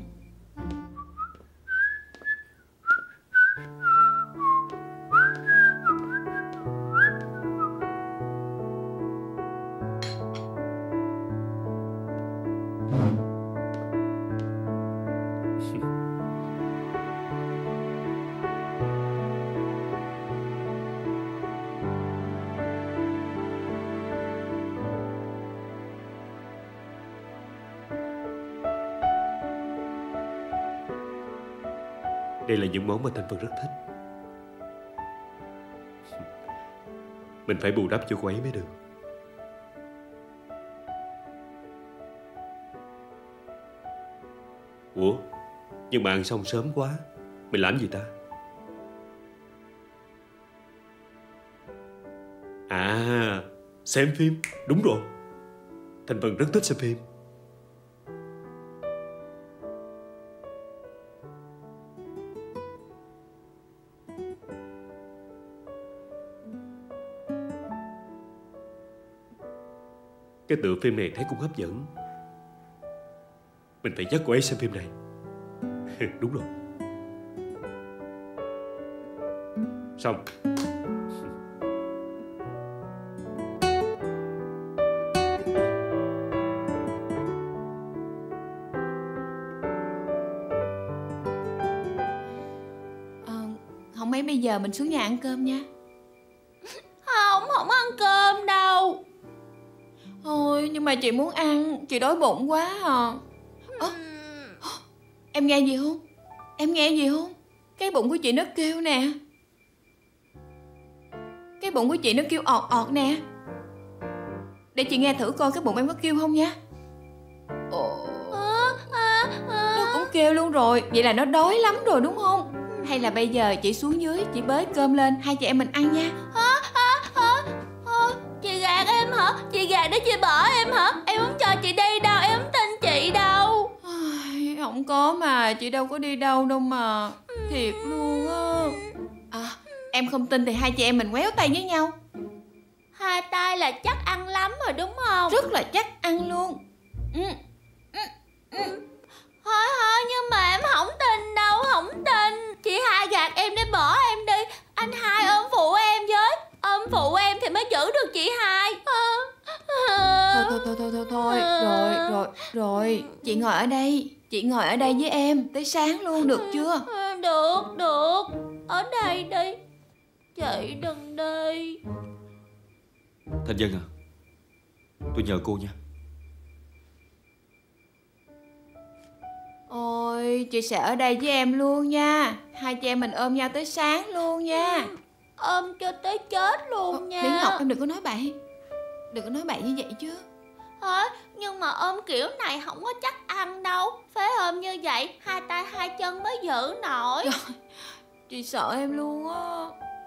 Đây là những món mà Thanh Vân rất thích. Mình phải bù đắp cho cô ấy mới được. Ủa, nhưng mà ăn xong sớm quá, mình làm gì ta? À, xem phim. Đúng rồi, Thanh Vân rất thích xem phim. Cái tựa phim này thấy cũng hấp dẫn. Mình phải dắt cô ấy xem phim này. Đúng rồi. Xong. Ờ, không mấy bây giờ mình xuống nhà ăn cơm nha. Không, không ăn cơm đâu. Thôi nhưng mà chị muốn ăn, chị đói bụng quá à. Ơ, em nghe gì không? Em nghe gì không? Cái bụng của chị nó kêu nè. Cái bụng của chị nó kêu ọt ọt nè. Để chị nghe thử coi cái bụng em có kêu không nha. Ồ, nó cũng kêu luôn rồi. Vậy là nó đói lắm rồi đúng không? Hay là bây giờ chị xuống dưới, chị bới cơm lên, hai chị em mình ăn nha. Hả? Hả? Hả? Hả? Chị gạt em hả? Chị gạt để chị bỏ em hả? Em không cho chị đi đâu, em không tin chị đâu. Không có mà, chị đâu có đi đâu đâu mà. Thiệt luôn á. À, em không tin thì hai chị em mình quéo tay với nhau. Hai tay là chắc ăn lắm rồi đúng không? Rất là chắc ăn luôn. Ừ. Ừ. Ừ. Thôi thôi nhưng mà em không tin đâu, không tin. Chị hai gạt em để bỏ em đi. Anh hai ôm phụ em với. Ôm phụ em thì mới giữ được chị hai. Thôi thôi thôi thôi thôi thôi. Rồi rồi rồi. Chị ngồi ở đây. Chị ngồi ở đây với em tới sáng luôn được chưa? Được được. Ở đây đi. Chị đừng đi. Thanh Vân à, tôi nhờ cô nha. Ôi, chị sẽ ở đây với em luôn nha. Hai chị em mình ôm nhau tới sáng luôn nha. Ôm cho tới chết luôn Ờ, nha. Lý Ngọc em đừng có nói bậy. Đừng có nói bậy như vậy chứ. Hả? Nhưng mà ôm kiểu này không có chắc ăn đâu. Phải ôm như vậy, hai tay hai chân mới giữ nổi. Trời, chị sợ em luôn á.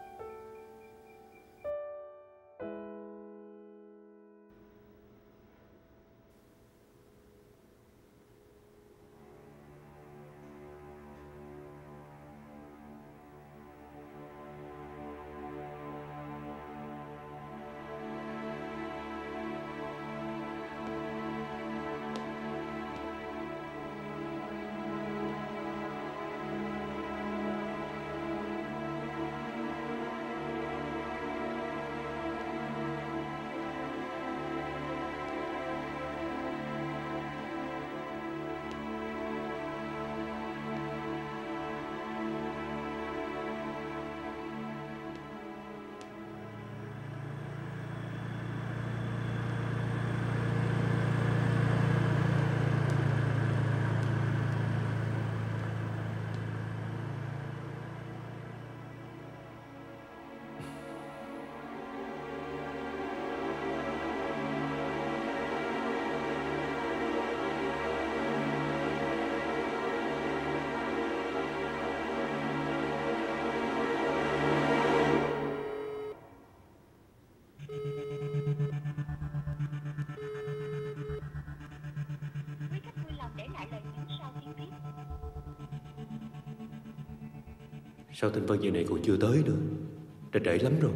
Sao Thanh Vân giờ này còn chưa tới nữa? Đã trễ lắm rồi.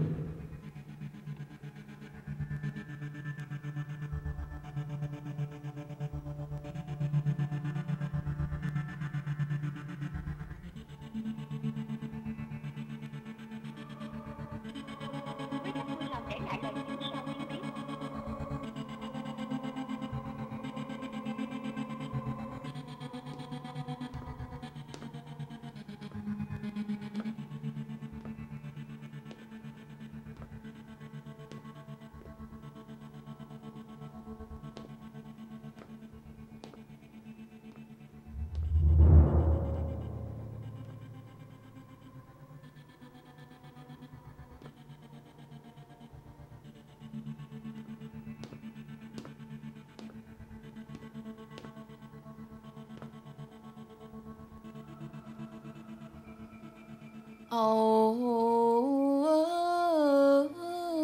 Ồ,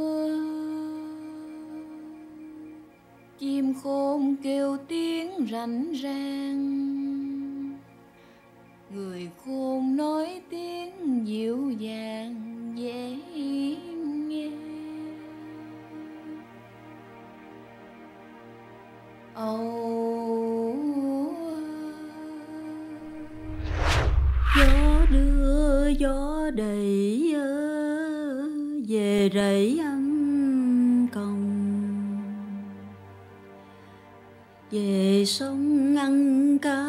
chim khôn kêu tiếng rành rang, người khôn nói tiếng dịu dàng dễ nghe. Ồ, gió đưa gió đẩy về rẫy ăn còng, về sông ăn cá,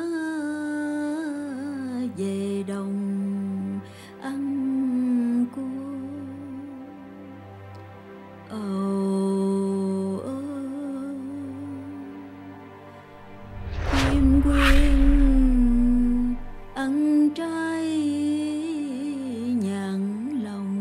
về đồng ăn cua. Ồ, ồ, chim quyên ăn trái nhàn lòng.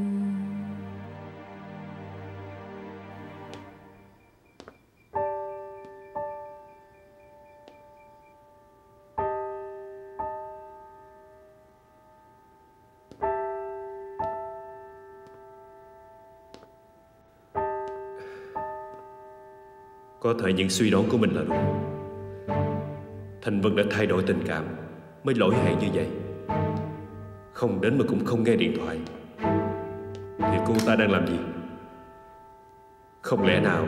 Có thể những suy đoán của mình là đúng. Thành Vân đã thay đổi tình cảm mới lỗi hẹn như vậy. Không đến mà cũng không nghe điện thoại, thì cô ta đang làm gì? Không lẽ nào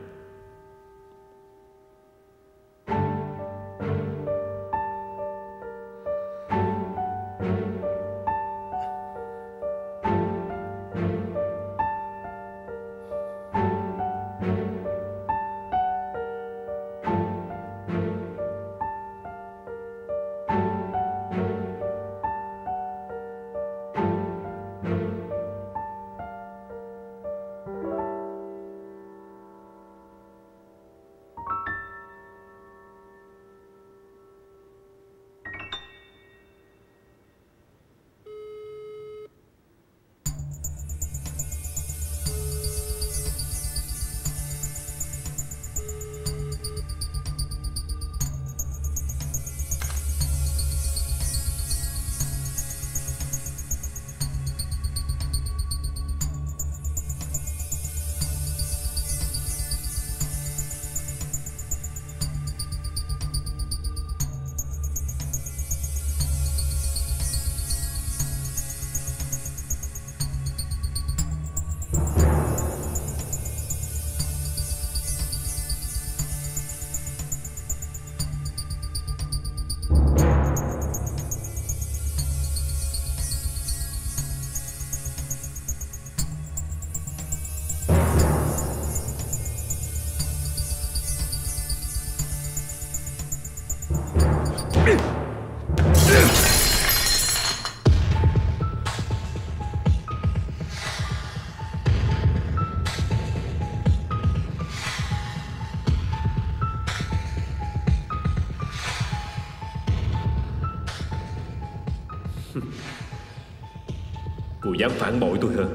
cô dám phản bội tôi hả?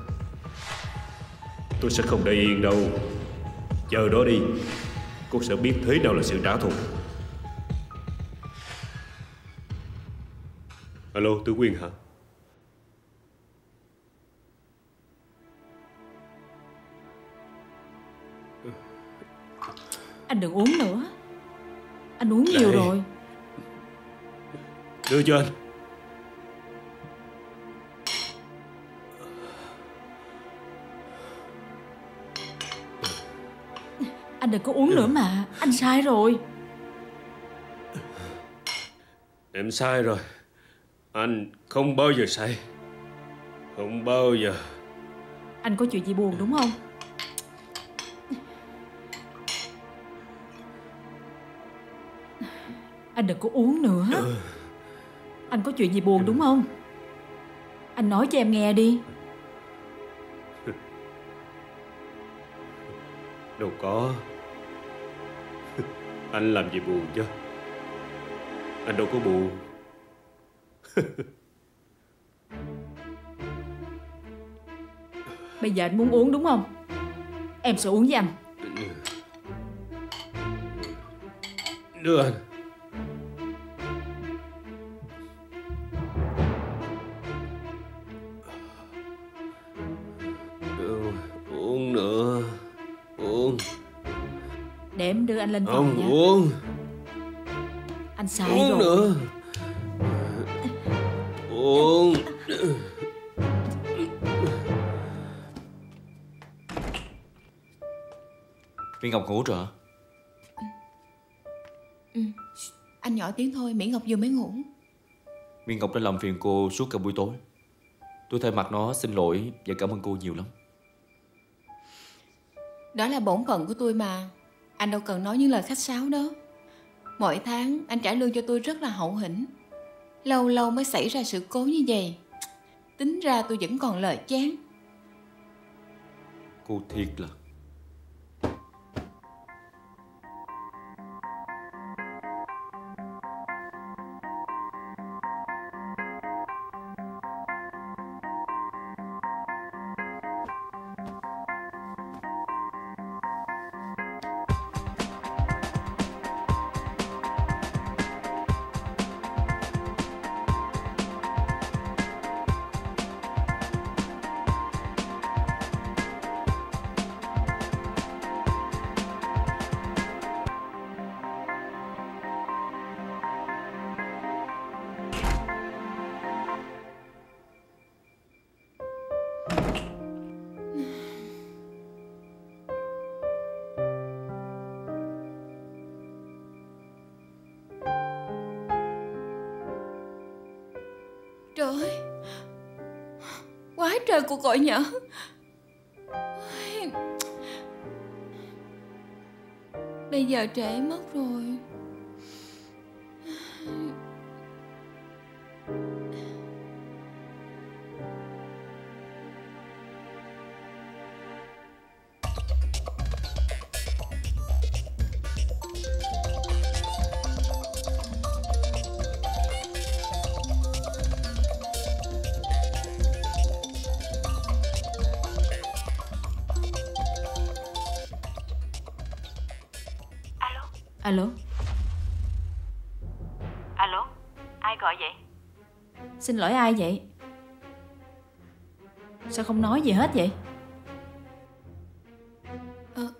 Tôi sẽ không để yên đâu. Chờ đó đi, cô sẽ biết thế nào là sự trả thù. Alo, Tử Quyên hả? Anh đừng uống nữa. Anh uống nhiều Đây. rồi. Đưa cho anh. Anh đừng có uống nữa mà. Anh sai rồi. Em sai rồi. Anh không bao giờ sai. Không bao giờ. Anh có chuyện gì buồn đúng không? Anh đừng có uống nữa. Anh có chuyện gì buồn đúng không? Anh nói cho em nghe đi. Đâu có. Anh làm gì buồn chứ? Anh đâu có buồn. Bây giờ anh muốn uống đúng không? Em sẽ uống với anh. Đưa anh. uống. Để em đưa anh lên phòng Không nha. uống. Anh sai Uống rồi. nữa. Uống. Mỹ Ngọc ngủ rồi hả? Ừ. Anh nhỏ tiếng thôi, Mỹ Ngọc vừa mới ngủ. Mỹ Ngọc đã làm phiền cô suốt cả buổi tối. Tôi thay mặt nó xin lỗi và cảm ơn cô nhiều lắm. Đó là bổn phận của tôi mà. Anh đâu cần nói những lời khách sáo đó. Mỗi tháng anh trả lương cho tôi rất là hậu hĩnh. Lâu lâu mới xảy ra sự cố như vậy. Tính ra tôi vẫn còn lời chán. Cô thiệt là... Trời ơi, quá trời cuộc gọi nhỡ. Bây giờ trễ mất rồi. Alo. Alo, ai gọi vậy? Xin lỗi ai vậy? Sao không nói gì hết vậy? Ờ,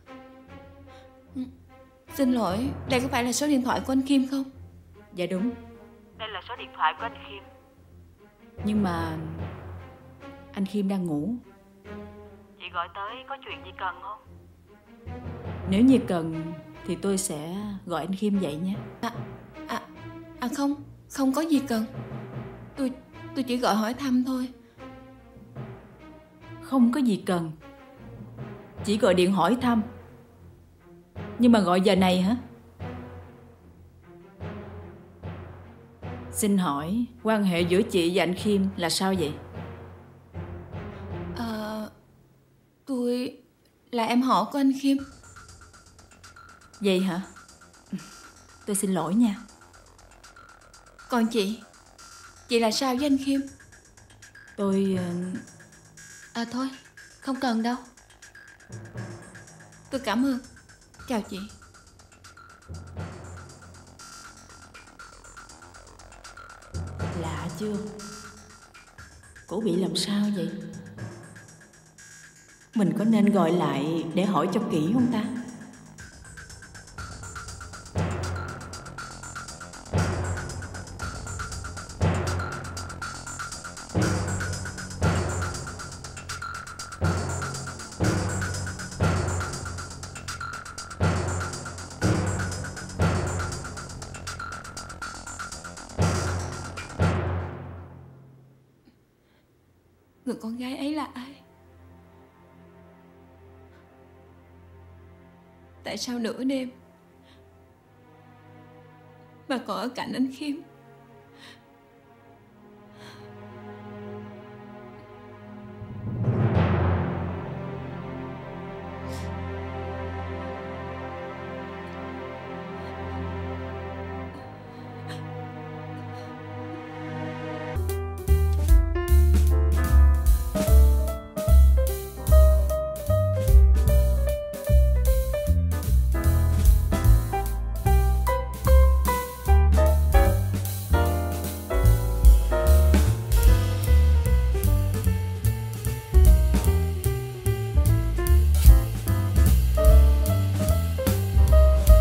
xin lỗi, đây có phải là số điện thoại của anh Kim không? Dạ đúng. Đây là số điện thoại của anh Kim. Nhưng mà anh Kim đang ngủ. Chị gọi tới có chuyện gì cần không? Nếu như cần thì tôi sẽ gọi anh Kim dậy nhé. À, à, à không, không có gì cần. Tôi, tôi chỉ gọi hỏi thăm thôi. Không có gì cần. Chỉ gọi điện hỏi thăm. Nhưng mà gọi giờ này hả? Xin hỏi, quan hệ giữa chị và anh Kim là sao vậy? À, tôi là em họ của anh Kim. Vậy hả? Tôi xin lỗi nha. Còn chị? Chị là sao với anh Kim? Tôi... À thôi, không cần đâu. Tôi cảm ơn. Chào chị. Lạ chưa? Cổ bị làm sao vậy? Mình có nên gọi lại để hỏi cho kỹ không ta? Người con gái ấy là ai? Tại sao nửa đêm mà còn ở cạnh anh Kim?